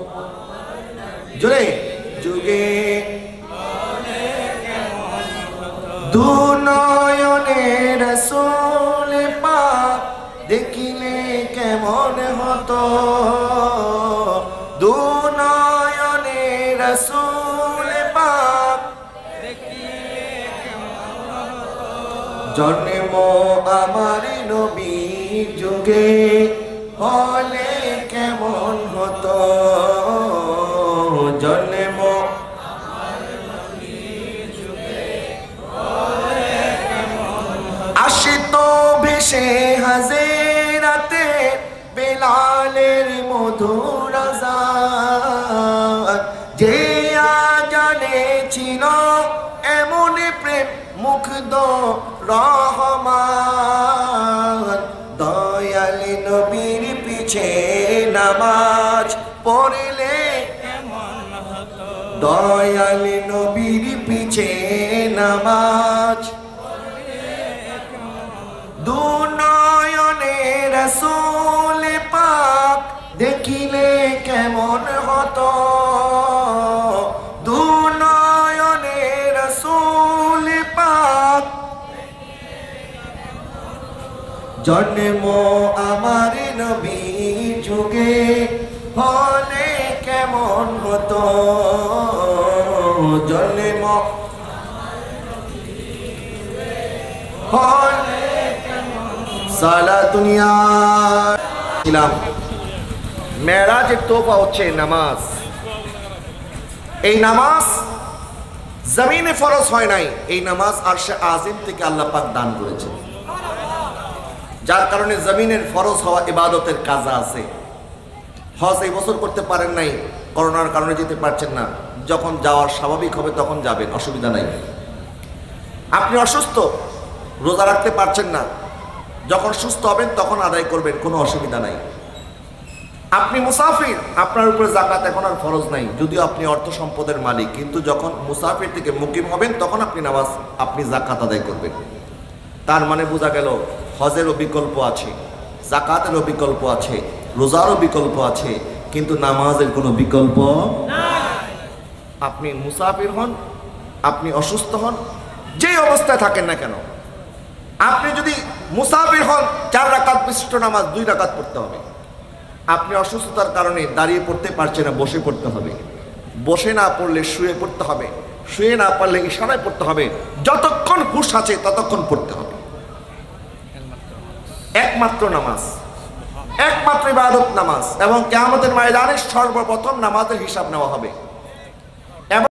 জোরে যুগে দুনয়নে রাসূল পাক দেখিলে কেমন হতো, দুনয়নে রাসূল পাক দেখিলে কেমন হতো। জন্ম আমার নবী যুগে হলে কেমন হতো, জন্ম সে হাজিরাতে বেলালের মধুর আযান, যে আজানে ছিল এমন প্রেম মুগ্ধ রহমান। দয়াল নবীর পিছে নামাজ পড়লে কেমন হতো, দয়াল নবীর পিছে নামাজ দুনয়নে রাসূল পাক দেখিলে কেমন হতো, দুনয়নে রাসূল পাক জন্ম আমার নবী যুগে হলে কেমন হতো, জন্ম হলে সারা দুনিয়া ছিলাম। মেরাজের তোফা হচ্ছে নামাজ। এই নামাজ জমিনে ফরজ হয় নাই, এই নামাজ আরশে আজিম থেকে আল্লাহ পাক দান করেছে, যার কারণে জমিনের ফরজ হওয়া ইবাদতের কাজা আছে। হজ এই বছর করতে পারেন নাই, করোনার কারণে যেতে পারছেন না, যখন যাওয়ার স্বাভাবিক হবে তখন যাবেন, অসুবিধা নাই। আপনি অসুস্থ, রোজা রাখতে পারছেন না, যখন সুস্থ হবেন তখন আদায় করবেন, কোনো অসুবিধা নাই। আপনি মুসাফির, আপনার উপরে যাকাত এখন আর ফরজ নাই, যদিও আপনি অর্থ সম্পদের মালিক, কিন্তু যখন মুসাফির থেকে মুকিম হবেন তখন আপনি যাকাত আদায় করবেন। তার মানে বোঝা গেল হজেরও বিকল্প আছে, যাকাতেরও বিকল্প আছে, রোজারও বিকল্প আছে, কিন্তু নামাজের কোনো বিকল্প নাই। আপনি মুসাফির হন, আপনি অসুস্থ হন, যেই অবস্থায় থাকেন না কেন, আপনি যদি মুসাফির হন 4 রাকাত বিশিষ্ট নামাজ 2 রাকাত পড়তে হবে। আপনি অসুস্থতার কারণে দাঁড়িয়ে পড়তে পারছেন না, বসে পড়তে হবে। বসে না পড়লে শুয়ে পড়তে হবে, শুয়ে না পারলে ইশারায় পড়তে হবে। যতক্ষণ হুঁশ আছে ততক্ষণ পড়তে হবে। একমাত্র নামাজ, একমাত্র ইবাদত নামাজ, এবং কিয়ামতের ময়দানে সর্বপ্রথম নামাজের হিসাব নেওয়া হবে।